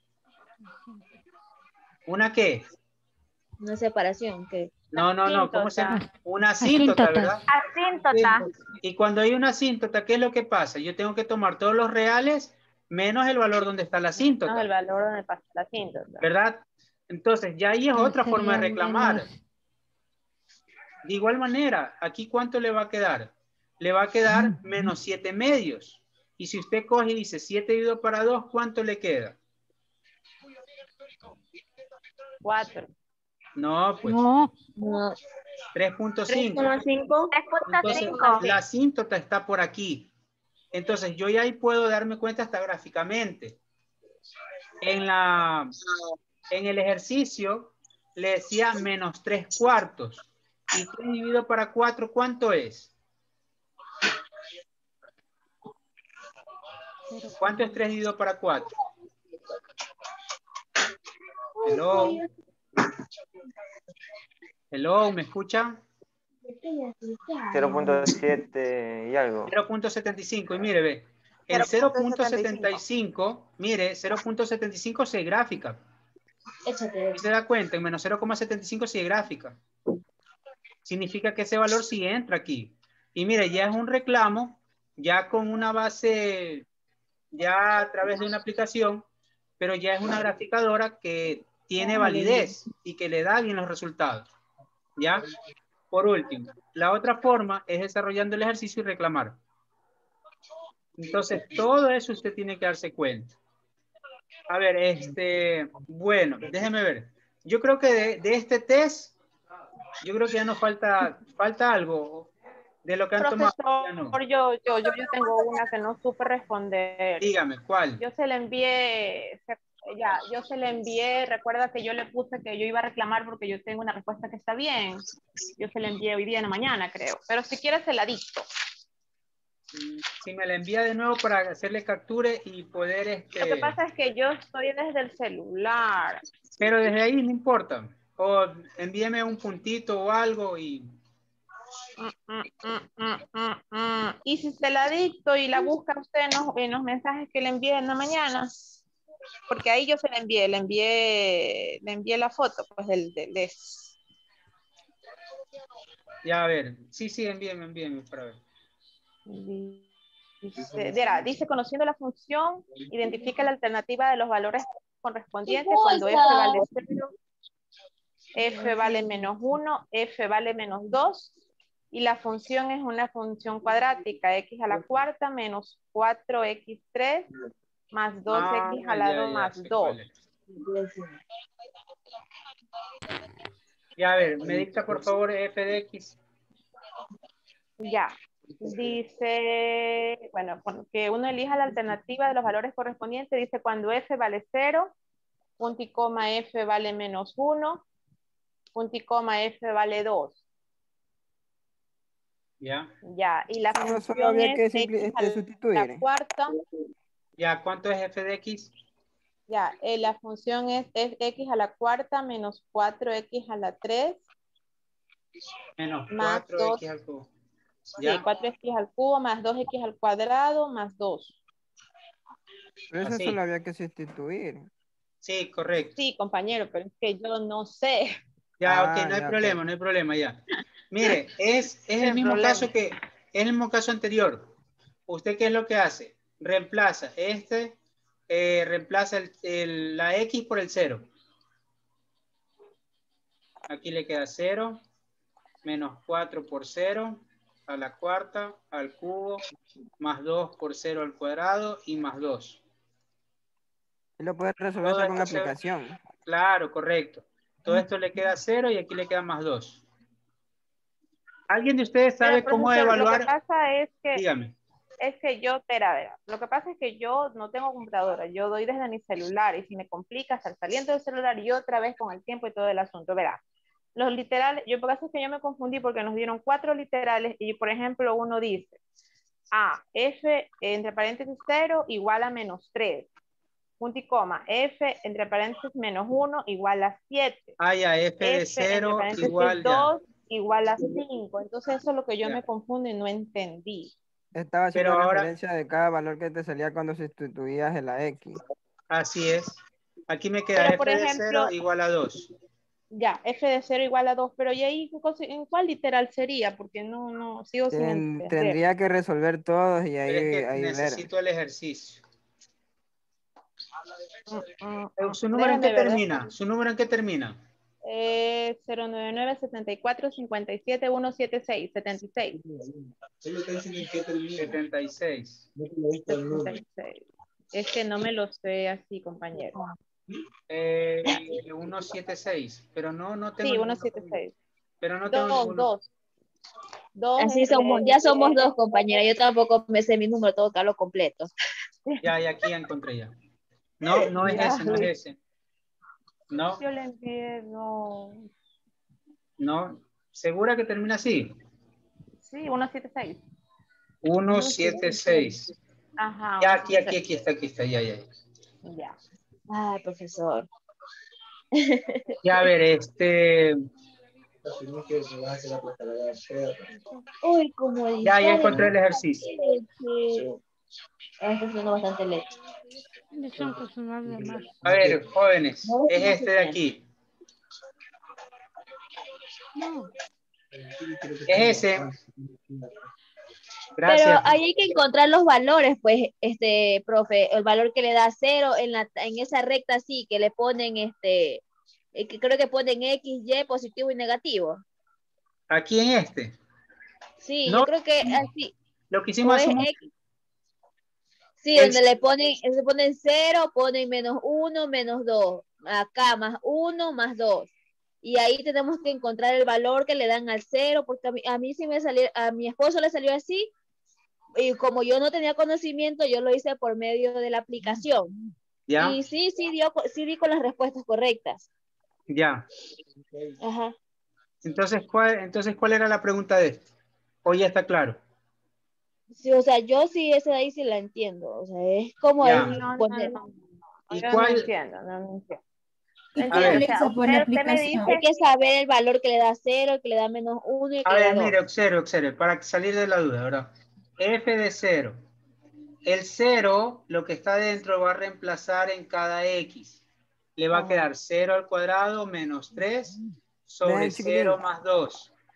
¿Una qué? Una separación. ¿Qué? No. ¿Cómo se llama? Una asíntota, ¿verdad? Asíntota. Y cuando hay una asíntota, ¿qué es lo que pasa? Yo tengo que tomar todos los reales menos el valor donde está la asíntota. Menos el valor donde pasa la asíntota. ¿Verdad? Entonces, ya ahí es otra forma de reclamar. De igual manera, aquí ¿cuánto le va a quedar? Le va a quedar menos 7 medios. Y si usted coge y dice 7 dividido para 2, ¿cuánto le queda? 4. No, pues. No. 3.5. 3.5. Entonces, la asíntota está por aquí. Entonces, yo ya ahí puedo darme cuenta hasta gráficamente. En el ejercicio le decía menos 3/4. ¿Y 3 dividido para 4 cuánto es? ¿Cuánto es 3 dividido para 4? Hello, ¿me escuchan? 0.7 y algo. 0.75. Y mire, ve. El 0.75, mire, 0.75 se gráfica. ¿Se da cuenta? En menos 0.75 se gráfica. Significa que ese valor sí entra aquí. Y mire, ya es un reclamo, ya con una base, ya a través de una aplicación, pero ya es una graficadora que tiene validez y que le da bien los resultados. ¿Ya? Por último, la otra forma es desarrollando el ejercicio y reclamar. Entonces, todo eso usted tiene que darse cuenta. A ver, bueno, déjeme ver. Yo creo que de este test, yo creo que ya nos falta algo de lo que han tomado. Profesor, yo tengo una que no supe responder. Dígame, ¿cuál? Yo se la envié, recuerda que yo le puse que yo iba a reclamar porque yo tengo una respuesta que está bien. Yo se la envié hoy día en la mañana, creo. Pero si quiere se la dicto. Si me la envía de nuevo para hacerle capture y poder... Lo que pasa es que yo estoy desde el celular. Pero desde ahí no importa. O envíeme un puntito o algo y... Y si se la dicto y la busca usted en los mensajes que le envié en la mañana, porque ahí yo se la envié, le envié la foto pues de Ya, a ver. Sí, envíenme para ver. Dice, conociendo la función, identifica la alternativa de los valores correspondientes cuando f vale 0, f vale menos 1, f vale menos 2, y la función es una función cuadrática, x a la cuarta menos 4x3 más 2x al lado más 2. Ya, a ver, me dicta por favor f de x. Ya. Dice, bueno, que uno elija la alternativa de los valores correspondientes. Dice cuando f vale 0, punto y coma f vale menos 1, punto y coma f vale 2. Ya. Ya, y la Solo función había que es x a sustituir. la cuarta. Ya, ¿cuánto es f de x? Ya, la función es x a la cuarta menos 4x a la 3. Menos más 4x al cubo. ¿Ya? Sí, 4x al cubo más 2x al cuadrado más 2. Pero eso Así. solo había que sustituir. Sí, correcto. Sí, compañero, pero es que yo no sé. Ya, ok, no hay ya, problema, ok. no hay problema, ya. Mire, es el mismo problema. caso que, es el mismo caso anterior. ¿Usted qué es lo que hace? Reemplaza reemplaza la x por el 0. Aquí le queda 0, menos 4 por 0, a la cuarta, al cubo, más 2 por 0 al cuadrado y más 2. Y lo puedes resolver Todo hasta con esto se- aplicación. Claro, correcto. Todo esto le queda 0 y aquí le queda más 2. ¿Alguien de ustedes sabe Pero, cómo profesor, evaluar? lo que pasa es que, Dígame. verá, lo que pasa es que yo no tengo computadora, yo doy desde mi celular y si me complica estar saliendo del celular y otra vez con el tiempo y todo el asunto, verá. Los literales, yo por eso es que yo me confundí porque nos dieron 4 literales y por ejemplo uno dice, f entre paréntesis 0 igual a menos 3. Punto y coma, f entre paréntesis menos 1 igual a 7. Ya, f de entre 0 paréntesis igual 2 igual a 5. Entonces eso es lo que yo Ya. me confundo y no entendí. Estaba haciendo Pero ahora- referencia de cada valor que te salía cuando sustituías en la X. Así es. Aquí me queda Pero f por de ejemplo, 0 igual a 2. ya, f de 0 igual a 2, pero ¿y ahí en cuál literal sería? Porque no sigo sin entender. Tendría que resolver todos y Pero es que ahí ver. necesito el ejercicio. ¿Su número en Déjame qué ver, termina? ¿Su número en qué termina? 099 74 57 176 76. 76. 76. Es que no me lo sé así, compañero. 176, pero no tengo. Sí, 176. Pero no tengo. Dos. Así somos, ya somos dos, compañera. Yo tampoco me sé mi número, todo Carlos completo. Ya, aquí ya encontré ya. No es ese, no es ese. No. Yo le envié, no. No. ¿Segura que termina así? Sí, 176. 176. Ajá. Ya, aquí está, ya. Ya. Ay, profesor. Ya, a ver, Uy, como Ya encontré el ejercicio. Está haciendo bastante leche. A ver, jóvenes, es este de aquí. No. Es ese. Pero Gracias. ahí hay que encontrar los valores, pues, profe, el valor que le da 0 en esa recta así, que le ponen, que creo que ponen X, Y, positivo y negativo. Aquí en este. Sí, No, yo creo que así. Lo que hicimos hace X. Sí, donde le ponen 0, ponen menos 1, menos 2. Acá más 1, más 2. Y ahí tenemos que encontrar el valor que le dan al 0, porque a mí sí me salió, a mi esposo le salió así, y como yo no tenía conocimiento, yo lo hice por medio de la aplicación. ¿Ya? Y sí di con las respuestas correctas. Ya. Ajá. Entonces, ¿cuál era la pregunta de esto? ¿O ya está claro? Sí, o sea, yo sí, esa de ahí sí la entiendo. O sea, es como poner. ¿Y yo cuál? No entiendo. A ver. Usted me dice. Hay que saber el valor que le da 0, que le da menos 1 y que A le da ver, 2. mire, observe, para salir de la duda, ¿verdad? F de 0. El 0, lo que está dentro va a reemplazar en cada X. Le va a quedar 0 al cuadrado menos 3 sobre 0 más 2.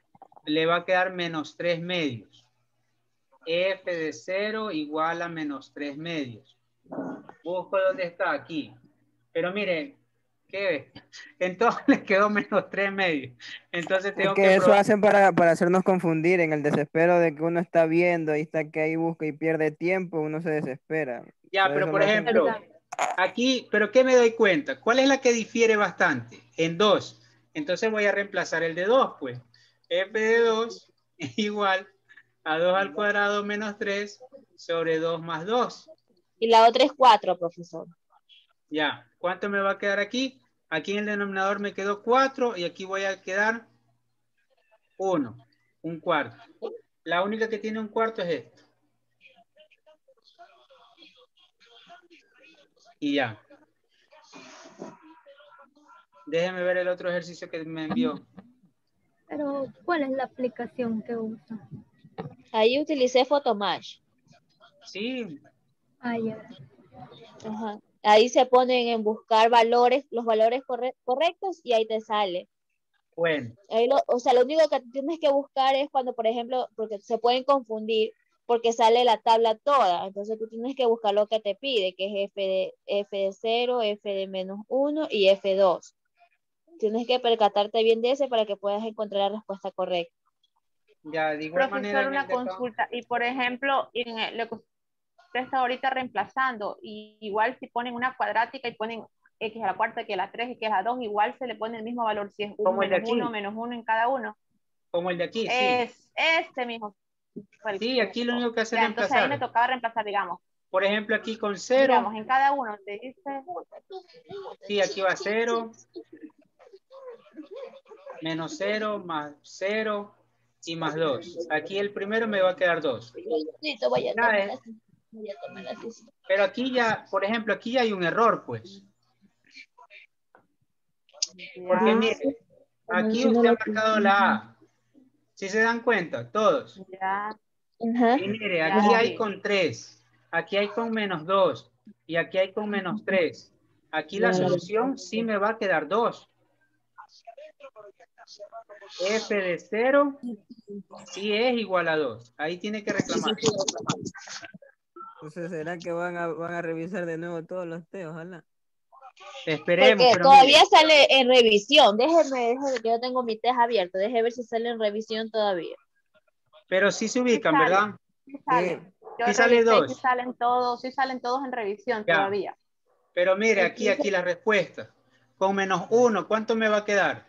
le va a quedar menos 3 medios. F de 0 igual a menos 3 medios. Busco dónde está, aquí. Pero miren, ¿qué? Entonces le quedó menos 3 medios. Entonces tengo Es que que eso probar. hacen para hacernos confundir en el desespero de que uno está viendo, ahí está que ahí busca y pierde tiempo, uno se desespera. Ya, Por pero eso por lo hacen. ejemplo, aquí, ¿pero qué me doy cuenta? ¿Cuál es la que difiere bastante? En 2. Entonces voy a reemplazar el de 2, pues. F de 2 es igual a 2 al cuadrado menos 3 sobre 2 más 2. Y la otra es 4, profesor. Ya, ¿cuánto me va a quedar aquí? Aquí en el denominador me quedó 4 y aquí voy a quedar 1, un cuarto. La única que tiene un cuarto es esto. Y ya. Déjeme ver el otro ejercicio que me envió. Pero, ¿cuál es la aplicación que usa? Ahí utilicé Photomatch. Sí. Ah, ya. Ajá. Ahí se ponen en buscar valores, los valores correctos y ahí te sale. Bueno. Ahí o sea, lo único que tienes que buscar es cuando, por ejemplo, porque se pueden confundir, porque sale la tabla toda. Entonces tú tienes que buscar lo que te pide, que es F de 0, F de menos 1 y F2. Tienes que percatarte bien de ese para que puedas encontrar la respuesta correcta. Ya, de igual manera. Profesor, una consulta. Y por ejemplo, en lo que usted está ahorita reemplazando, y igual si ponen una cuadrática y ponen X a la cuarta, que a la 3 y que a la 2, igual se le pone el mismo valor si es 1 menos 1 en cada uno. Como el de aquí, es, sí. Este mismo. Sí, aquí lo único que hace es reemplazar. Entonces ahí me tocaba reemplazar, digamos. Por ejemplo, aquí con 0. Digamos, en cada uno te dice. Sí, aquí va 0. Menos 0, más 0 y más 2. Aquí el primero me va a quedar 2. Pero aquí ya, por ejemplo, aquí ya hay un error, pues. Porque mire, aquí usted ha marcado la A. ¿Sí se dan cuenta? Todos. Ya. Y mire, aquí hay con 3. Aquí hay con menos 2. Y aquí hay con menos 3. Aquí la solución sí me va a quedar 2. F de 0 sí es igual a 2. Ahí tiene que reclamar. Entonces, ¿será que van a revisar de nuevo todos los test? Ojalá. Esperemos. Porque pero todavía mire, sale en revisión. Déjeme que yo tengo mi test abierto. Déjeme ver si sale en revisión todavía. pero sí se ubican, Sí sale, ¿verdad? Sí sale. Yo Sí sale revisé, 2. sí salen todos en revisión Ya. todavía. Pero mire, aquí la respuesta. Con menos 1, ¿cuánto me va a quedar?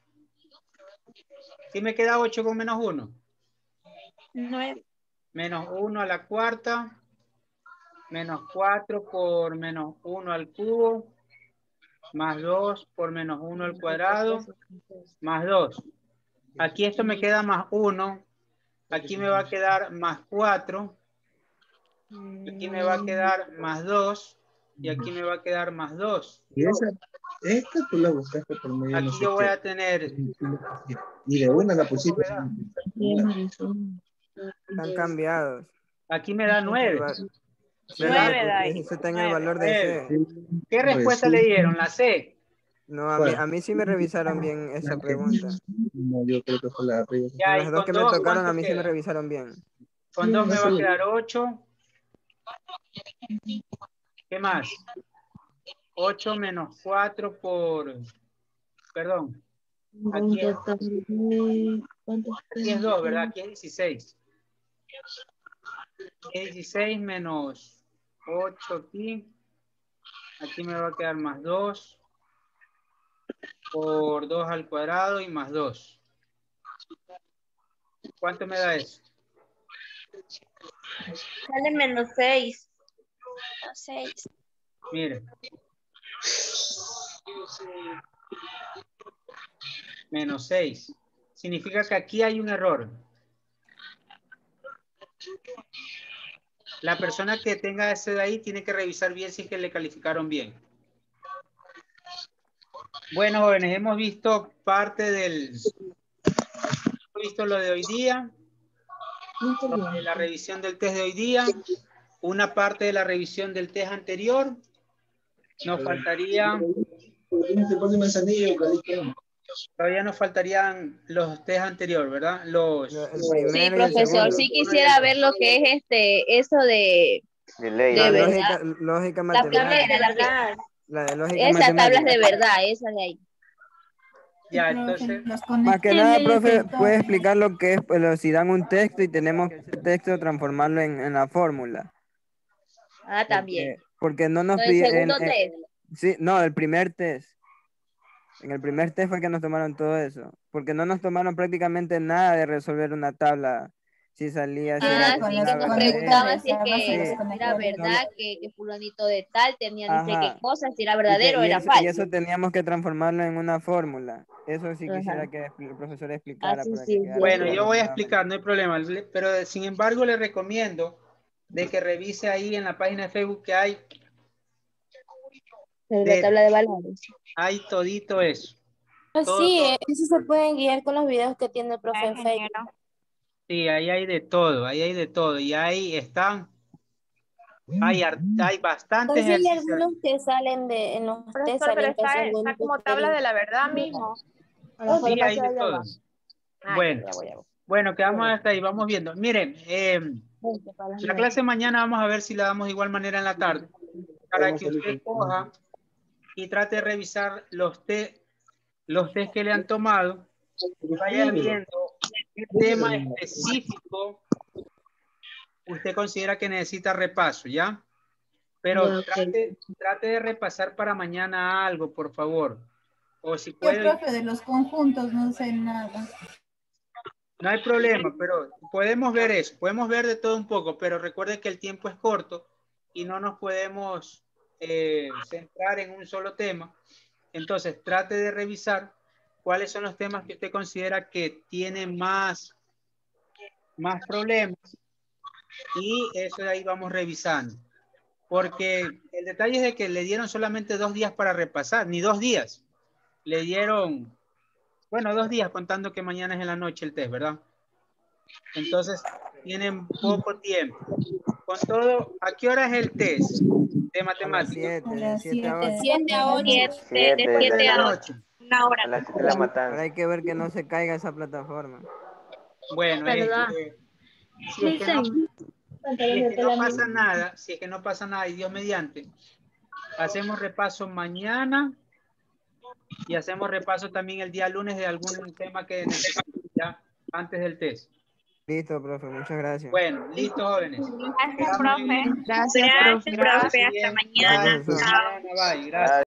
¿Sí me queda 8 con menos 1? 9. Menos 1 a la cuarta. Menos 4 por menos 1 al cubo. Más 2 por menos 1 al cuadrado. Más 2. Aquí esto me queda más 1. Aquí me va a quedar más 4. Aquí me va a quedar más 2. Y aquí me va a quedar más 2. Y esta tú la buscaste por medio Aquí yo voy a tener. Y de una la pusiste. Están cambiados. Aquí me da 9. Sí, ¿verdad? eso está en el valor de C. ¿Qué respuesta le dieron? ¿La C? No, a mí sí me revisaron bien esa pregunta. No, yo creo que fue la arriba. Ya, Las y dos con que me 2, tocaron a mí sí queda? me revisaron bien. Con 2 me va a quedar 8. ¿Qué más? 8 menos 4 por... Perdón. Aquí es 2, ¿verdad? Aquí es 16. Aquí es 16 menos 8 aquí. Aquí me va a quedar más 2. Por 2 al cuadrado y más 2. ¿Cuánto me da eso? Sale menos 6. 6. Mire. Menos 6. Significa que aquí hay un error. La persona que tenga ese de ahí tiene que revisar bien si es que le calificaron bien. Bueno, jóvenes, hemos visto parte del... Hemos visto lo de hoy día. De la revisión del test de hoy día. Una parte de la revisión del test anterior. Nos faltaría... Todavía nos faltarían los test anteriores, ¿verdad? Sí, profesor, sí quisiera ver lo que es eso de ley. Lógica, lógica la matemática. primera, La de lógica esas tablas matemática. de verdad, esa de ahí. Ya, entonces. Más que nada, profe, puede explicar lo que es, pues, si dan un texto y tenemos que ese texto transformarlo en la fórmula. Ah, también. Porque no nos El piden. segundo test. Sí, no, el primer test. En el primer test fue que nos tomaron todo eso. Porque no nos tomaron prácticamente nada de resolver una tabla. Si salía, si Ah, sí, que nos preguntaban si es que Sí. era verdad que fulanito de tal tenía no sé qué Ajá. cosa, si era verdadero o era Y falso. eso teníamos que transformarlo en una fórmula. Eso sí quisiera Ajá. que el profesor explicara. Así para sí, que quedara Bueno, claro yo voy a nuevamente. explicar, no hay problema. Pero sin embargo, le recomiendo de que revise ahí en la página de Facebook que hay. La tabla de valores. Hay todito eso. Sí, eso se pueden guiar con los videos que tiene el profe en Facebook. Sí, ahí hay de todo, ahí hay de todo. Y ahí están. Hay bastantes Entonces hay ejercicios. algunos que salen en los test Profesor, pero salen que está, son está como tabla de la verdad mismo. Sí, hay de todo. Bueno, ya voy. bueno, quedamos hasta ahí, vamos viendo. Miren, la clase mañana vamos a ver si la damos de igual manera en la tarde, para que usted coja y trate de revisar los test que le han tomado y vaya viendo qué tema específico usted considera que necesita repaso, ¿ya? Pero trate de repasar para mañana algo, por favor. O si Yo, puede... profe, de los conjuntos no sé nada. No hay problema, pero podemos ver eso, podemos ver de todo un poco, pero recuerde que el tiempo es corto y no nos podemos centrar en un solo tema. Entonces, trate de revisar cuáles son los temas que usted considera que tienen más problemas y eso de ahí vamos revisando. Porque el detalle es de que le dieron solamente 2 días para repasar, ni 2 días. Le dieron, bueno, 2 días contando que mañana es en la noche el test, ¿verdad? Entonces, tienen poco tiempo. Con todo, ¿a qué hora es el test de matemáticas? De 7 a 8. 7 a 8. Después de la noche. Una hora. A las 7 de la matanza. Ahora hay que ver que no se caiga esa plataforma. Bueno, ¿Verdad? si es que no pasa nada. nada, si es que no pasa nada y Dios mediante, hacemos repaso mañana y hacemos repaso también el día lunes de algún tema que necesite ya antes del test. Listo, profe, muchas gracias. Bueno, listo, jóvenes. Gracias, profe. Gracias, profe. Gracias, profe. Hasta mañana. Bye. Gracias.